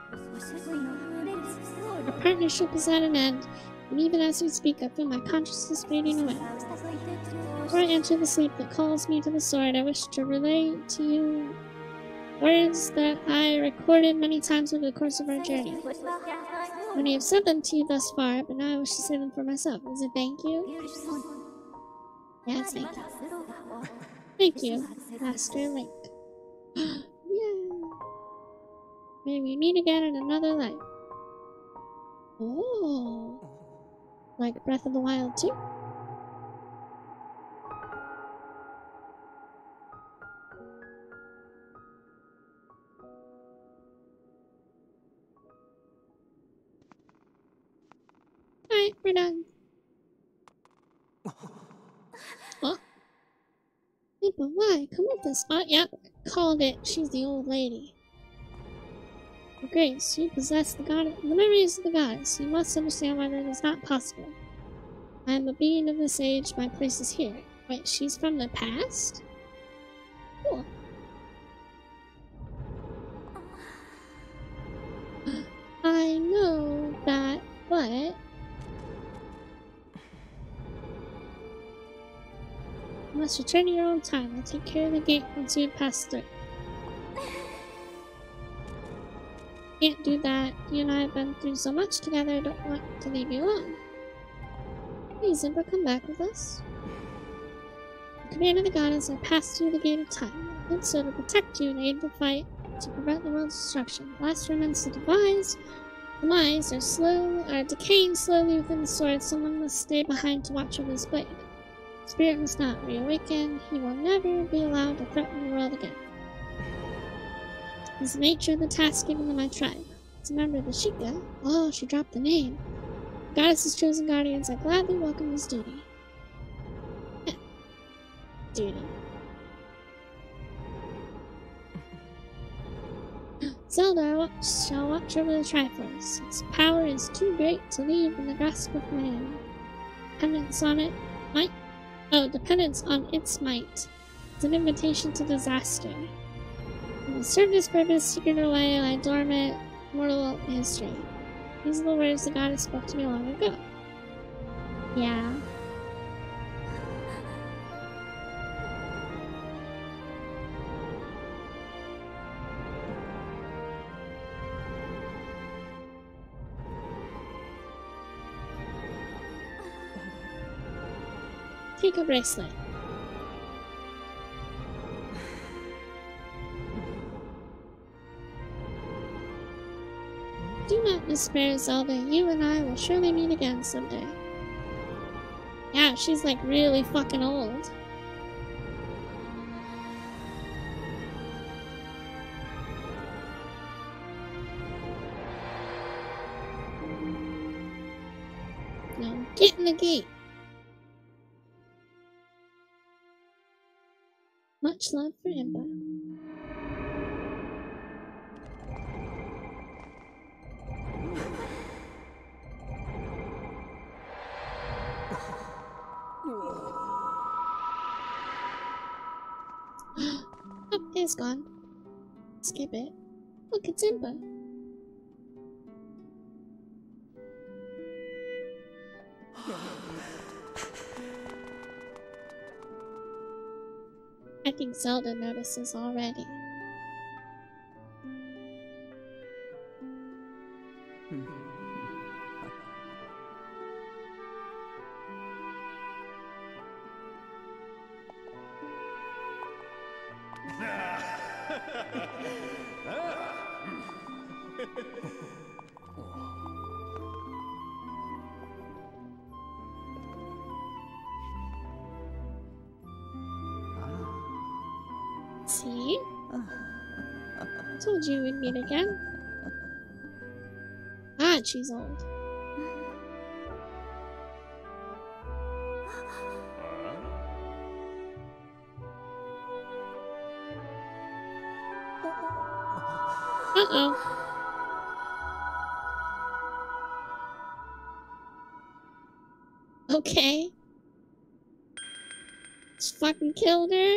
S2: Our partnership is at an end, and even as we speak, I feel my consciousness fading away. Before I enter the sleep that calls me to the sword, I wish to relay to you words that I recorded many times over the course of our journey. Many have said them to you thus far, but now I wish to say them for myself. Is it thank you? Yes, thank you. Thank you, Master Link. Yeah. May we meet again in another life. Oh. Like Breath of the Wild too? Alright, we're done. Oh. Hey, but why? Come with us. Oh, yep. Called it. She's the old lady. Grace, you possess the god the memories of the gods. You must understand why that is not possible. I am a being of this age. My place is here. Wait, she's from the past? Cool. I know that, but you must return to your own time. I'll take care of the gate once you pass through. Can't do that. You and I have been through so much together. I don't want to leave you alone. Please, Ember, come back with us. The command of the goddess, I passed through the gate of time. I did so to protect you and aid the fight to prevent the world's destruction. The last remnants of demise, demise are slowly, are decaying slowly within the sword. Someone must stay behind to watch over his blade. The spirit must not reawaken. He will never be allowed to threaten the world again. It's the nature of the task given to my tribe. As a member of the Sheikah, oh, she dropped the name. The goddess's chosen guardians, I gladly welcome his duty. Yeah. Duty. Zelda, I watch, shall watch over the Triforce. Its power is too great to leave in the grasp of man. Dependence on it might. Oh, dependence on its might. It's an invitation to disaster. It will serve this purpose, secret away, lie dormant, mortal history. These are the words the goddess spoke to me long ago. Yeah. Take a bracelet. Do not despair, Zelda. You and I will surely meet again someday. Yeah, she's like really fucking old. Now get in the gate. Much love for Ember. Oh, it's gone. Skip it. Look, it's Ember. I think Zelda notices already. See? Told you we'd meet again. God, she's old. Uh-oh. Okay. Just fucking killed her.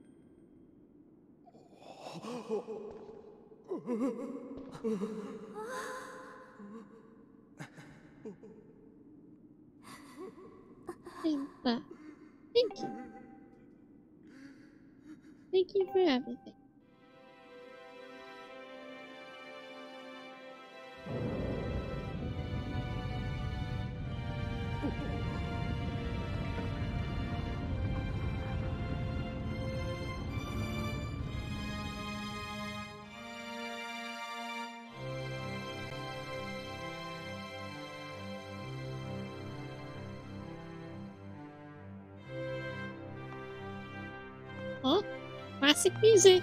S2: Impa. Thank you. Thank you for everything. Oh, classic music.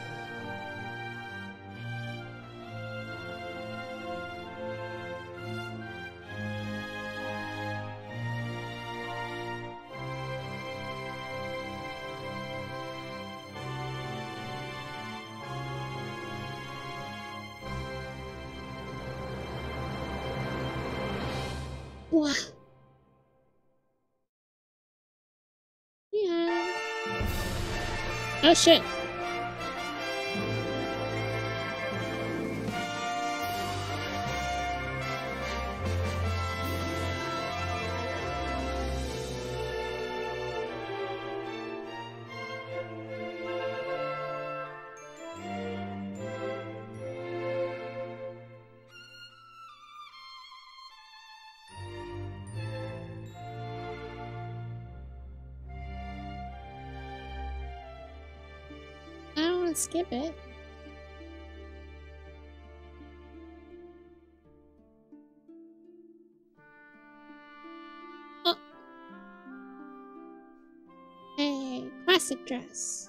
S2: Wow. Yeah. Oh shit. I don't want to skip it. Oh. Hey, classic dress.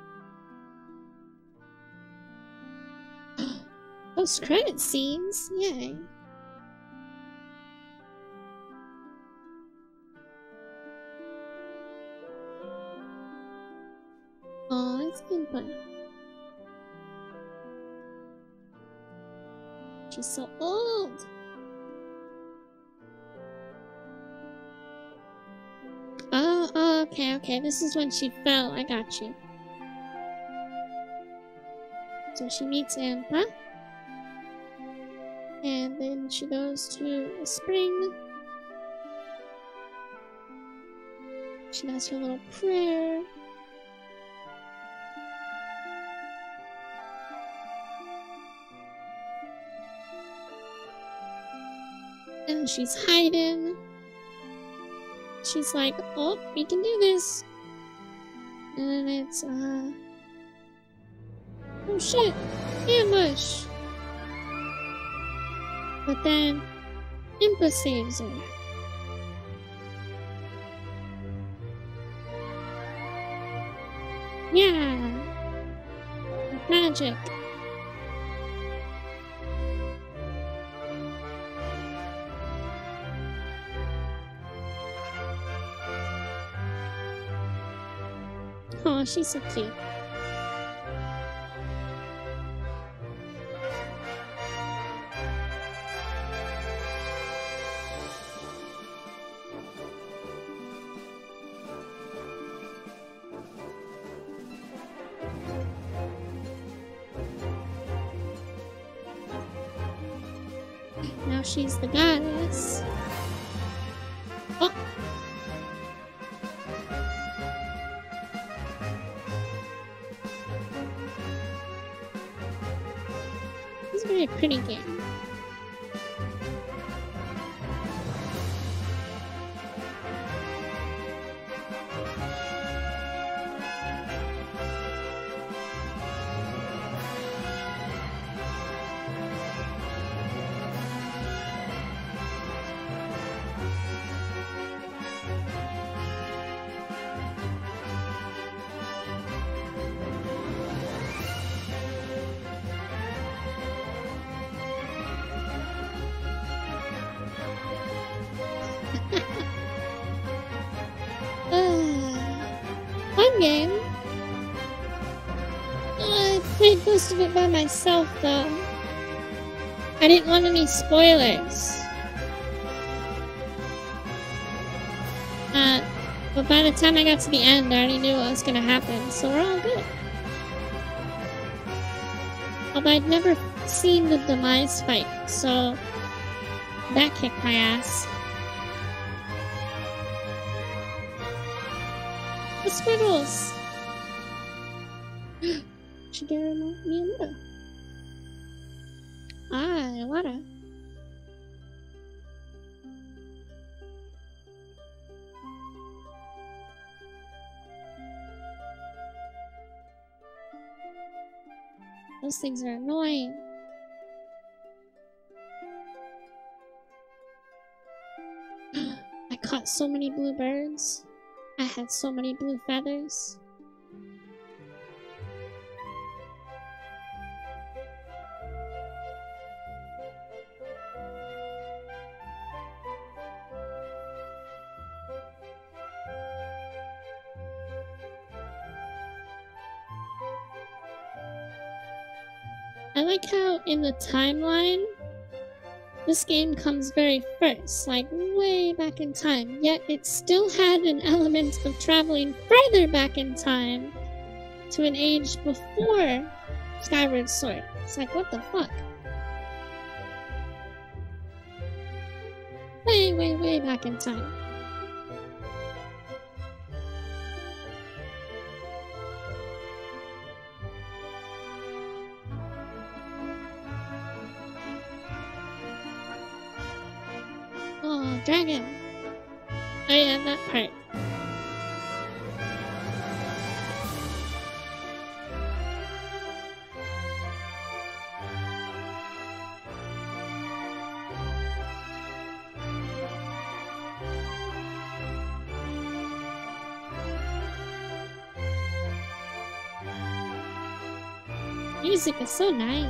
S2: Those credit scenes, yay. Oh, it's been fun. She's so old. Oh, oh, okay, okay. This is when she fell. I got you. So she meets Impa. And then she goes to a spring. She does her little prayer. And she's hiding. She's like, oh, we can do this. And then it's, uh... oh shit! Ambush! But then, Impa saves her. Yeah! Magic! Oh, she's so cute. Now she's the goddess. Oh! It's a very pretty game. fun game. I played most of it by myself, though. I didn't want any spoilers. Uh, but by the time I got to the end, I already knew what was gonna happen, so we're all good. Although I'd never seen the demise fight, so that kicked my ass. The squiggles! Shigeru Miyamoto. Ah, Iwata. Those things are annoying. I caught so many blue birds. I had so many blue feathers. I like how in the timeline, this game comes very first, like way back in time, yet it still had an element of traveling further back in time to an age before Skyward Sword. It's like, what the fuck? Way, way, way back in time. Oh, dragon. Oh yeah, that part. Music is so nice.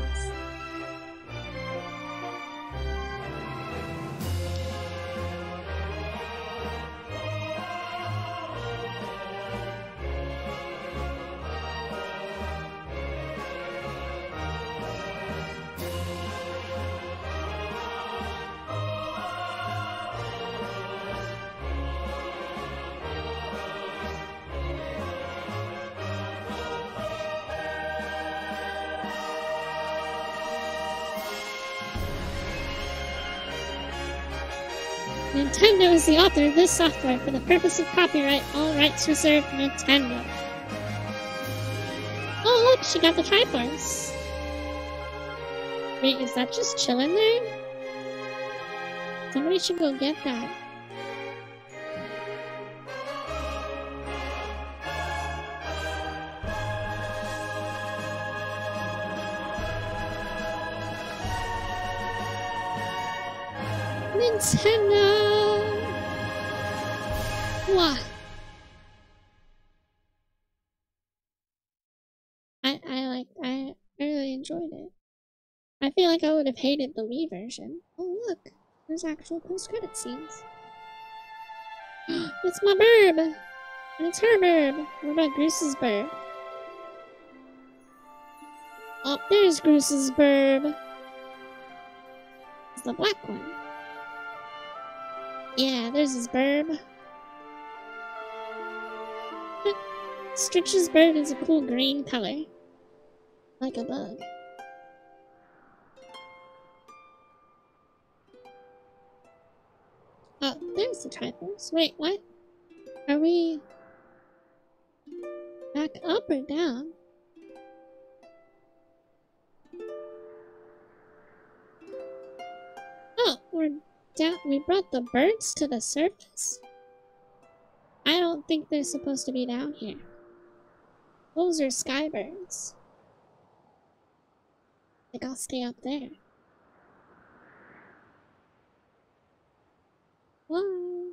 S2: Nintendo is the author of this software for the purpose of copyright, all rights reserved Nintendo. Oh look, she got the Triforce. Wait, is that just chilling there? Somebody should go get that. Nintendo! What? I, I like, I, I really enjoyed it. I feel like I would have hated the Wii version. Oh look, there's actual post-credit scenes. It's my burb! And it's her burb! What about Groose's burb? Oh, there's Groose's burb! It's the black one. Yeah, there's his burb. Stritch's bird is a cool green color. Like a bug. Oh, there's the Triforce. Wait, what? Are we back up or down? Oh, we're down. We brought the birds to the surface? I don't think they're supposed to be down here. Those are sky birds. I think I'll stay up there. Whoa.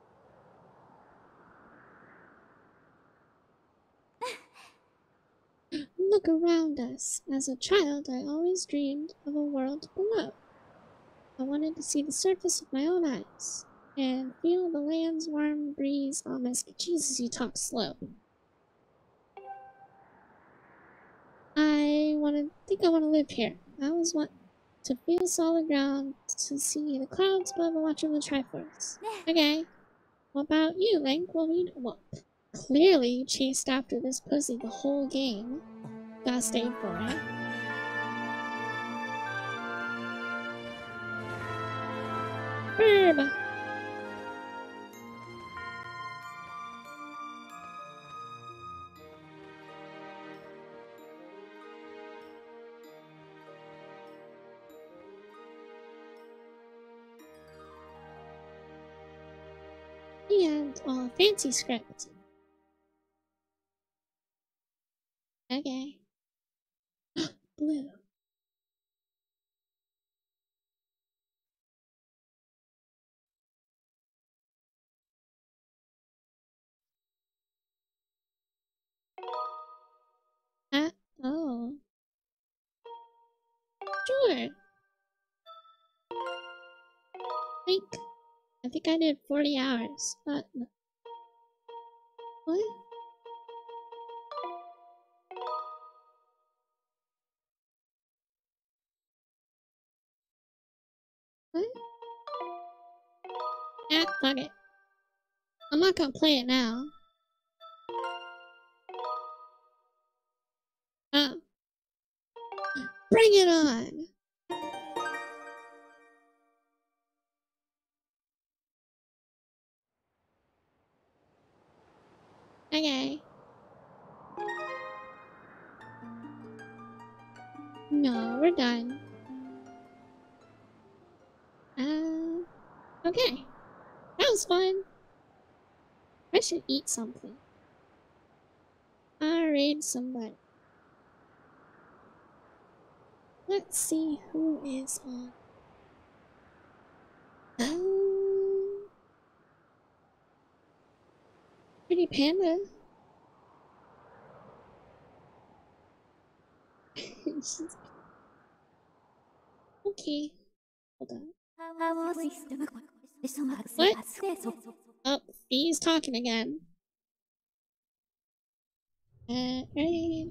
S2: Look around us. As a child, I always dreamed of a world below. I wanted to see the surface with my own eyes and feel the land's warm breeze on my skin. Jesus, you talk slow. want to think I want to live here. I always want to feel solid ground, to see the clouds above and watch over the Triforce. Okay. What about you, Link? Well, we well, clearly you chased after this pussy the whole game. Gotta stay for it. Burb! And uh, fancy script. Okay. Blue. Ah, oh. Sure. Think. I think I did forty hours. Uh, what? What? Ah, fuck it. I'm not gonna play it now. Oh. Bring it on! Okay. No, we're done. Uh, okay. That was fun. I should eat something. I'll raid somebody. Let's see who is on. Um, Pretty Panda. Okay. Hold on. What? Oh, he's talking again. Uh, raid.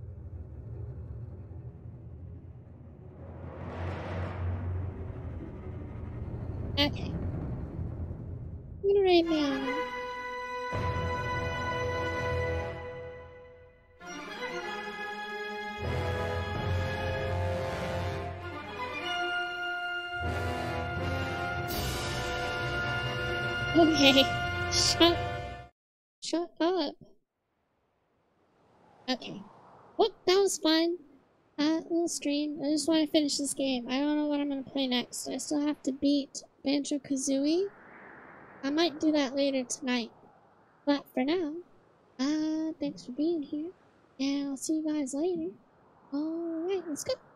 S2: Okay. I'm gonna raid now. Okay. Shut. Shut up. Okay. Well, that was fun. Uh, little stream. I just want to finish this game. I don't know what I'm gonna play next. I still have to beat Banjo-Kazooie. I might do that later tonight. But for now, uh, thanks for being here. And I'll see you guys later. Alright, let's go.